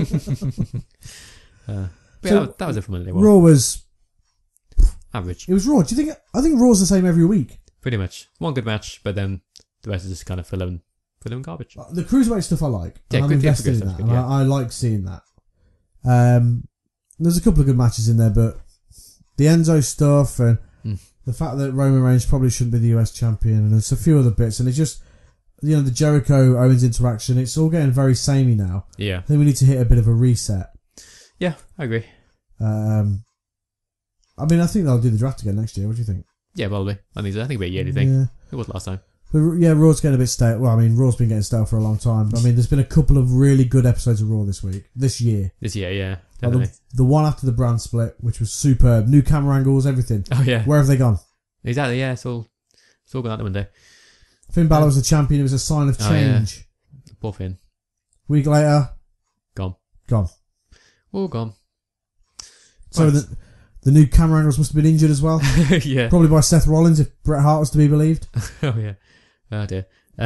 [SPEAKER 1] But that was it for Monday.
[SPEAKER 2] Raw was
[SPEAKER 1] average.
[SPEAKER 2] It was Raw. Do you think? I think Raw's the same every week.
[SPEAKER 1] Pretty much. One good match, but then the rest is just kind of filler and garbage.
[SPEAKER 2] The cruiserweight stuff I like.
[SPEAKER 1] Yeah,
[SPEAKER 2] and I'm
[SPEAKER 1] good
[SPEAKER 2] invested in
[SPEAKER 1] stuff,
[SPEAKER 2] that.
[SPEAKER 1] good,
[SPEAKER 2] And
[SPEAKER 1] yeah.
[SPEAKER 2] I like seeing that. There's a couple of good matches in there, but the Enzo stuff and the fact that Roman Reigns probably shouldn't be the US champion, and there's a few other bits, and it's just, you know, the Jericho Owens interaction, it's all getting very samey now.
[SPEAKER 1] Yeah.
[SPEAKER 2] I think we need to hit a bit of a reset.
[SPEAKER 1] Yeah, I agree.
[SPEAKER 2] I mean, I think they'll do the draft again next year. What do you think?
[SPEAKER 1] Yeah, probably. I think it'll be a yearly thing.
[SPEAKER 2] Yeah.
[SPEAKER 1] It was last time.
[SPEAKER 2] But yeah, Raw's getting a bit stale. Well, I mean, Raw's been getting stale for a long time. But I mean, there's been a couple of really good episodes of Raw this year.
[SPEAKER 1] This year, yeah,
[SPEAKER 2] Like
[SPEAKER 1] definitely.
[SPEAKER 2] the one after the brand split, which was superb. New camera angles, everything.
[SPEAKER 1] Oh, yeah.
[SPEAKER 2] Where have they gone?
[SPEAKER 1] Exactly, yeah, it's all gone out the window.
[SPEAKER 2] Finn Balor was the champion. It was a sign of change.
[SPEAKER 1] Yeah. Poor Finn.
[SPEAKER 2] Week later,
[SPEAKER 1] Gone. All gone.
[SPEAKER 2] So
[SPEAKER 1] Right.
[SPEAKER 2] the new camera angles must have been injured as well.
[SPEAKER 1] Yeah.
[SPEAKER 2] Probably by Seth Rollins, if Bret Hart was to be believed.
[SPEAKER 1] Oh, yeah. Oh, dear.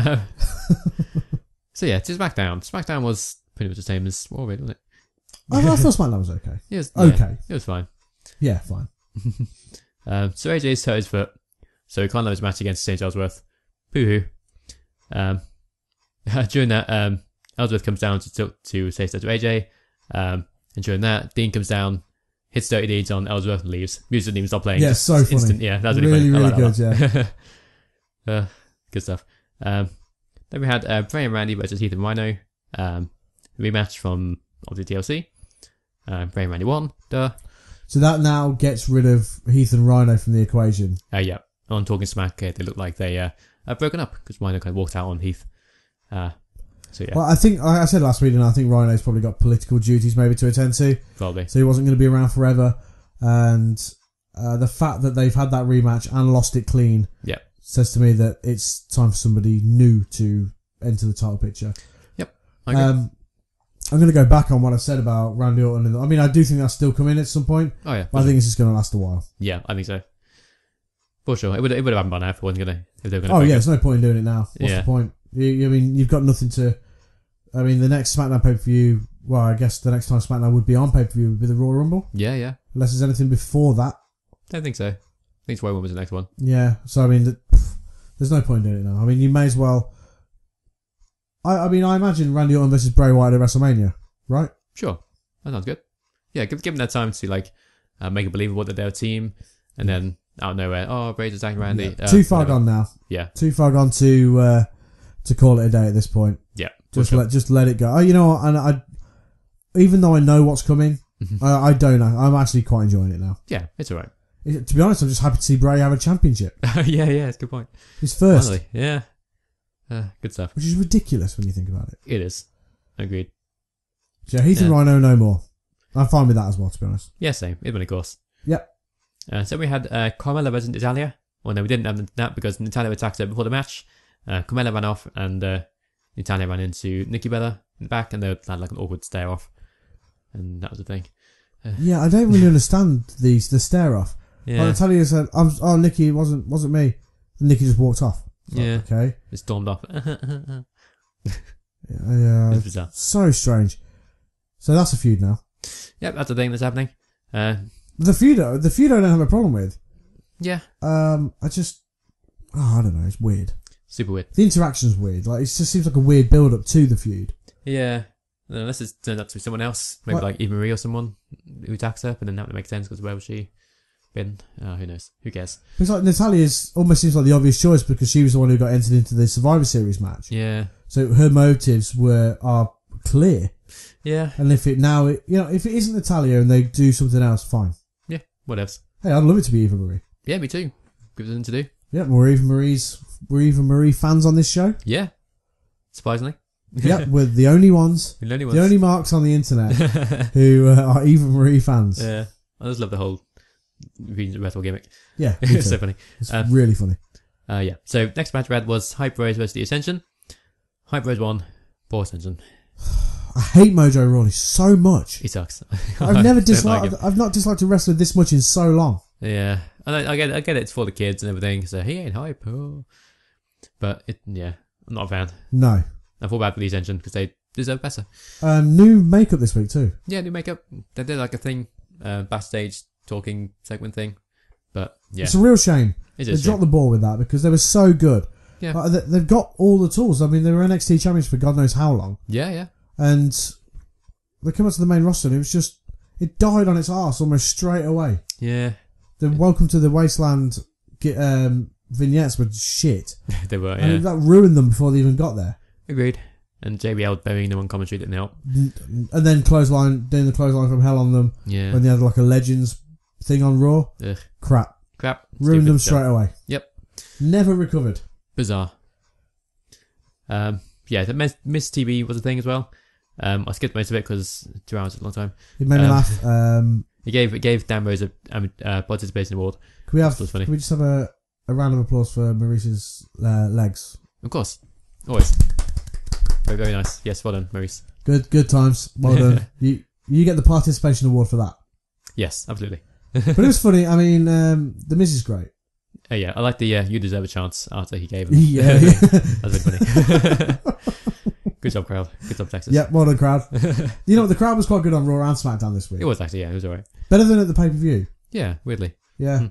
[SPEAKER 1] So, yeah, to SmackDown. SmackDown was pretty much the same as Raw, really, wasn't it?
[SPEAKER 2] I thought SmackDown was okay.
[SPEAKER 1] It was,
[SPEAKER 2] Okay.
[SPEAKER 1] It was fine.
[SPEAKER 2] Yeah, fine.
[SPEAKER 1] So AJ's hurt his foot, so he can't have his match against St. Ellsworth. Boo-hoo. During that, Ellsworth comes down to say stuff to AJ, and during that, Dean comes down, hits Dirty Deeds on Ellsworth and leaves. Music didn't even stop playing.
[SPEAKER 2] Yeah,
[SPEAKER 1] Just
[SPEAKER 2] so funny.
[SPEAKER 1] instant, yeah, that was
[SPEAKER 2] Really,
[SPEAKER 1] funny. I
[SPEAKER 2] really
[SPEAKER 1] like that
[SPEAKER 2] good,
[SPEAKER 1] a lot. Good stuff. Then we had Bray and Randy versus Heath and Rhino. Rematch from obviously TLC. Bray and Randy won. Duh.
[SPEAKER 2] So that now gets rid of Heath and Rhino from the equation.
[SPEAKER 1] Yeah. On Talking Smack, they look like they have broken up because Rhino kind of walked out on Heath. So yeah,
[SPEAKER 2] Well, I think I said last week, and I think Rhino's probably got political duties maybe to attend to,
[SPEAKER 1] probably.
[SPEAKER 2] so he wasn't going to be around forever. And the fact that they've had that rematch and lost it clean,
[SPEAKER 1] Yeah.
[SPEAKER 2] says to me that it's time for somebody new to enter the title picture.
[SPEAKER 1] Yep. I agree.
[SPEAKER 2] I'm going to go back on what I said about Randy Orton. I mean, I do think that's still coming at some point,
[SPEAKER 1] Oh yeah.
[SPEAKER 2] but I think it's just going to last a while.
[SPEAKER 1] Yeah, I think so. For sure, it would have happened by now if it wasn't gonna. If they were gonna.
[SPEAKER 2] Oh
[SPEAKER 1] break
[SPEAKER 2] yeah,
[SPEAKER 1] up.
[SPEAKER 2] there's no point in doing it now. What's
[SPEAKER 1] Yeah.
[SPEAKER 2] the point? I mean, you've got nothing to. I mean, the next SmackDown pay-per-view. Well, I guess the next time SmackDown would be on pay-per-view would be the Royal Rumble,
[SPEAKER 1] Yeah.
[SPEAKER 2] unless there's anything before that.
[SPEAKER 1] Don't think so. I think Royal was the next one.
[SPEAKER 2] Yeah. So I mean, there's no point in doing it now. I mean, you may as well. I mean, I imagine Randy Orton versus Bray Wyatt at WrestleMania, right?
[SPEAKER 1] Sure, that sounds good. Yeah, give them that time to like make it believable that they're a team, and then out of nowhere, oh, Bray's attacking Randy.
[SPEAKER 2] Yeah. Too far
[SPEAKER 1] whatever.
[SPEAKER 2] gone now.
[SPEAKER 1] Yeah.
[SPEAKER 2] Too far gone to call it a day at this point.
[SPEAKER 1] Yeah.
[SPEAKER 2] Just let it go. Oh, you know what? And I, even though I know what's coming, I don't know. I'm actually quite enjoying it now.
[SPEAKER 1] Yeah, it's alright.
[SPEAKER 2] To be honest, I'm just happy to see Bray have a championship.
[SPEAKER 1] Yeah, it's a good point.
[SPEAKER 2] His first,
[SPEAKER 1] Finally, yeah. Good stuff.
[SPEAKER 2] which is ridiculous when you think about it.
[SPEAKER 1] It is. Agreed.
[SPEAKER 2] So Heath and
[SPEAKER 1] Yeah.
[SPEAKER 2] Rhino no more. I'm fine with that as well, to be honest.
[SPEAKER 1] Yeah, same. It's been a course.
[SPEAKER 2] Yep.
[SPEAKER 1] So we had Carmella versus Natalia. Well, no, we didn't have that because Natalia attacked her before the match. Carmella ran off and Natalia ran into Nikki Bella in the back and they had like an awkward stare off. And that was the thing.
[SPEAKER 2] Yeah, I don't really understand the stare off.
[SPEAKER 1] Yeah.
[SPEAKER 2] Like, Natalia said, "Oh, Nikki, it wasn't me." And Nikki just walked off. It's like,
[SPEAKER 1] Yeah.
[SPEAKER 2] okay.
[SPEAKER 1] It stormed off.
[SPEAKER 2] Yeah.
[SPEAKER 1] It's bizarre.
[SPEAKER 2] So strange. So that's a feud now.
[SPEAKER 1] Yep, that's the thing that's happening.
[SPEAKER 2] The feud I don't have a problem with.
[SPEAKER 1] Yeah.
[SPEAKER 2] I don't know. It's weird.
[SPEAKER 1] Super weird.
[SPEAKER 2] The interaction's weird. Like, it just seems like a weird build up to the feud.
[SPEAKER 1] Yeah. Unless it's turned out to be someone else. Maybe
[SPEAKER 2] What?
[SPEAKER 1] like Eva Marie or someone who attacks her, but then that would make sense because where was she been? Who knows? Who cares?
[SPEAKER 2] It's like Natalia's almost seems like the obvious choice because she was the one who got entered into the Survivor Series match.
[SPEAKER 1] Yeah.
[SPEAKER 2] So her motives are clear.
[SPEAKER 1] Yeah.
[SPEAKER 2] And if it isn't Natalia and they do something else, fine.
[SPEAKER 1] Yeah, whatevs.
[SPEAKER 2] Hey, I'd love it to be Eva Marie.
[SPEAKER 1] Yeah, me too. Give us something to do.
[SPEAKER 2] Yeah, we're Eva Marie fans on this show.
[SPEAKER 1] Yeah. Surprisingly.
[SPEAKER 2] Yeah, we're the only ones.
[SPEAKER 1] The only
[SPEAKER 2] The only marks on the internet who are Eva Marie fans.
[SPEAKER 1] Yeah. I just love the whole wrestle gimmick.
[SPEAKER 2] Yeah.
[SPEAKER 1] It's so funny.
[SPEAKER 2] It's really funny.
[SPEAKER 1] Yeah. So next match we had was Hype Bros versus the Ascension. Hype Bros won. Poor Ascension.
[SPEAKER 2] I hate Mojo Rawley so much.
[SPEAKER 1] He sucks.
[SPEAKER 2] I've never disliked. I've not disliked a wrestler this much in so long.
[SPEAKER 1] Yeah, and I get it. It's for the kids and everything. So he ain't hype. Oh. But I'm not a fan.
[SPEAKER 2] No.
[SPEAKER 1] I feel bad for the Ascension because they deserve better.
[SPEAKER 2] New makeup this week too.
[SPEAKER 1] Yeah, new makeup. They did like a thing, backstage talking segment thing. But yeah,
[SPEAKER 2] it's a real shame.
[SPEAKER 1] They
[SPEAKER 2] dropped the ball with that because they were so good.
[SPEAKER 1] Yeah,
[SPEAKER 2] they've got all the tools. I mean, they were NXT champions for God knows how long.
[SPEAKER 1] Yeah.
[SPEAKER 2] And they come up to the main roster and it died on its arse almost straight away.
[SPEAKER 1] Yeah.
[SPEAKER 2] The Welcome to the Wasteland vignettes were shit.
[SPEAKER 1] They were,
[SPEAKER 2] and that ruined them before they even got there.
[SPEAKER 1] Agreed. And JBL burying them on commentary didn't help.
[SPEAKER 2] And then doing the clothesline from hell on them.
[SPEAKER 1] Yeah.
[SPEAKER 2] When they had like a Legends thing on Raw.
[SPEAKER 1] Ugh.
[SPEAKER 2] Crap. Ruined
[SPEAKER 1] Stupid
[SPEAKER 2] them straight away.
[SPEAKER 1] Yep.
[SPEAKER 2] Never recovered.
[SPEAKER 1] Bizarre. The Miss TV was a thing as well. I skipped most of it because 2 hours is a long time.
[SPEAKER 2] It made me laugh.
[SPEAKER 1] It gave Dan Rose a participation award.
[SPEAKER 2] Can we just have a round of applause for Maurice's legs?
[SPEAKER 1] Of course. Always. Very, very nice. Yes, well done, Maurice.
[SPEAKER 2] Good times. Well done. You get the participation award for that.
[SPEAKER 1] Yes, absolutely.
[SPEAKER 2] But it was funny. I mean, the Miz is great.
[SPEAKER 1] Yeah, I like the you deserve a chance after he gave him.
[SPEAKER 2] Yeah.
[SPEAKER 1] That's really funny. Good job, crowd. Good job, Texas.
[SPEAKER 2] Yeah, well done, crowd. You know, the crowd was quite good on Raw and SmackDown this week.
[SPEAKER 1] It was actually, yeah, it was alright.
[SPEAKER 2] Better than at the pay-per-view.
[SPEAKER 1] Yeah, weirdly.
[SPEAKER 2] Yeah.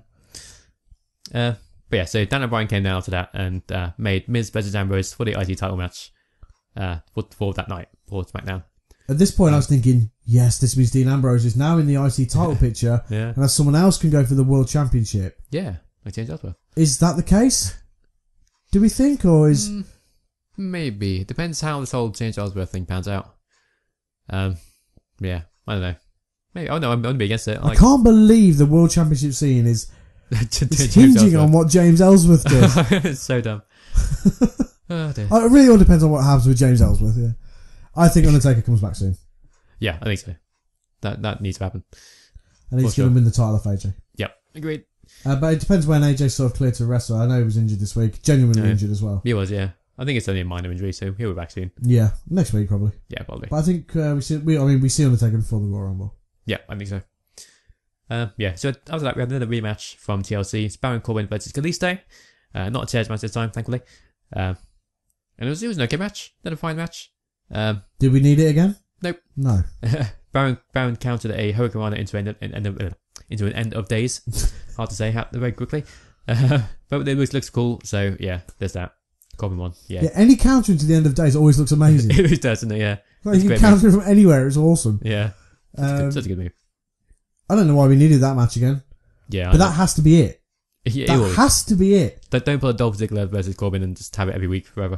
[SPEAKER 1] But yeah, so Dan O'Brien came down after that and made Miz versus Ambrose for the IT title match for that night, for SmackDown.
[SPEAKER 2] At this point, I was thinking, yes, this means Dean Ambrose is now in the IC title picture,
[SPEAKER 1] yeah.
[SPEAKER 2] And as someone else can go for the World Championship.
[SPEAKER 1] Yeah, like James Ellsworth.
[SPEAKER 2] Is that the case? Do we think, or is...
[SPEAKER 1] Maybe. It depends how this whole James Ellsworth thing pans out. Yeah, I don't know. Maybe. Oh no, I'm going to be against it.
[SPEAKER 2] I can't believe the World Championship scene is hinging on what James Ellsworth did.
[SPEAKER 1] It's so dumb. Oh dear.
[SPEAKER 2] It really all depends on what happens with James Ellsworth, yeah. I think Undertaker comes back soon.
[SPEAKER 1] Yeah, I think so. That needs to happen.
[SPEAKER 2] And he's going to win the title off AJ.
[SPEAKER 1] Yep, agreed.
[SPEAKER 2] But it depends when AJ's sort of cleared to wrestle. I know he was injured this week. Genuinely injured as well.
[SPEAKER 1] He was, yeah. I think it's only a minor injury, so he'll be back soon.
[SPEAKER 2] Yeah, next week probably.
[SPEAKER 1] Yeah, probably.
[SPEAKER 2] But I think we see Undertaker before the Royal Rumble.
[SPEAKER 1] Yeah, I think so. So after that we had another rematch from TLC. It's Baron Corbin versus Kalisto. Not a chairs match this time, thankfully. And it was an okay match. Not a fine match.
[SPEAKER 2] Did we need it again?
[SPEAKER 1] Nope.
[SPEAKER 2] No.
[SPEAKER 1] Baron countered a Hurricanrana into an end of days. Hard to say very quickly. But it looks cool, so yeah, there's that. Corbin won. Yeah,
[SPEAKER 2] any counter into the end of days always looks amazing.
[SPEAKER 1] It does, doesn't it? Yeah.
[SPEAKER 2] Like you can counter from anywhere, it's awesome.
[SPEAKER 1] Yeah. Such a good move.
[SPEAKER 2] I don't know why we needed that match again.
[SPEAKER 1] Yeah.
[SPEAKER 2] But that has to be it.
[SPEAKER 1] Yeah,
[SPEAKER 2] that has to be it.
[SPEAKER 1] Don't put a Dolph Ziggler versus Corbin and just have it every week forever.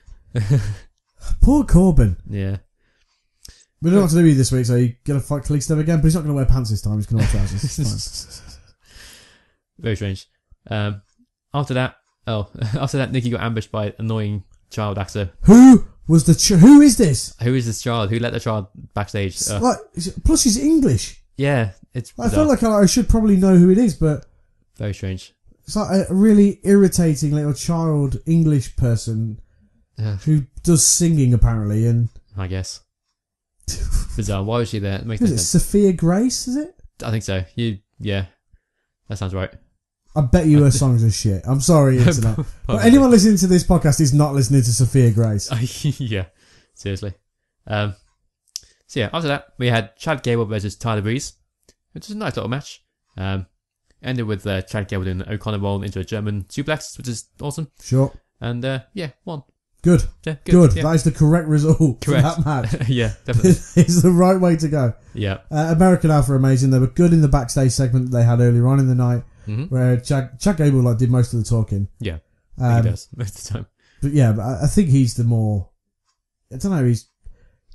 [SPEAKER 2] Poor Corbin.
[SPEAKER 1] Yeah.
[SPEAKER 2] We don't know what to do with you this week, so you're going to fight Kalisto again, but he's not going to wear pants this time, he's going to wear trousers.
[SPEAKER 1] Very strange. After that, Nikki got ambushed by an annoying child actor.
[SPEAKER 2] Who is this?
[SPEAKER 1] Who is this child? Who let the child backstage?
[SPEAKER 2] Plus she's English.
[SPEAKER 1] Yeah, it's
[SPEAKER 2] I feel like I should probably know who it is, but...
[SPEAKER 1] Very strange.
[SPEAKER 2] It's like a really irritating little child English person who does singing, apparently, and...
[SPEAKER 1] I guess. Bizarre. Why was she there? It makes
[SPEAKER 2] is
[SPEAKER 1] no
[SPEAKER 2] it
[SPEAKER 1] sense.
[SPEAKER 2] Sophia Grace, is it?
[SPEAKER 1] I think so. Yeah. That sounds right.
[SPEAKER 2] I bet you her songs are shit. I'm sorry, internet. But anyone listening to this podcast is not listening to Sophia Grace.
[SPEAKER 1] Yeah. Seriously. So yeah, after that, we had Chad Gable versus Tyler Breeze, which was a nice little match. Ended with Chad Gable doing an O'Connor roll into a German suplex, which is awesome.
[SPEAKER 2] Sure.
[SPEAKER 1] And won.
[SPEAKER 2] Good.
[SPEAKER 1] Yeah,
[SPEAKER 2] good.
[SPEAKER 1] Yeah.
[SPEAKER 2] That is the correct result for that match.
[SPEAKER 1] Yeah, definitely.
[SPEAKER 2] It's the right way to go.
[SPEAKER 1] Yeah.
[SPEAKER 2] American Alpha amazing. They were good in the backstage segment that they had earlier on in the night, where Chad Gable did most of the talking.
[SPEAKER 1] Yeah. He does most of the time.
[SPEAKER 2] But yeah, I think he's the more... I don't know,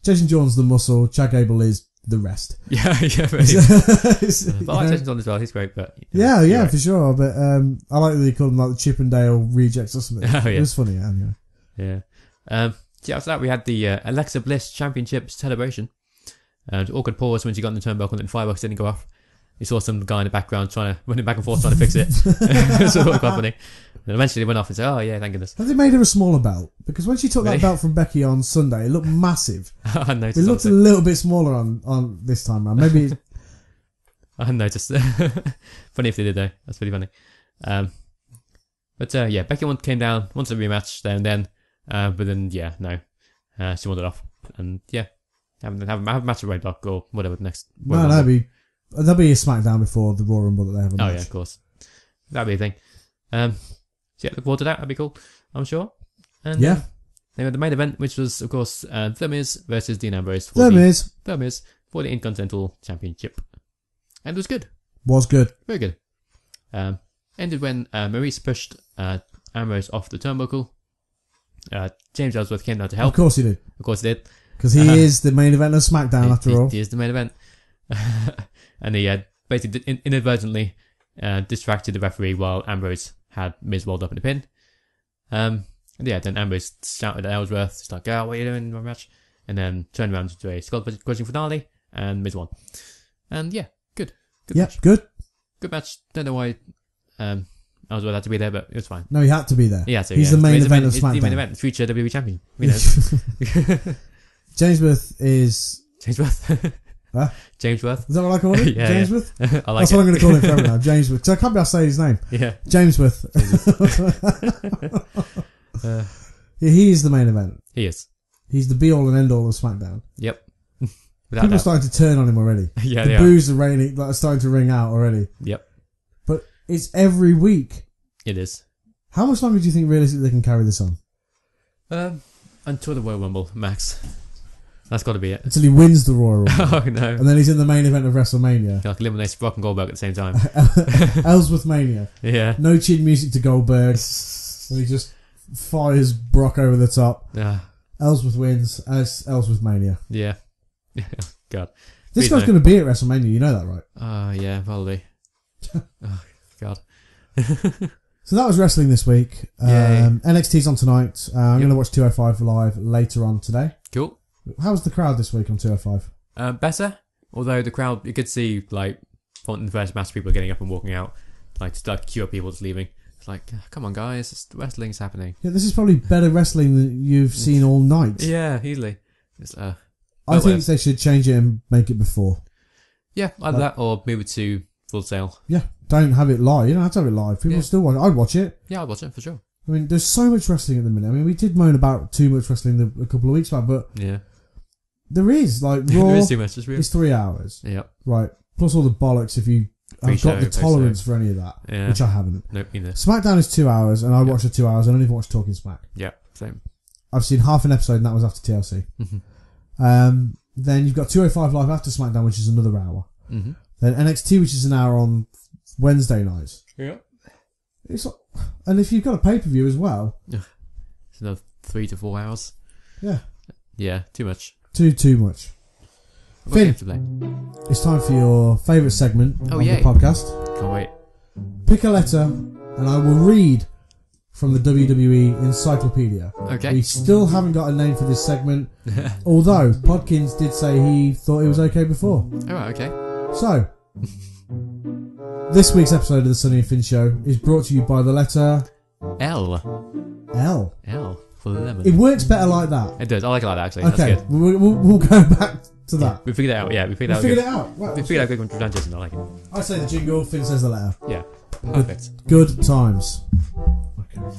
[SPEAKER 2] Jason Jordan's the muscle. Chad Gable is the rest.
[SPEAKER 1] Yeah, yeah. But I like Jason Jordan as well. He's great, but
[SPEAKER 2] yeah,
[SPEAKER 1] right.
[SPEAKER 2] for sure. But I like that they called him like the Chippendale rejects or something.
[SPEAKER 1] Oh, yeah.
[SPEAKER 2] It was funny, anyway.
[SPEAKER 1] Yeah. Yeah, after that we had the Alexa Bliss Championship celebration. And awkward pause when she got in the turnbuckle and the fireworks didn't go off. You saw some guy in the background running back and forth trying to fix it. So it was quite funny. And eventually it went off and said, "Oh yeah, thank goodness."
[SPEAKER 2] Have they made her a smaller belt? Because when she took that belt from Becky on Sunday, it looked massive.
[SPEAKER 1] I noticed.
[SPEAKER 2] It looked a little bit smaller on this time round. Maybe.
[SPEAKER 1] I noticed. Funny if they did though. That's pretty funny. But yeah, Becky came down, wanted a rematch there and then. But then yeah, no, she wanted off, and yeah, have a match at Roadblock or whatever the next.
[SPEAKER 2] No, that'll be a SmackDown before the Royal Rumble that they have.
[SPEAKER 1] Oh yeah, of course, that'd be a thing. So yeah, look forward to that. That'd be cool, I'm sure. And
[SPEAKER 2] yeah,
[SPEAKER 1] they had the main event, which was of course The Miz versus Dean Ambrose for The Miz for the Intercontinental Championship, and it was good.
[SPEAKER 2] Was good,
[SPEAKER 1] very good. Ended when Maurice pushed Ambrose off the turnbuckle. James Ellsworth came down to help.
[SPEAKER 2] Of course he did. Because he is the main event of SmackDown after all.
[SPEAKER 1] He is the main event. And he basically inadvertently distracted the referee while Ambrose had Miz rolled up in a pin. And yeah, then Ambrose shouted at Ellsworth, just like, "Oh, what are you doing in my match?" And then turned around to a skull-crushing finale, and Miz won. And yeah, good match. Good match. Don't know why Ellsworth had to be there, but it was fine.
[SPEAKER 2] No, he had to be there.
[SPEAKER 1] Yeah, so
[SPEAKER 2] he's the main event of SmackDown.
[SPEAKER 1] He's the main event, future WWE champion. You know.
[SPEAKER 2] Jamesworth is...
[SPEAKER 1] Jamesworth?
[SPEAKER 2] Huh?
[SPEAKER 1] Jamesworth?
[SPEAKER 2] Is that what I call it?
[SPEAKER 1] Yeah,
[SPEAKER 2] Jamesworth?
[SPEAKER 1] Yeah. I like
[SPEAKER 2] That's what I'm going to call him forever now. Jamesworth. Because I can't be able to say his name.
[SPEAKER 1] Yeah.
[SPEAKER 2] Jamesworth. Yeah, he is the main event.
[SPEAKER 1] He is.
[SPEAKER 2] He's the be-all and end-all of SmackDown.
[SPEAKER 1] Yep.
[SPEAKER 2] People are starting to turn on him already.
[SPEAKER 1] Yeah,
[SPEAKER 2] the boos are starting to ring out already.
[SPEAKER 1] Yep.
[SPEAKER 2] But it's every week.
[SPEAKER 1] It is.
[SPEAKER 2] How much longer do you think realistically they can carry this on?
[SPEAKER 1] Until the Royal Rumble, max. That's got to be it.
[SPEAKER 2] Until he wins the Royal Rumble.
[SPEAKER 1] Oh no!
[SPEAKER 2] And then he's in the main event of WrestleMania.
[SPEAKER 1] Like eliminates Brock and Goldberg at the same time.
[SPEAKER 2] Ellsworth Mania.
[SPEAKER 1] Yeah.
[SPEAKER 2] No chin music to Goldberg. And he just fires Brock over the top. Ellsworth wins as Ellsworth Mania.
[SPEAKER 1] Yeah. God.
[SPEAKER 2] This guy's going to be at WrestleMania. You know that, right?
[SPEAKER 1] Yeah, probably. Oh God.
[SPEAKER 2] So that was wrestling this week. NXT's on tonight. I'm going to watch 205 live later on today.
[SPEAKER 1] Cool.
[SPEAKER 2] How was the crowd this week on 205?
[SPEAKER 1] Better. Although the crowd, you could see, like, in the first match, people are getting up and walking out. Like, just like queue of people just leaving. It's like, come on, guys, wrestling's happening.
[SPEAKER 2] Yeah, this is probably better wrestling than you've seen all night.
[SPEAKER 1] Yeah, easily. It's,
[SPEAKER 2] I think they should change it and make it before.
[SPEAKER 1] Yeah, either that or move it to Full Sail.
[SPEAKER 2] Yeah, don't have it live. You don't have to have it live. People still watch it. I'd watch it.
[SPEAKER 1] Yeah, I'd watch it for sure.
[SPEAKER 2] I mean, there's so much wrestling at the minute. I mean, we did moan about too much wrestling a couple of weeks back, but
[SPEAKER 1] yeah,
[SPEAKER 2] there is. Like, Raw
[SPEAKER 1] there is too much. It's
[SPEAKER 2] 3 hours.
[SPEAKER 1] Yep.
[SPEAKER 2] Right. Plus all the bollocks if you have got the tolerance for any of that, which I haven't.
[SPEAKER 1] Nope, neither.
[SPEAKER 2] SmackDown is 2 hours, and I watched the 2 hours. I don't even watch Talking Smack.
[SPEAKER 1] Yeah, same.
[SPEAKER 2] I've seen half an episode, and that was after TLC.
[SPEAKER 1] Mm-hmm.
[SPEAKER 2] Then you've got 205 Live after SmackDown, which is another hour.
[SPEAKER 1] Mm-hmm. Then
[SPEAKER 2] NXT, which is an hour on Wednesday nights.
[SPEAKER 1] Yeah.
[SPEAKER 2] And if you've got a pay-per-view as well.
[SPEAKER 1] It's another 3 to 4 hours.
[SPEAKER 2] Yeah.
[SPEAKER 1] Yeah, too much.
[SPEAKER 2] Too much. Finn, it's time for your favourite segment of the podcast.
[SPEAKER 1] Can't wait.
[SPEAKER 2] Pick a letter, and I will read from the WWE Encyclopedia.
[SPEAKER 1] Okay.
[SPEAKER 2] We still haven't got a name for this segment, although Podkins did say he thought it was okay before.
[SPEAKER 1] Alright, okay.
[SPEAKER 2] So, this week's episode of the Sonny and Finn Show is brought to you by the letter...
[SPEAKER 1] L.
[SPEAKER 2] L.
[SPEAKER 1] L for lemon.
[SPEAKER 2] It works better like that.
[SPEAKER 1] It does. I like it like that, actually.
[SPEAKER 2] Okay,
[SPEAKER 1] That's good.
[SPEAKER 2] We'll go back to that.
[SPEAKER 1] We figured it out, yeah. We figured it out.
[SPEAKER 2] Right,
[SPEAKER 1] we figured out good one to transition. I like it.
[SPEAKER 2] I say the jingle, Finn says the letter.
[SPEAKER 1] Yeah. Perfect.
[SPEAKER 2] Good times. Okay.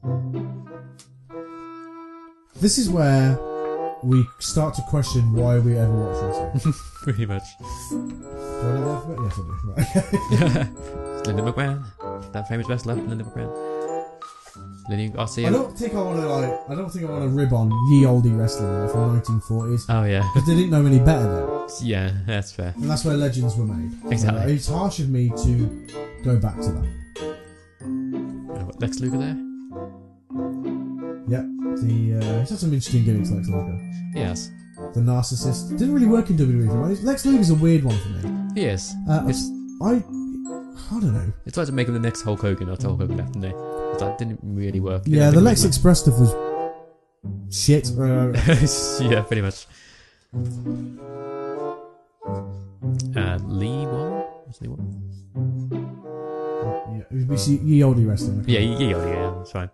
[SPEAKER 2] This is where we start to question why we ever watch wrestling.
[SPEAKER 1] Pretty much.
[SPEAKER 2] Do I know the alphabet? Yes, I do. Right.
[SPEAKER 1] Linda McMahon. That famous wrestler, Linda McMahon. Lillian Garcia.
[SPEAKER 2] I don't think I want to rib on ye olde wrestling from 1940s.
[SPEAKER 1] Oh yeah.
[SPEAKER 2] Because they didn't know any better then.
[SPEAKER 1] Yeah, that's fair.
[SPEAKER 2] And that's where legends were made.
[SPEAKER 1] Exactly.
[SPEAKER 2] It's harsh of me to go back to that.
[SPEAKER 1] Lex Luger there?
[SPEAKER 2] Yep. He's had some interesting gimmicks, Lex Luger.
[SPEAKER 1] Yes.
[SPEAKER 2] the narcissist. Didn't really work in WWE for me. Lex Luger's a weird one for me.
[SPEAKER 1] He is.
[SPEAKER 2] I don't know.
[SPEAKER 1] It's tried to make him the next Hulk Hogan after Hulk Hogon left, didn't they? But that didn't really work.
[SPEAKER 2] Yeah, the Lex Express stuff was shit.
[SPEAKER 1] Yeah, pretty much. Lee Wall? What's Lee Wall?
[SPEAKER 2] Yeah, it was Ye Olde wrestling.
[SPEAKER 1] Yeah, yeah, that's fine.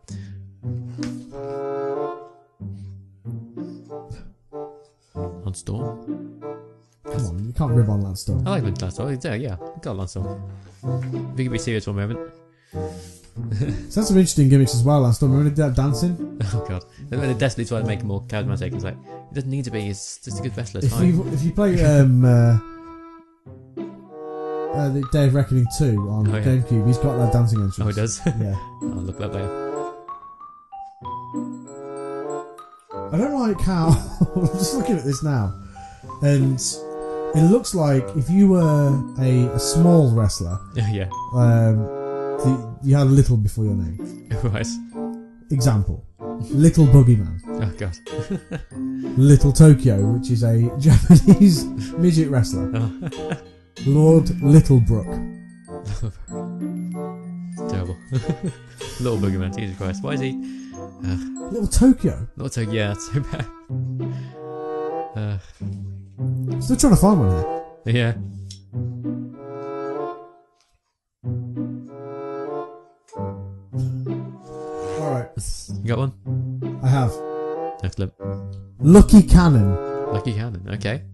[SPEAKER 1] Lance Storm?
[SPEAKER 2] Come on, you can't rib on Lance Storm.
[SPEAKER 1] I like Lance Storm. Yeah, got Lance Storm. If you can be serious for a moment.
[SPEAKER 2] So that's some interesting gimmicks as well, Lance Storm. Remember that dancing?
[SPEAKER 1] Oh god. When they desperately try to make him more charismatic, it's like, he doesn't need to be, he's just a good wrestler. It's fine.
[SPEAKER 2] If you play the Day of Reckoning 2 on GameCube, he's got that dancing entrance.
[SPEAKER 1] Oh, he does?
[SPEAKER 2] Yeah.
[SPEAKER 1] I'll look that later.
[SPEAKER 2] I don't like how I'm just looking at this now, and it looks like if you were a small wrestler,
[SPEAKER 1] Yeah.
[SPEAKER 2] You had a little before your name.
[SPEAKER 1] Right.
[SPEAKER 2] Example: Little Boogeyman,
[SPEAKER 1] Oh god.
[SPEAKER 2] Little Tokyo, which is a Japanese midget wrestler,
[SPEAKER 1] Oh.
[SPEAKER 2] Lord Littlebrook.
[SPEAKER 1] It's terrible. Little Boogeyman, Jesus Christ. Why is he?
[SPEAKER 2] Little Tokyo.
[SPEAKER 1] Not so, yeah, that's so bad.
[SPEAKER 2] Still trying to find one here.
[SPEAKER 1] Yeah.
[SPEAKER 2] Alright.
[SPEAKER 1] You got one?
[SPEAKER 2] I have.
[SPEAKER 1] Excellent.
[SPEAKER 2] Lucky Cannon.
[SPEAKER 1] Lucky Cannon, okay.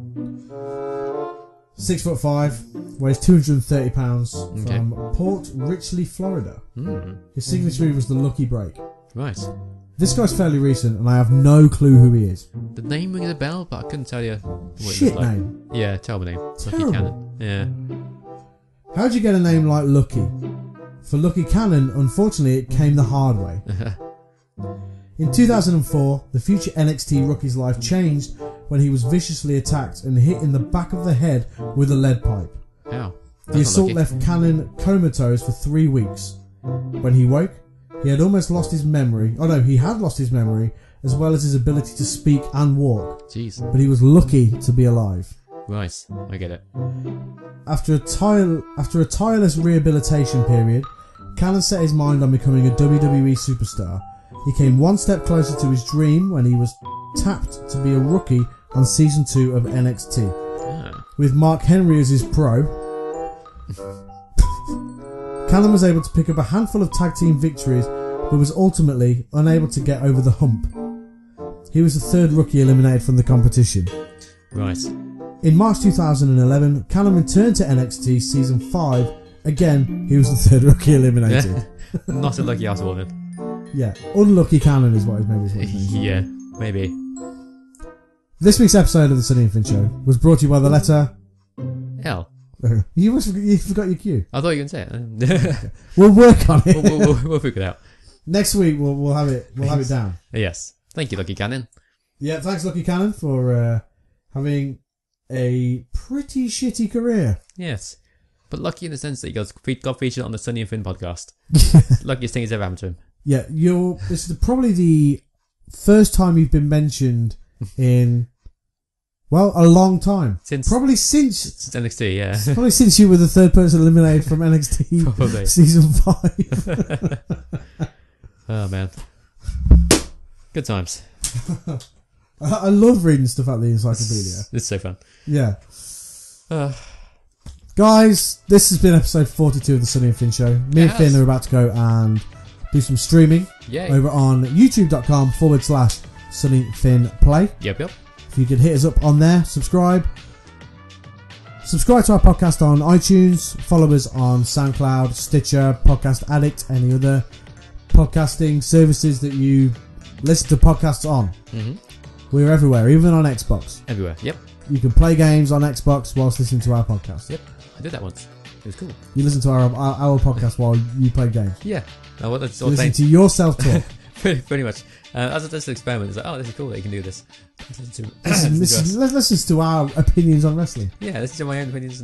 [SPEAKER 2] 6'5", weighs 230 pounds,
[SPEAKER 1] Okay.
[SPEAKER 2] from Port Richley, Florida.
[SPEAKER 1] Mm.
[SPEAKER 2] His signature move was the Lucky Break.
[SPEAKER 1] Right.
[SPEAKER 2] This guy's fairly recent, and I have no clue who he is.
[SPEAKER 1] The name rings a bell, but I couldn't tell you what it
[SPEAKER 2] Shit
[SPEAKER 1] was like.
[SPEAKER 2] name.
[SPEAKER 1] Yeah, terrible name.
[SPEAKER 2] Terrible.
[SPEAKER 1] Lucky Cannon. Yeah.
[SPEAKER 2] How'd you get a name like Lucky? For Lucky Cannon, unfortunately, it came the hard way. In 2004, the future NXT rookie's life changed when he was viciously attacked and hit in the back of the head with a lead pipe.
[SPEAKER 1] How?
[SPEAKER 2] The assault left Cannon comatose for 3 weeks. When he woke, he had almost lost his memory. Oh no, he had lost his memory as well as his ability to speak and walk.
[SPEAKER 1] Jeez.
[SPEAKER 2] But he was lucky to be alive.
[SPEAKER 1] Right. I get it.
[SPEAKER 2] After a tireless rehabilitation period, Cannon set his mind on becoming a WWE superstar. He came one step closer to his dream when he was tapped to be a rookie on season 2 of NXT.
[SPEAKER 1] Ah.
[SPEAKER 2] With Mark Henry as his pro, Cannon was able to pick up a handful of tag team victories, but was ultimately unable to get over the hump. He was the third rookie eliminated from the competition.
[SPEAKER 1] Right.
[SPEAKER 2] In March 2011, Cannon returned to NXT season 5. Again, he was the third rookie eliminated.
[SPEAKER 1] Not a lucky ass woman.
[SPEAKER 2] Yeah, unlucky Cannon is what maybe his name.
[SPEAKER 1] Yeah, maybe.
[SPEAKER 2] This week's episode of the Sonny and Finn Show was brought to you by the letter
[SPEAKER 1] L.
[SPEAKER 2] You forgot your cue.
[SPEAKER 1] I thought you were going to say it.
[SPEAKER 2] We'll work on it.
[SPEAKER 1] We'll figure it out.
[SPEAKER 2] Next week we'll have it down.
[SPEAKER 1] Yes. Thank you, Lucky Cannon.
[SPEAKER 2] Yeah, thanks Lucky Cannon for having a pretty shitty career.
[SPEAKER 1] Yes. But lucky in the sense that he got featured on the Sonny and Finn podcast. Luckiest thing he's ever happened to him.
[SPEAKER 2] Yeah, this is probably the first time you've been mentioned in, well, a long time.
[SPEAKER 1] Since NXT, yeah.
[SPEAKER 2] Probably since you were the third person eliminated from NXT
[SPEAKER 1] Probably.
[SPEAKER 2] season 5.
[SPEAKER 1] Oh, man. Good times.
[SPEAKER 2] I love reading stuff out of the encyclopedia.
[SPEAKER 1] It's so fun.
[SPEAKER 2] Yeah. Guys, this has been episode 42 of the Sonny and Finn Show. Me and Finn are about to go and do some streaming.
[SPEAKER 1] Yay.
[SPEAKER 2] Over on youtube.com/Sonny Finn Play.
[SPEAKER 1] Yep.
[SPEAKER 2] If you could hit us up on there, subscribe to our podcast on iTunes, follow us on SoundCloud, Stitcher, Podcast Addict, any other podcasting services that you listen to podcasts on.
[SPEAKER 1] Mm-hmm.
[SPEAKER 2] We're everywhere, even on Xbox.
[SPEAKER 1] Everywhere, yep.
[SPEAKER 2] You can play games on Xbox whilst listening to our podcast.
[SPEAKER 1] Yep, I did that once. It was cool.
[SPEAKER 2] You listen to our podcast while you play games.
[SPEAKER 1] Yeah. That's
[SPEAKER 2] You listen to yourself talk.
[SPEAKER 1] pretty much. As this experiment, it's like, oh, this is cool that you can do this.
[SPEAKER 2] Let's listen to our opinions on wrestling.
[SPEAKER 1] Yeah, listen to my own opinions.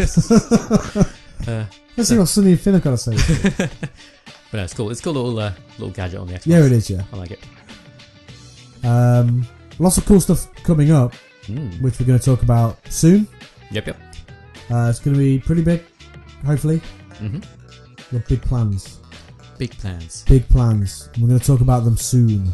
[SPEAKER 2] Let's see what Sonny and Finn have got to say.
[SPEAKER 1] But no, it's cool. It's a cool little gadget on the Xbox.
[SPEAKER 2] Yeah, it is, yeah.
[SPEAKER 1] I like it.
[SPEAKER 2] lots of cool stuff coming up, which we're going to talk about soon.
[SPEAKER 1] Yep.
[SPEAKER 2] It's going to be pretty big, hopefully.
[SPEAKER 1] Mm-hmm.
[SPEAKER 2] We've got big plans.
[SPEAKER 1] Big plans.
[SPEAKER 2] Big plans. We're going to talk about them soon.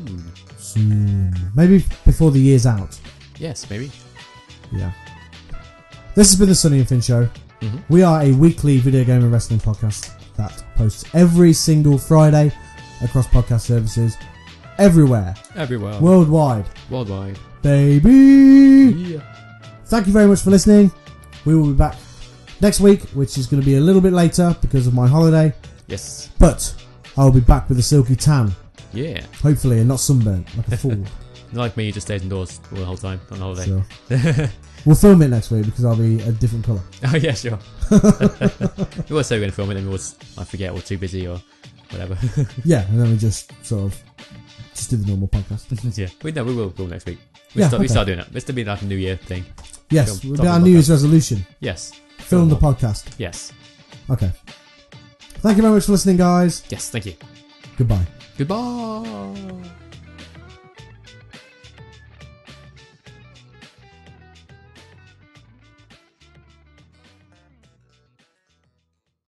[SPEAKER 2] Maybe before the year's out.
[SPEAKER 1] Yes, maybe.
[SPEAKER 2] Yeah. This has been the Sonny and Finn Show.
[SPEAKER 1] Mm-hmm.
[SPEAKER 2] We are a weekly video game and wrestling podcast that posts every single Friday across podcast services. Everywhere. Worldwide. Baby!
[SPEAKER 1] Yeah.
[SPEAKER 2] Thank you very much for listening. We will be back next week, which is going to be a little bit later because of my holiday.
[SPEAKER 1] Yes.
[SPEAKER 2] But I'll be back with a silky tan.
[SPEAKER 1] Yeah.
[SPEAKER 2] Hopefully, and not sunburnt like a fool.
[SPEAKER 1] Not like me, just stays indoors all the whole time on holiday.
[SPEAKER 2] Sure. We'll film it next week because I'll be a different colour.
[SPEAKER 1] Oh, yeah, sure. We were so going to film it, and I forget, we're too busy or whatever.
[SPEAKER 2] Yeah, and then we just sort of just do the normal podcast.
[SPEAKER 1] Yeah. We will film next week. We
[SPEAKER 2] Yeah,
[SPEAKER 1] start
[SPEAKER 2] okay.
[SPEAKER 1] doing it. This to be like a New Year thing.
[SPEAKER 2] Yes,
[SPEAKER 1] Film-
[SPEAKER 2] we'll
[SPEAKER 1] top
[SPEAKER 2] be
[SPEAKER 1] of
[SPEAKER 2] our
[SPEAKER 1] the
[SPEAKER 2] New Year's
[SPEAKER 1] podcast.
[SPEAKER 2] resolution.
[SPEAKER 1] Yes.
[SPEAKER 2] Film the
[SPEAKER 1] more.
[SPEAKER 2] podcast.
[SPEAKER 1] Yes.
[SPEAKER 2] Okay. Thank you very much for listening, guys.
[SPEAKER 1] Yes, thank you.
[SPEAKER 2] Goodbye.
[SPEAKER 1] Goodbye.